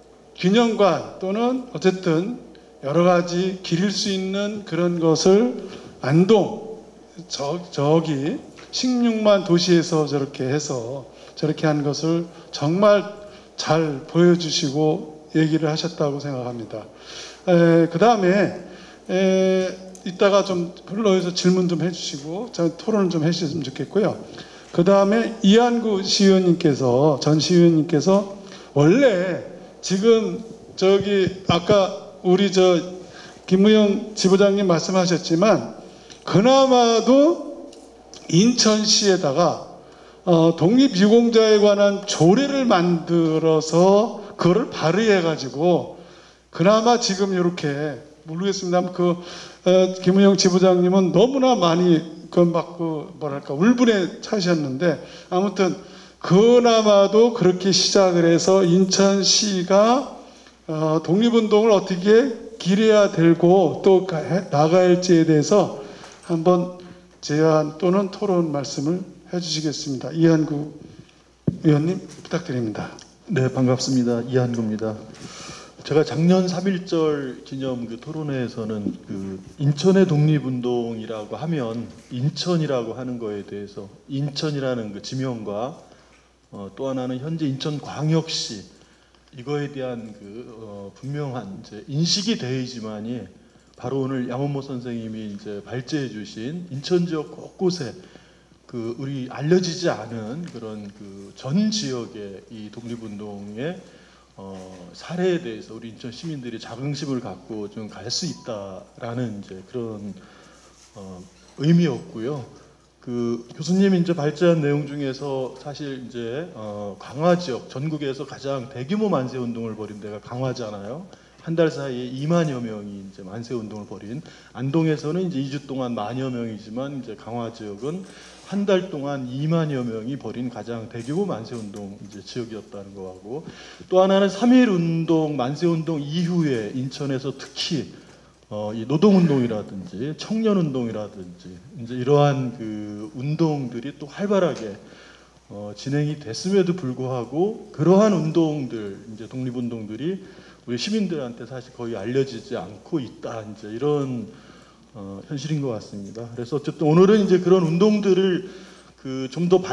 균형관 또는 어쨌든 여러 가지 기릴 수 있는 그런 것을 안동 저, 저기 십육만 도시에서 저렇게 해서 저렇게 한 것을 정말 잘 보여주시고 얘기를 하셨다고 생각합니다. 그 다음에 이따가 좀 흘러서 질문 좀 해주시고 토론을 좀 해주셨으면 좋겠고요. 그 다음에 이한구 시의원님께서 전 시의원님께서 원래 지금 저기 아까 우리 저 김무영 지부장님 말씀하셨지만 그나마도 인천시에다가 어, 독립유공자에 관한 조례를 만들어서 그거를 발의해 가지고 그나마 지금 이렇게 모르겠습니다. 그 어, 김우영 지부장님은 너무나 많이 그 막 그 뭐랄까 울분에 차셨는데 아무튼 그나마도 그렇게 시작을 해서 인천시가 어, 독립운동을 어떻게 기려야 되고 또 나가야할지에 대해서 한번 제안 또는 토론 말씀을 해주시겠습니다. 이한구 의원님 부탁드립니다. 네, 반갑습니다. 이한구입니다. 제가 작년 삼일절 기념 그 토론회에서는 그 인천의 독립운동이라고 하면 인천이라고 하는 거에 대해서 인천이라는 그 지명과 어, 또 하나는 현재 인천광역시 이거에 대한 그 어, 분명한 이제 인식이 되어야지만이 바로 오늘 양원모 선생님이 이제 발제해 주신 인천 지역 곳곳에 그 우리 알려지지 않은 그런 그 전 지역의 이 독립운동의 어, 사례에 대해서 우리 인천 시민들이 자긍심을 갖고 좀 갈 수 있다라는 이제 그런 어, 의미였고요. 그 교수님이 이제 발제한 내용 중에서 사실 이제 어, 강화 지역 전국에서 가장 대규모 만세 운동을 벌인 데가 강화잖아요. 한 달 사이에 이만여 명이 이제 만세 운동을 벌인 안동에서는 이제 이 주 동안 만여 명이지만 이제 강화 지역은 한 달 동안 이만여 명이 벌인 가장 대규모 만세 운동 이제 지역이었다는 거하고 또 하나는 삼일 운동 만세 운동 이후에 인천에서 특히 어, 이 노동운동이라든지 청년운동이라든지 이제 이러한 그 운동들이 또 활발하게 어, 진행이 됐음에도 불구하고 그러한 운동들 이제 독립운동들이 우리 시민들한테 사실 거의 알려지지 않고 있다 이제 이런 어, 현실인 것 같습니다. 그래서 어쨌든 오늘은 이제 그런 운동들을 그 좀 더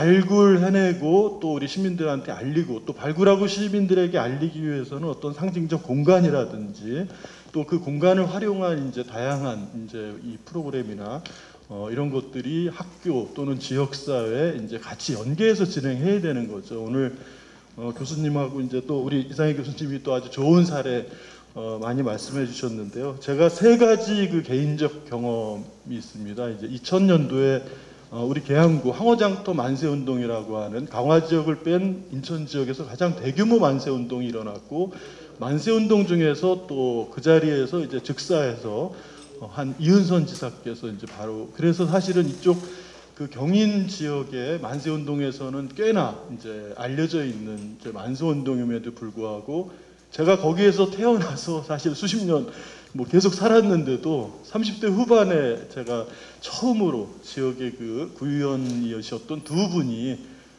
발굴해내고 또 우리 시민들한테 알리고 또 발굴하고 시민들에게 알리기 위해서는 어떤 상징적 공간이라든지 또 그 공간을 활용한 이제 다양한 이제 이 프로그램이나 어, 이런 것들이 학교 또는 지역사회에 이제 같이 연계해서 진행해야 되는 거죠. 오늘 어, 교수님하고 이제 또 우리 이상희 교수님이 또 아주 좋은 사례 어, 많이 말씀해 주셨는데요. 제가 세 가지 그 개인적 경험이 있습니다. 이제 이천 년도에 어, 우리 계양구 황허장터 만세운동이라고 하는 강화 지역을 뺀 인천 지역에서 가장 대규모 만세운동이 일어났고 만세운동 중에서 또 그 자리에서 이제 즉사해서 어, 한 이은선 지사께서 이제 바로 그래서 사실은 이쪽 그 경인 지역의 만세운동에서는 꽤나 이제 알려져 있는 이제 만세운동임에도 불구하고 제가 거기에서 태어나서 사실 수십 년 뭐 계속 살았는데도 삼십 대 후반에 제가 처음으로 지역의 그 구의원이셨던 두 분이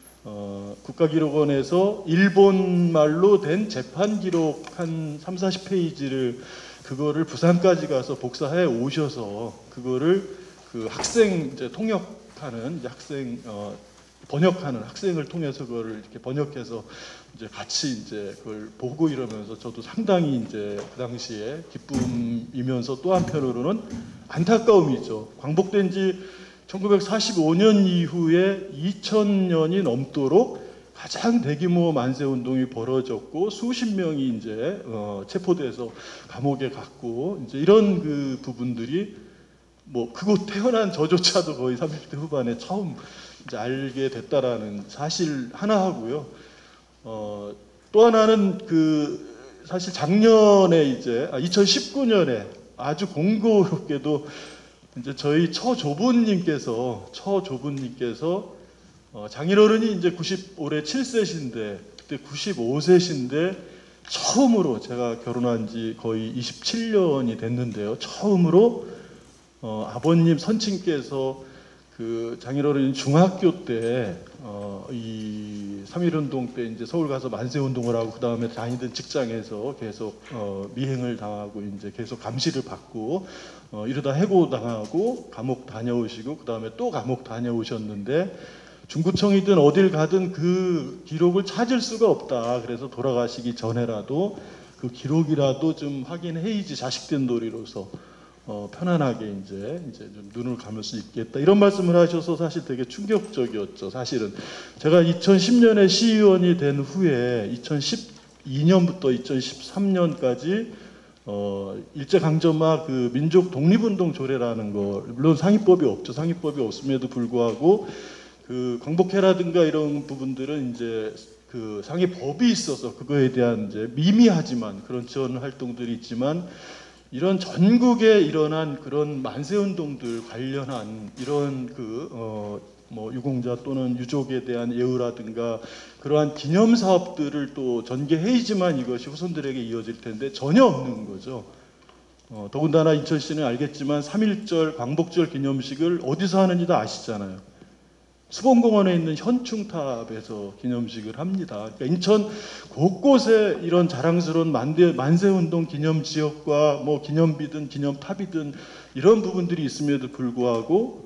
어, 국가기록원에서 일본말로 된 재판 기록 한 삼사십 페이지를 그거를 부산까지 가서 복사해 오셔서 그거를 그 학생 이제 통역하는 이제 학생 어, 번역하는 학생을 통해서 그거를 이렇게 번역해서 이제 같이 이제 그걸 보고 이러면서 저도 상당히 이제 그 당시에 기쁨이면서 또 한편으로는 안타까움이죠. 광복된 지 천구백사십오 년 이후에 이천 년이 넘도록 가장 대규모 만세 운동이 벌어졌고 수십 명이 이제 어, 체포돼서 감옥에 갔고 이제 이런 그 부분들이 뭐 그곳 태어난 저조차도 거의 삼십 대 후반에 처음 이제 알게 됐다라는 사실 하나 하고요. 어, 또 하나는 그 사실 작년에 이제 아, 이천십구 년에 아주 공교롭게도 이제 저희 처조부님께서 처조부님께서 어, 장인어른이 이제 구십 올해 칠 세신데 그때 구십오 세신데 처음으로 제가 결혼한 지 거의 이십칠 년이 됐는데요. 처음으로 어, 아버님 선친께서 그 장인어른 중학교 때 어, 이 삼일운동 때 이제 서울 가서 만세운동을 하고 그 다음에 다니던 직장에서 계속 어, 미행을 당하고 이제 계속 감시를 받고 어, 이러다 해고 당하고 감옥 다녀오시고 그 다음에 또 감옥 다녀오셨는데 중구청이든 어딜 가든 그 기록을 찾을 수가 없다. 그래서 돌아가시기 전에라도 그 기록이라도 좀 확인해야지 자식된 도리로서 어, 편안하게 이제 이제 좀 눈을 감을 수 있겠다 이런 말씀을 하셔서 사실 되게 충격적이었죠. 사실은 제가 이천십 년에 시의원이 된 후에 이천십이 년부터 이천십삼 년까지 어, 일제강점화 그 민족 독립운동 조례라는 거 물론 상위법이 없죠. 상위법이 없음에도 불구하고 그 광복회라든가 이런 부분들은 이제 그 상위 법이 있어서 그거에 대한 이제 미미하지만 그런 지원 활동들이 있지만 이런 전국에 일어난 그런 만세운동들 관련한 이런 그 어 뭐 유공자 또는 유족에 대한 예우라든가 그러한 기념 사업들을 또 전개해야지만 이것이 후손들에게 이어질 텐데 전혀 없는 거죠. 어, 더군다나 인천시는 알겠지만 삼일절 광복절 기념식을 어디서 하는지 다 아시잖아요. 수봉공원에 있는 현충탑에서 기념식을 합니다. 그러니까 인천 곳곳에 이런 자랑스러운 만대, 만세운동 기념지역과 뭐 기념비든 기념탑이든 이런 부분들이 있음에도 불구하고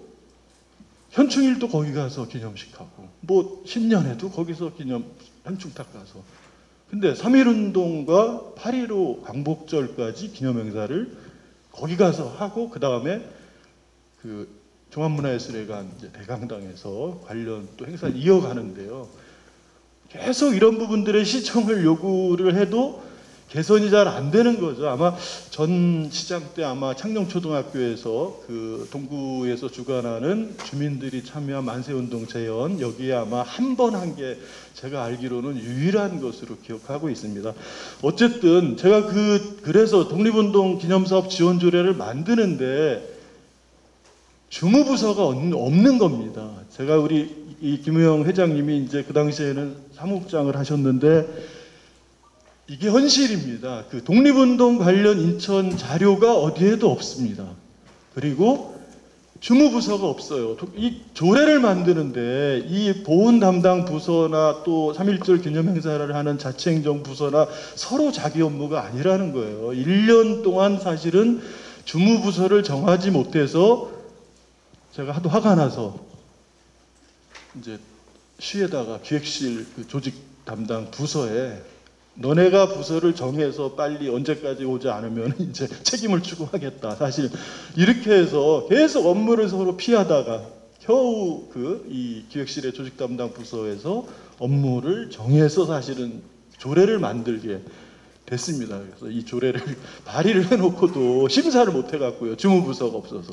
현충일도 거기 가서 기념식하고 뭐 신년에도 거기서 기념 현충탑 가서 근데 삼일운동과 팔일오 광복절까지 기념행사를 거기 가서 하고 그 다음에 그 종합문화예술회관 이제 대강당에서 관련 또 행사를 이어가는데요. 계속 이런 부분들의 시정을 요구를 해도 개선이 잘 안 되는 거죠. 아마 전 시장 때 아마 창녕초등학교에서 그 동구에서 주관하는 주민들이 참여한 만세운동 재연 여기에 아마 한 번 한 게 제가 알기로는 유일한 것으로 기억하고 있습니다. 어쨌든 제가 그 그래서 독립운동 기념사업 지원조례를 만드는데 주무부서가 없는 겁니다. 제가 우리 이 김우영 회장님이 이제 그 당시에는 사무국장을 하셨는데 이게 현실입니다. 그 독립운동 관련 인천 자료가 어디에도 없습니다. 그리고 주무부서가 없어요. 이 조례를 만드는데 이 보훈 담당 부서나 또 삼일절 기념 행사를 하는 자치행정 부서나 서로 자기 업무가 아니라는 거예요. 일 년 동안 사실은 주무부서를 정하지 못해서 제가 하도 화가 나서 이제 시에다가 기획실 그 조직 담당 부서에 너네가 부서를 정해서 빨리 언제까지 오지 않으면 이제 책임을 추구하겠다. 사실 이렇게 해서 계속 업무를 서로 피하다가 겨우 그 이 기획실의 조직 담당 부서에서 업무를 정해서 사실은 조례를 만들게 됐습니다. 그래서 이 조례를 발의를 해놓고도 심사를 못 해갖고요. 주무부서가 없어서.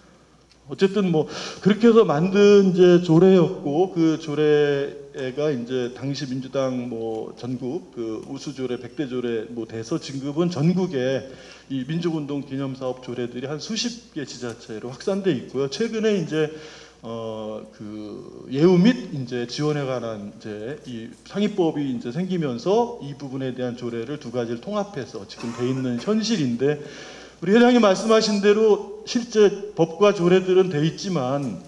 어쨌든 뭐 그렇게 해서 만든 이제 조례였고 그 조례가 이제 당시 민주당 뭐 전국 그 우수조례 백대 조례 뭐 돼서 지금은 전국에 이 민족운동 기념사업 조례들이 한 수십 개 지자체로 확산돼 있고요. 최근에 이제 어 그 예우 및 이제 지원에 관한 이제 이 상위법이 이제 생기면서 이 부분에 대한 조례를 두 가지를 통합해서 지금 돼 있는 현실인데. 우리 회장님 말씀하신 대로 실제 법과 조례들은 돼 있지만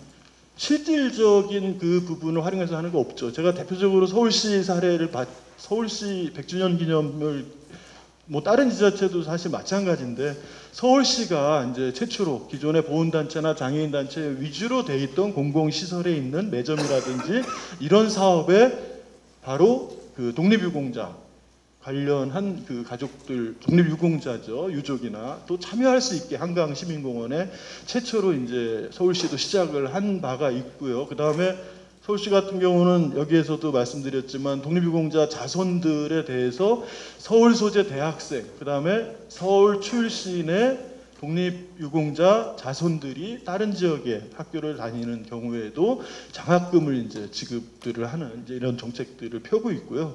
실질적인 그 부분을 활용해서 하는 거 없죠. 제가 대표적으로 서울시 사례를 봐, 서울시 백 주년 기념을 뭐 다른 지자체도 사실 마찬가지인데 서울시가 이제 최초로 기존의 보훈단체나 장애인단체 위주로 돼 있던 공공시설에 있는 매점이라든지 이런 사업에 바로 그 독립유공자 관련한 그 가족들 독립유공자죠 유족이나 또 참여할 수 있게 한강 시민공원에 최초로 이제 서울시도 시작을 한 바가 있고요. 그 다음에 서울시 같은 경우는 여기에서도 말씀드렸지만 독립유공자 자손들에 대해서 서울 소재 대학생, 그 다음에 서울 출신의 독립유공자 자손들이 다른 지역에 학교를 다니는 경우에도 장학금을 이제 지급들을 하는 이제 이런 정책들을 펴고 있고요.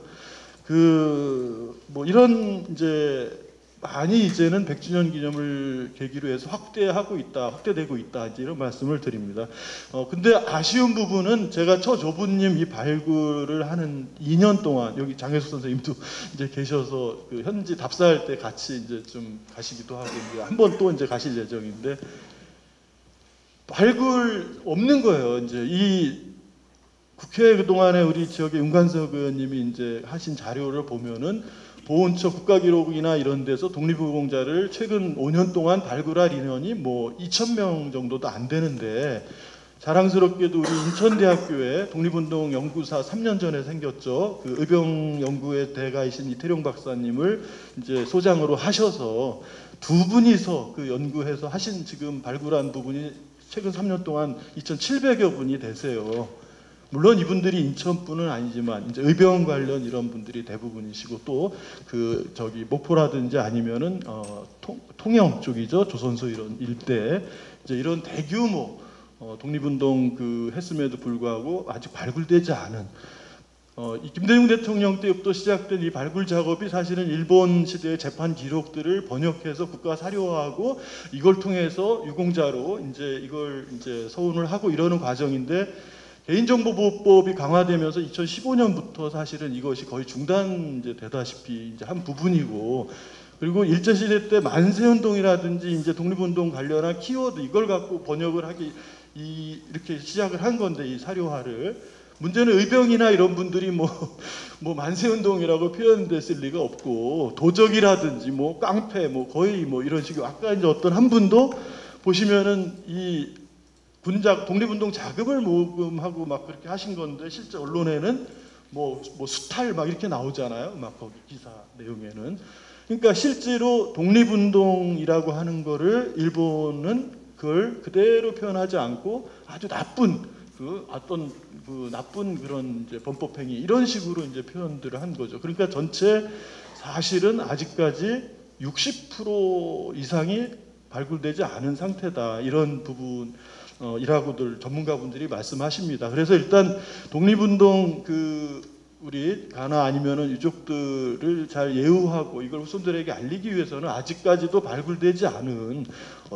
그 뭐 이런 이제 많이 이제는 백 주년 기념을 계기로 해서 확대하고 있다, 확대되고 있다 이제 이런 말씀을 드립니다. 어 근데 아쉬운 부분은 제가 저 조부님 이 발굴을 하는 이 년 동안 여기 장혜숙 선생님도 이제 계셔서 그 현지 답사할 때 같이 이제 좀 가시기도 하고 이제 한 번 또 이제 가실 예정인데 발굴 없는 거예요. 이제 이 국회 그동안에 우리 지역의 윤관석 의원님이 이제 하신 자료를 보면은 보훈처 국가기록이나 이런 데서 독립유공자를 최근 오 년 동안 발굴할 인원이 뭐 이천 명 정도도 안 되는데, 자랑스럽게도 우리 인천대학교에 독립운동 연구사 삼 년 전에 생겼죠. 그 의병 연구의 대가이신 이태룡 박사님을 이제 소장으로 하셔서 두 분이서 그 연구해서 하신 지금 발굴한 부분이 최근 삼 년 동안 이천칠백여 분이 되세요. 물론 이분들이 인천뿐은 아니지만 이제 의병 관련 이런 분들이 대부분이시고, 또 그 저기 목포라든지 아니면은 어 통, 통영 쪽이죠. 조선소 이런 일대 이제 이런 대규모 어 독립운동 그 했음에도 불구하고 아직 발굴되지 않은, 어 이 김대중 대통령 때부터 시작된 이 발굴 작업이 사실은 일본 시대의 재판 기록들을 번역해서 국가 사료화하고 이걸 통해서 유공자로 이제 이걸 이제 서운을 하고 이러는 과정인데, 개인정보보호법이 강화되면서 이천십오 년부터 사실은 이것이 거의 중단되다시피 이제 한 부분이고, 그리고 일제시대 때 만세운동이라든지 이제 독립운동 관련한 키워드 이걸 갖고 번역을 하기 이 이렇게 시작을 한 건데, 이 사료화를. 문제는 의병이나 이런 분들이 뭐, 뭐 만세운동이라고 표현됐을 리가 없고, 도적이라든지 뭐 깡패 뭐 거의 뭐 이런 식으로, 아까 이제 어떤 한 분도 보시면은 이 군작 독립운동 자금을 모금하고 막 그렇게 하신 건데, 실제 언론에는 뭐, 뭐 수탈 막 이렇게 나오잖아요. 막 거기 기사 내용에는. 그러니까 실제로 독립운동이라고 하는 거를 일본은 그걸 그대로 표현하지 않고 아주 나쁜 그 어떤 그 나쁜 그런 이제 범법행위 이런 식으로 이제 표현들을 한 거죠. 그러니까 전체 사실은 아직까지 육십 퍼센트 이상이 발굴되지 않은 상태다. 이런 부분. 어, 이라고들 전문가분들이 말씀하십니다. 그래서 일단 독립운동 그 우리 가나 아니면은 유족들을 잘 예우하고 이걸 후손들에게 알리기 위해서는 아직까지도 발굴되지 않은,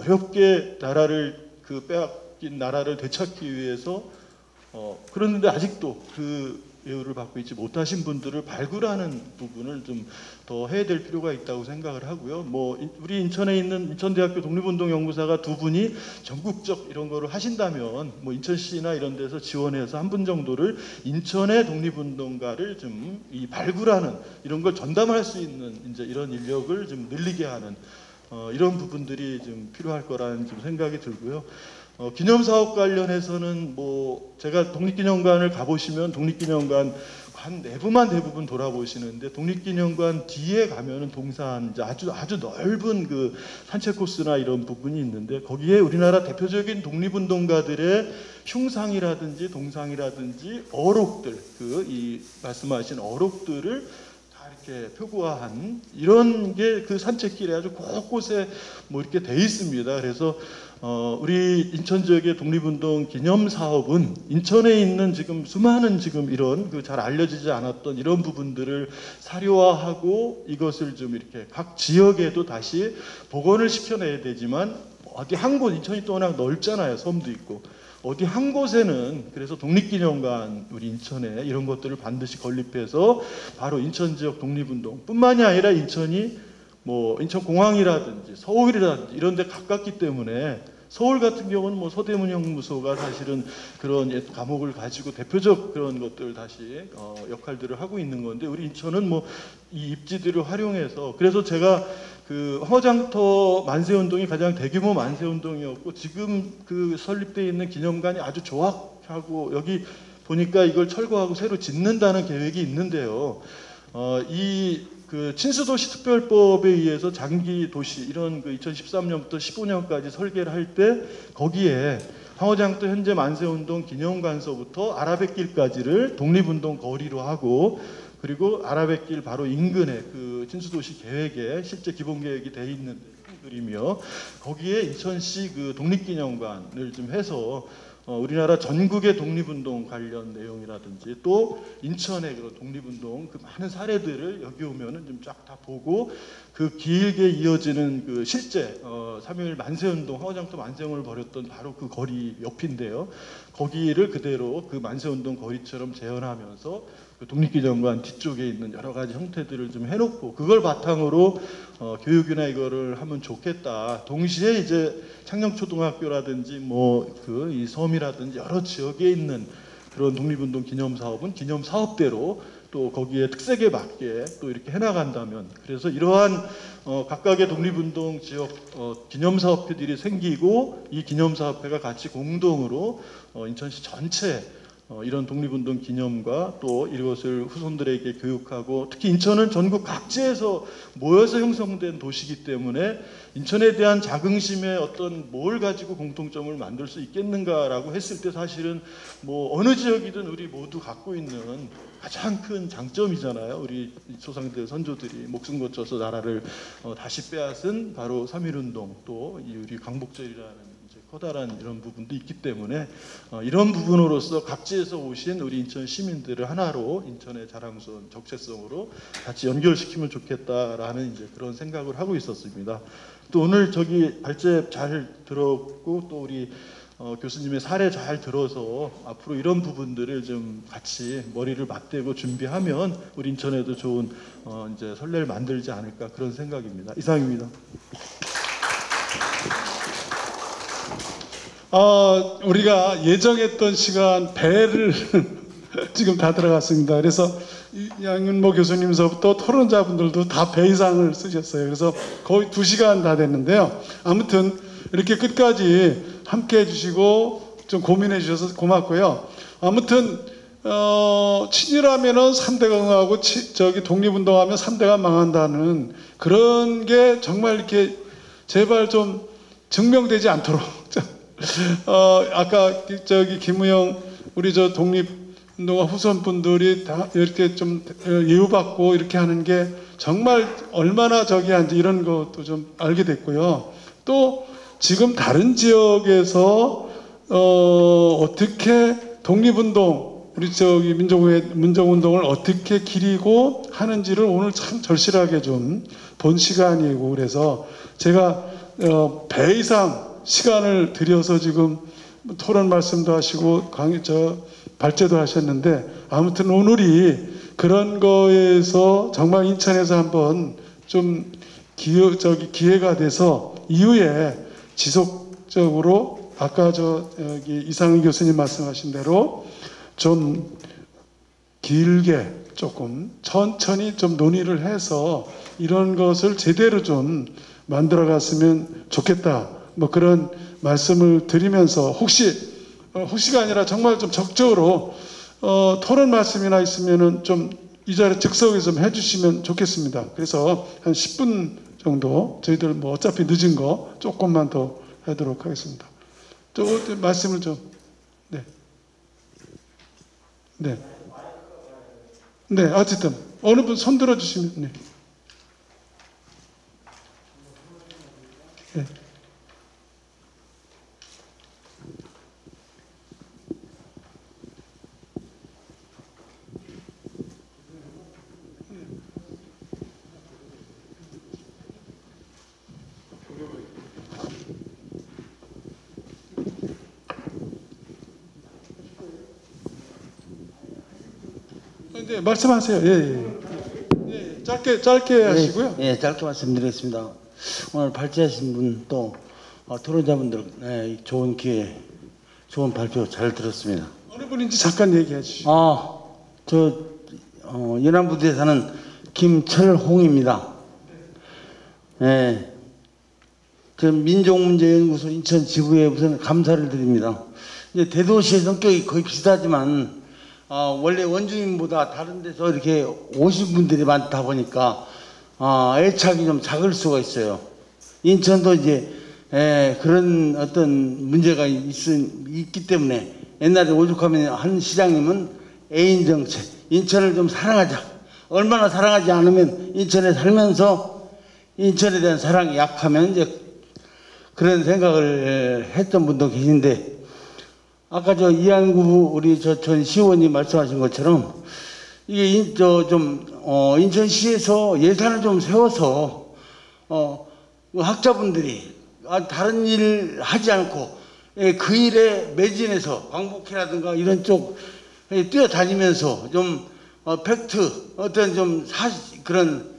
어렵게 나라를 그 빼앗긴 나라를 되찾기 위해서 어, 그런데 아직도 그 예우를 받고 있지 못하신 분들을 발굴하는 부분을 좀 더 해야 될 필요가 있다고 생각을 하고요. 뭐 우리 인천에 있는 인천대학교 독립운동연구사가 두 분이 전국적 이런 거를 하신다면 뭐 인천시나 이런 데서 지원해서 한 분 정도를 인천의 독립운동가를 좀 이 발굴하는 이런 걸 전담할 수 있는 이제 이런 인력을 좀 늘리게 하는 어, 이런 부분들이 좀 필요할 거라는 좀 생각이 들고요. 어, 기념사업 관련해서는 뭐 제가 독립기념관을 가보시면 독립기념관 한 내부만 대부분 돌아보시는데, 독립기념관 뒤에 가면은 동산 이제 아주 아주 넓은 그 산책 코스나 이런 부분이 있는데, 거기에 우리나라 대표적인 독립운동가들의 흉상이라든지 동상이라든지 어록들, 그 이 말씀하신 어록들을 이렇게 표구화한 이런 게 그 산책길에 아주 곳곳에 뭐 이렇게 돼 있습니다. 그래서 어 우리 인천 지역의 독립운동 기념 사업은 인천에 있는 지금 수많은 지금 이런 그 잘 알려지지 않았던 이런 부분들을 사료화하고 이것을 좀 이렇게 각 지역에도 다시 복원을 시켜내야 되지만, 어디 한 곳, 인천이 또 워낙 넓잖아요. 섬도 있고. 어디 한 곳에는 그래서 독립기념관 우리 인천에 이런 것들을 반드시 건립해서 바로 인천 지역 독립운동 뿐만이 아니라 인천이 뭐 인천공항이라든지 서울이라든지 이런 데 가깝기 때문에, 서울 같은 경우는 뭐 서대문형무소가 사실은 그런 옛 감옥을 가지고 대표적 그런 것들을 다시 어 역할들을 하고 있는 건데, 우리 인천은 뭐 이 입지들을 활용해서, 그래서 제가 그 허장터 만세운동이 가장 대규모 만세운동이었고, 지금 그 설립되어 있는 기념관이 아주 조악하고, 여기 보니까 이걸 철거하고 새로 짓는다는 계획이 있는데요. 어, 이 그 친수도시 특별법에 의해서 장기 도시 이런 그 이천십삼 년부터 십오 년까지 설계를 할 때 거기에 황허장터 현재 만세운동 기념관서부터 아라뱃길까지를 독립운동 거리로 하고, 그리고 아라뱃길 바로 인근에 그 친수도시 계획에 실제 기본 계획이 돼 있는 그림이요. 거기에 인천시 그 독립기념관을 좀 해서 어, 우리나라 전국의 독립운동 관련 내용이라든지 또 인천의 그런 독립운동 그 많은 사례들을 여기 오면은 좀 쫙 다 보고, 그 길게 이어지는 그 실제 어, 삼일 만세운동 황허장터 만세운동을 벌였던 바로 그 거리 옆인데요. 거기를 그대로 그 만세운동 거리처럼 재현하면서 그 독립기념관 뒤쪽에 있는 여러 가지 형태들을 좀 해놓고 그걸 바탕으로 어, 교육이나 이거를 하면 좋겠다. 동시에 이제 창녕초등학교라든지 뭐 그 이 섬이라든지 여러 지역에 있는 그런 독립운동 기념 사업은 기념 사업대로 또 거기에 특색에 맞게 또 이렇게 해나간다면, 그래서 이러한 어, 각각의 독립운동 지역 어, 기념사업회들이 생기고 이 기념사업회가 같이 공동으로 어, 인천시 전체 어, 이런 독립운동 기념과 또 이것을 후손들에게 교육하고, 특히 인천은 전국 각지에서 모여서 형성된 도시이기 때문에 인천에 대한 자긍심의 어떤 뭘 가지고 공통점을 만들 수 있겠는가라고 했을 때 사실은 뭐 어느 지역이든 우리 모두 갖고 있는 가장 큰 장점이잖아요. 우리 조상들 선조들이 목숨 거쳐서 나라를 어, 다시 빼앗은 바로 삼일운동, 또 이 우리 광복절이라는 커다란 이런 부분도 있기 때문에 어, 이런 부분으로서 각지에서 오신 우리 인천 시민들을 하나로 인천의 자랑스러운 정체성으로 같이 연결시키면 좋겠다라는 이제 그런 생각을 하고 있었습니다. 또 오늘 저기 발제 잘 들었고 또 우리 어, 교수님의 사례 잘 들어서 앞으로 이런 부분들을 좀 같이 머리를 맞대고 준비하면 우리 인천에도 좋은 어, 이제 선례를 만들지 않을까 그런 생각입니다. 이상입니다. 어, 우리가 예정했던 시간 배를 지금 다 들어갔습니다. 그래서 양윤모 교수님서부터 토론자분들도 다 배 이상을 쓰셨어요. 그래서 거의 두 시간 다 됐는데요. 아무튼 이렇게 끝까지 함께 해주시고 좀 고민해 주셔서 고맙고요. 아무튼 어, 친일하면은 삼 대가 응하고 치, 저기 독립운동하면 삼 대가 망한다는 그런 게 정말 이렇게 제발 좀 증명되지 않도록 어, 아까 저기 김우영 우리 저 독립운동가 후손분들이 다 이렇게 좀 예우받고 이렇게 하는 게 정말 얼마나 저기 한지 이런 것도 좀 알게 됐고요. 또 지금 다른 지역에서 어, 어떻게 독립운동 우리 저기 민족의 민족운동을 어떻게 기리고 하는지를 오늘 참 절실하게 좀 본 시간이고, 그래서 제가 어, 배 이상 시간을 들여서 지금 토론 말씀도 하시고 강의 저 발제도 하셨는데, 아무튼 오늘이 그런 거에서 정말 인천에서 한번 좀 기회, 저기 기회가 돼서 이후에 지속적으로 아까 저 여기 이상희 교수님 말씀하신 대로 좀 길게 조금 천천히 좀 논의를 해서 이런 것을 제대로 좀 만들어 갔으면 좋겠다. 뭐 그런 말씀을 드리면서 혹시 어, 혹시가 아니라 정말 좀 적극적으로 어, 토론 말씀이나 있으면은 좀 이 자리 즉석에 좀 해주시면 좋겠습니다. 그래서 한 십 분 정도 저희들 뭐 어차피 늦은 거 조금만 더 하도록 하겠습니다. 또 말씀을 좀 네, 네, 네. 어쨌든 어느 분 손 들어주시면 네. 네. 네, 말씀하세요. 예, 예. 예, 짧게 짧게 하시고요. 예, 예, 짧게 말씀드리겠습니다. 오늘 발제하신 분 또 어, 토론자분들 예, 좋은 기회, 좋은 발표 잘 들었습니다. 어느 분인지 잠깐 얘기해 주시죠. 아, 저 어, 연안부두에 사는 김철홍입니다. 예, 저 민족문제연구소 인천 지부에 우선 감사를 드립니다. 이제 대도시의 성격이 거의 비슷하지만 어, 원래 원주민보다 다른 데서 이렇게 오신 분들이 많다 보니까 어, 애착이 좀 작을 수가 있어요. 인천도 이제 에, 그런 어떤 문제가 있, 있기 때문에 옛날에 오죽하면 한 시장님은 애인 정책, 인천을 좀 사랑하자. 얼마나 사랑하지 않으면 인천에 살면서 인천에 대한 사랑이 약하면 이제 그런 생각을 했던 분도 계신데, 아까 저 이한구 우리 저 전 시의원님 말씀하신 것처럼 이게 저 좀 어 인천시에서 예산을 좀 세워서 어 학자분들이 아 다른 일 하지 않고 예, 그 일에 매진해서 광복회라든가 이런 쪽 뛰어다니면서 좀 어, 팩트, 어떤 좀 사실, 그런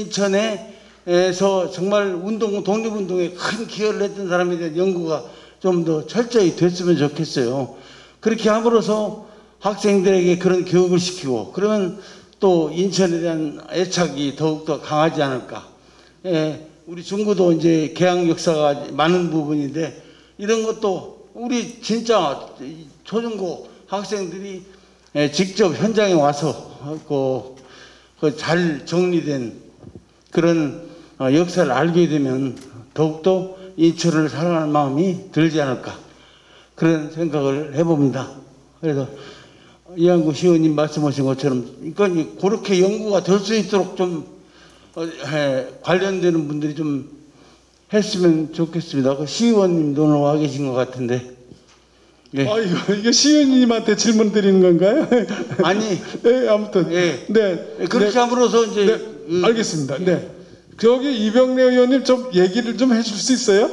인천에서 정말 운동, 독립운동에 큰 기여를 했던 사람에 대한 연구가 좀 더 철저히 됐으면 좋겠어요. 그렇게 함으로써 학생들에게 그런 교육을 시키고, 그러면 또 인천에 대한 애착이 더욱더 강하지 않을까. 예, 우리 중구도 이제 개항 역사가 많은 부분인데, 이런 것도 우리 진짜 초중고 학생들이 예, 직접 현장에 와서 그, 그 잘 정리된 그런 어, 역사를 알게 되면 더욱더 인천을 사랑하는 마음이 들지 않을까, 그런 생각을 해봅니다. 그래서 이한구 시의원님 말씀하신 것처럼 이건 그렇게 연구가 될 수 있도록 좀 어, 예, 관련되는 분들이 좀 했으면 좋겠습니다. 그 시의원님도 오늘 와 계신 것 같은데. 예. 아, 이거, 이거 시의원님한테 질문 드리는 건가요? 아니. 네, 아무튼. 예. 네. 그렇게 네. 함으로써 이제. 네, 음, 알겠습니다. 네. 저기 이병래 의원님 좀 얘기를 좀 해줄 수 있어요?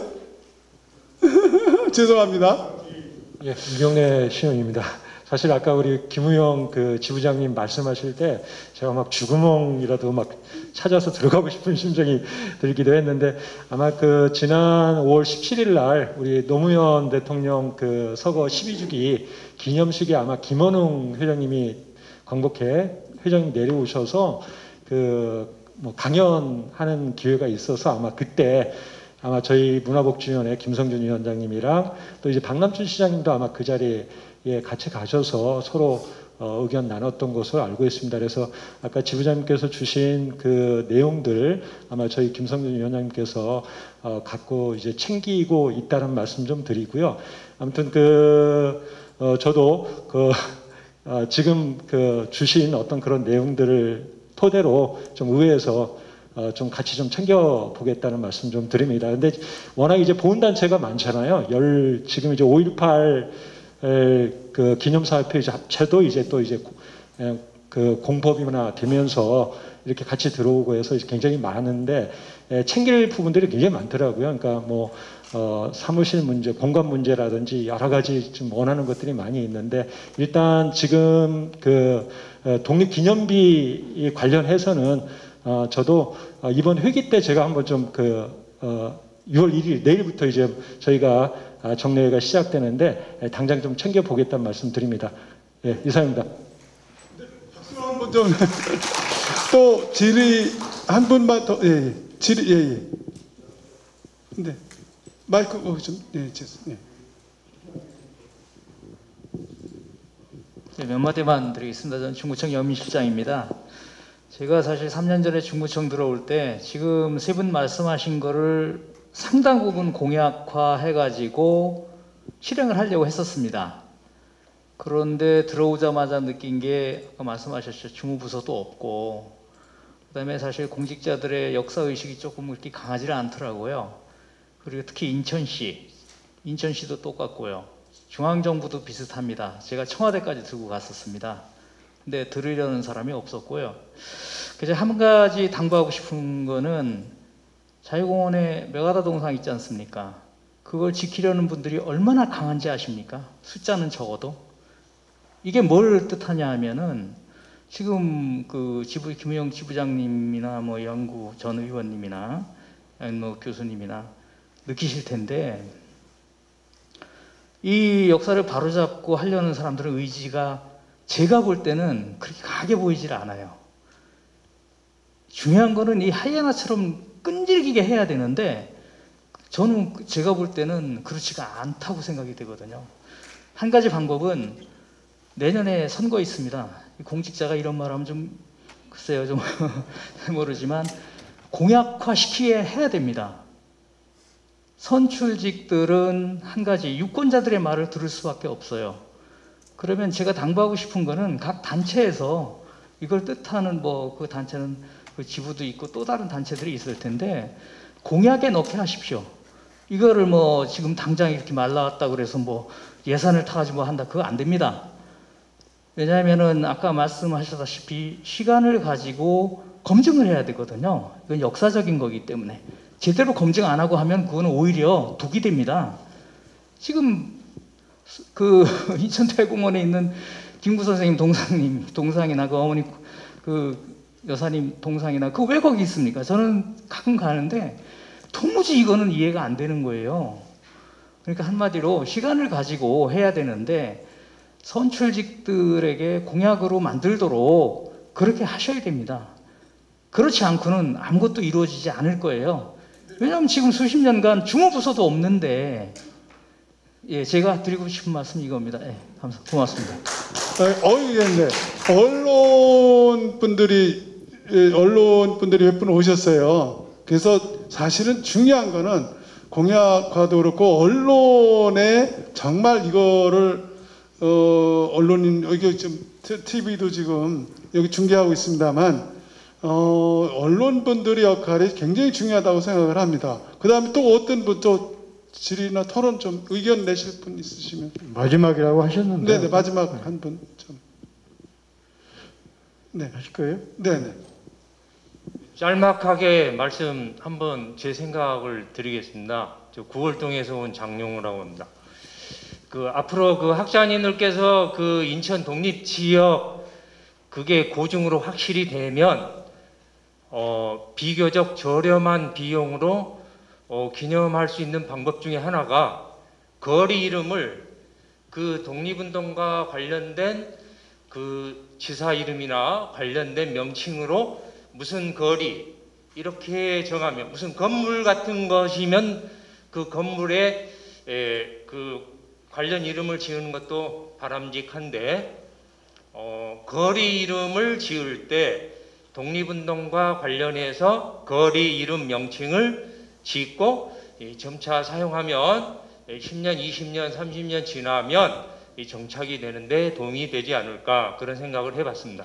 죄송합니다. 예, 이병래 시의원입니다. 사실 아까 우리 김우영 그 지부장님 말씀하실 때 제가 막 쥐구멍이라도 막 찾아서 들어가고 싶은 심정이 들기도 했는데, 아마 그 지난 오월 십칠일 날 우리 노무현 대통령 그 서거 십이 주기 기념식에 아마 김원웅 회장님이 광복회 회장님 내려오셔서 그 뭐 강연하는 기회가 있어서 아마 그때 아마 저희 문화복지위원회 김성준 위원장님이랑 또 이제 박남춘 시장님도 아마 그 자리에 같이 가셔서 서로 어, 의견 나눴던 것으로 알고 있습니다. 그래서 아까 지부장님께서 주신 그 내용들 아마 저희 김성준 위원장님께서 어, 갖고 이제 챙기고 있다는 말씀 좀 드리고요. 아무튼 그 어, 저도 그 어, 지금 그 주신 어떤 그런 내용들을 토대로 좀 의회에서 어, 좀 같이 좀 챙겨보겠다는 말씀 좀 드립니다. 근데 워낙 이제 보훈단체가 많잖아요. 열, 지금 이제 오일팔 그 기념사회표 이제 합체도 이제 또 이제 그 공법이나 되면서 이렇게 같이 들어오고 해서 굉장히 많은데 챙길 부분들이 굉장히 많더라고요. 그러니까 뭐 어, 사무실 문제, 공간 문제라든지 여러 가지 좀 원하는 것들이 많이 있는데, 일단 지금 그 독립기념비 관련해서는 어, 저도 어, 이번 회기 때 제가 한번 좀 그 어, 유월 일일 내일부터 이제 저희가 아, 정례회가 시작되는데 예, 당장 좀 챙겨 보겠다는 말씀 드립니다. 예, 이상입니다. 네, 박수 한번 좀. 또 질의 한 분만 더. 예, 예. 질의 예, 예. 네. 마이크 어, 좀 예, 죄송. 예. 네, 몇 마디만 드리겠습니다. 저는 중구청 영민실장입니다. 제가 사실 삼 년 전에 중구청 들어올 때 지금 세 분 말씀하신 거를 상당 부분 공약화 해가지고 실행을 하려고 했었습니다. 그런데 들어오자마자 느낀 게 아까 말씀하셨죠. 주무부서도 없고, 그 다음에 사실 공직자들의 역사의식이 조금 그렇게 강하지는 않더라고요. 그리고 특히 인천시, 인천시도 똑같고요. 중앙정부도 비슷합니다. 제가 청와대까지 들고 갔었습니다. 근데 들으려는 사람이 없었고요. 그래서 한 가지 당부하고 싶은 거는 자유공원에 메가다 동상 있지 않습니까? 그걸 지키려는 분들이 얼마나 강한지 아십니까? 숫자는 적어도. 이게 뭘 뜻하냐 하면은 지금 그 지부, 김우영 지부장님이나 뭐 영구 전 의원님이나 뭐 교수님이나 느끼실 텐데, 이 역사를 바로잡고 하려는 사람들의 의지가 제가 볼 때는 그렇게 강하게 보이질 않아요. 중요한 거는 이 하이에나처럼 끈질기게 해야 되는데, 저는 제가 볼 때는 그렇지가 않다고 생각이 되거든요. 한 가지 방법은 내년에 선거 있습니다. 공직자가 이런 말 하면 좀 글쎄요, 좀 모르지만 공약화 시키게 해야 됩니다. 선출직들은 한 가지 유권자들의 말을 들을 수밖에 없어요. 그러면 제가 당부하고 싶은 거는 각 단체에서 이걸 뜻하는 뭐 그 단체는 그 지부도 있고 또 다른 단체들이 있을 텐데 공약에 넣게 하십시오. 이거를 뭐 지금 당장 이렇게 말라왔다 그래서 뭐 예산을 타가지고 뭐 한다, 그거 안 됩니다. 왜냐하면은 아까 말씀하셨다시피 시간을 가지고 검증을 해야 되거든요. 이건 역사적인 거기 때문에 제대로 검증 안 하고 하면 그거는 오히려 독이 됩니다. 지금 그 인천대공원에 있는 김구 선생님 동상님 동상이나 그 어머니 그 여사님 동상이나 그 왜 거기 있습니까? 저는 가끔 가는데 도무지 이거는 이해가 안 되는 거예요. 그러니까 한마디로 시간을 가지고 해야 되는데 선출직들에게 공약으로 만들도록 그렇게 하셔야 됩니다. 그렇지 않고는 아무것도 이루어지지 않을 거예요. 왜냐하면 지금 수십 년간 주무부서도 없는데, 예, 제가 드리고 싶은 말씀 이겁니다. 예, 감사, 고맙습니다. 어이, 네. 언론 분들이, 언론 분들이 몇 분 오셨어요. 그래서 사실은 중요한 거는 공약화도 그렇고, 언론에 정말 이거를, 어, 언론인, 여기 지금 티비도 지금 여기 중계하고 있습니다만, 어, 언론분들의 역할이 굉장히 중요하다고 생각을 합니다. 그 다음에 또 어떤 분, 또 질의나 토론 좀 의견 내실 분 있으시면. 마지막이라고 하셨는데. 네네, 마지막 네. 한 분 좀. 네. 하실 거예요? 네네. 짤막하게 말씀 한번 제 생각을 드리겠습니다. 저 구월동에서 온 장용우라고 합니다. 그 앞으로 그 학자님들께서 그 인천 독립 지역 그게 고증으로 확실히 되면 어, 비교적 저렴한 비용으로 어, 기념할 수 있는 방법 중에 하나가 거리 이름을 그 독립운동과 관련된 그 지사 이름이나 관련된 명칭으로 무슨 거리 이렇게 정하면 무슨 건물 같은 것이면 그 건물에 에, 그 관련 이름을 지으는 것도 바람직한데 어, 거리 이름을 지을 때 독립운동과 관련해서 거리 이름 명칭을 짓고 이 점차 사용하면 십 년, 이십 년, 삼십 년 지나면 이 정착이 되는데 도움이 되지 않을까 그런 생각을 해봤습니다.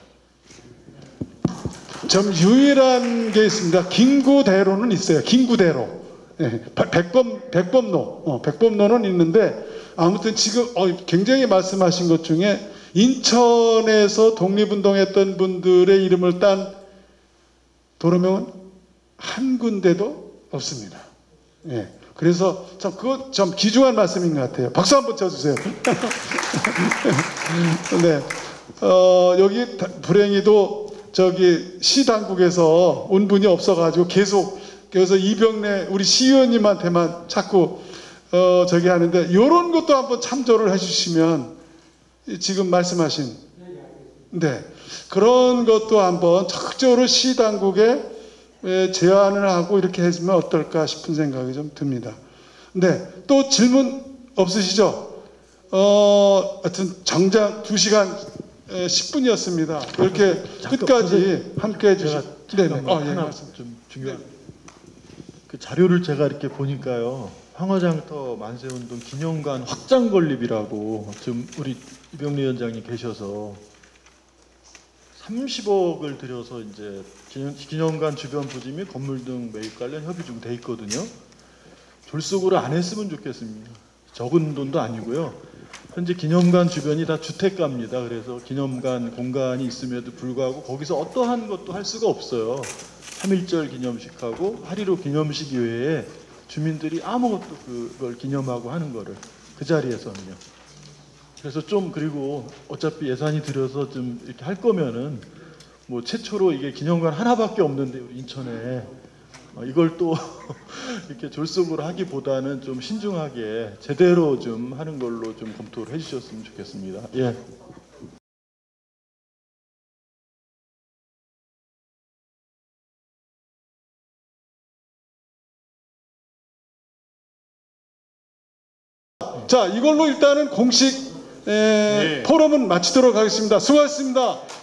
좀 유일한 게 있습니다. 김구대로는 있어요. 김구대로. 네, 백범, 백범로. 어, 백범로는 있는데 아무튼 지금 어, 굉장히 말씀하신 것 중에 인천에서 독립운동했던 분들의 이름을 딴 도로명은 한 군데도 없습니다. 예. 그래서 참 그거 좀 귀중한 말씀인 것 같아요. 박수 한번 쳐주세요. 네. 어, 여기 불행히도 저기 시 당국에서 온 분이 없어가지고 계속 그래서 이병래 우리 시의원님한테만 자꾸 어, 저기 하는데 이런 것도 한번 참조를 해주시면 지금 말씀하신 네 그런 것도 한번 적극적으로 시 당국에 제안을 하고 이렇게 해주면 어떨까 싶은 생각이 좀 듭니다. 네, 또 질문 없으시죠? 어, 하여튼 정작 두 시간 십 분이었습니다. 이렇게 끝까지 함께 해주셔서 네네. 어, 예, 하나 좀 중요한 네. 그 자료를 제가 이렇게 보니까요. 황허장터 만세운동 기념관 확장 건립이라고 지금 우리 이병래 위원장님 계셔서 삼십억을 들여서 이제 기념관 주변 부지 및 건물 등 매입 관련 협의 중 돼 있거든요. 졸속으로 안 했으면 좋겠습니다. 적은 돈도 아니고요. 현재 기념관 주변이 다 주택가입니다. 그래서 기념관 공간이 있음에도 불구하고 거기서 어떠한 것도 할 수가 없어요. 삼일절 기념식하고 팔일오 기념식 이외에 주민들이 아무것도 그걸 기념하고 하는 거를 그 자리에서는요. 그래서 좀 그리고 어차피 예산이 들여서 좀 이렇게 할 거면은 뭐 최초로 이게 기념관 하나밖에 없는데 우리 인천에 어 이걸 또 이렇게 졸속으로 하기보다는 좀 신중하게 제대로 좀 하는 걸로 좀 검토를 해주셨으면 좋겠습니다. 예. 자, 이걸로 일단은 공식 에, 네. 포럼은 마치도록 하겠습니다. 수고하셨습니다.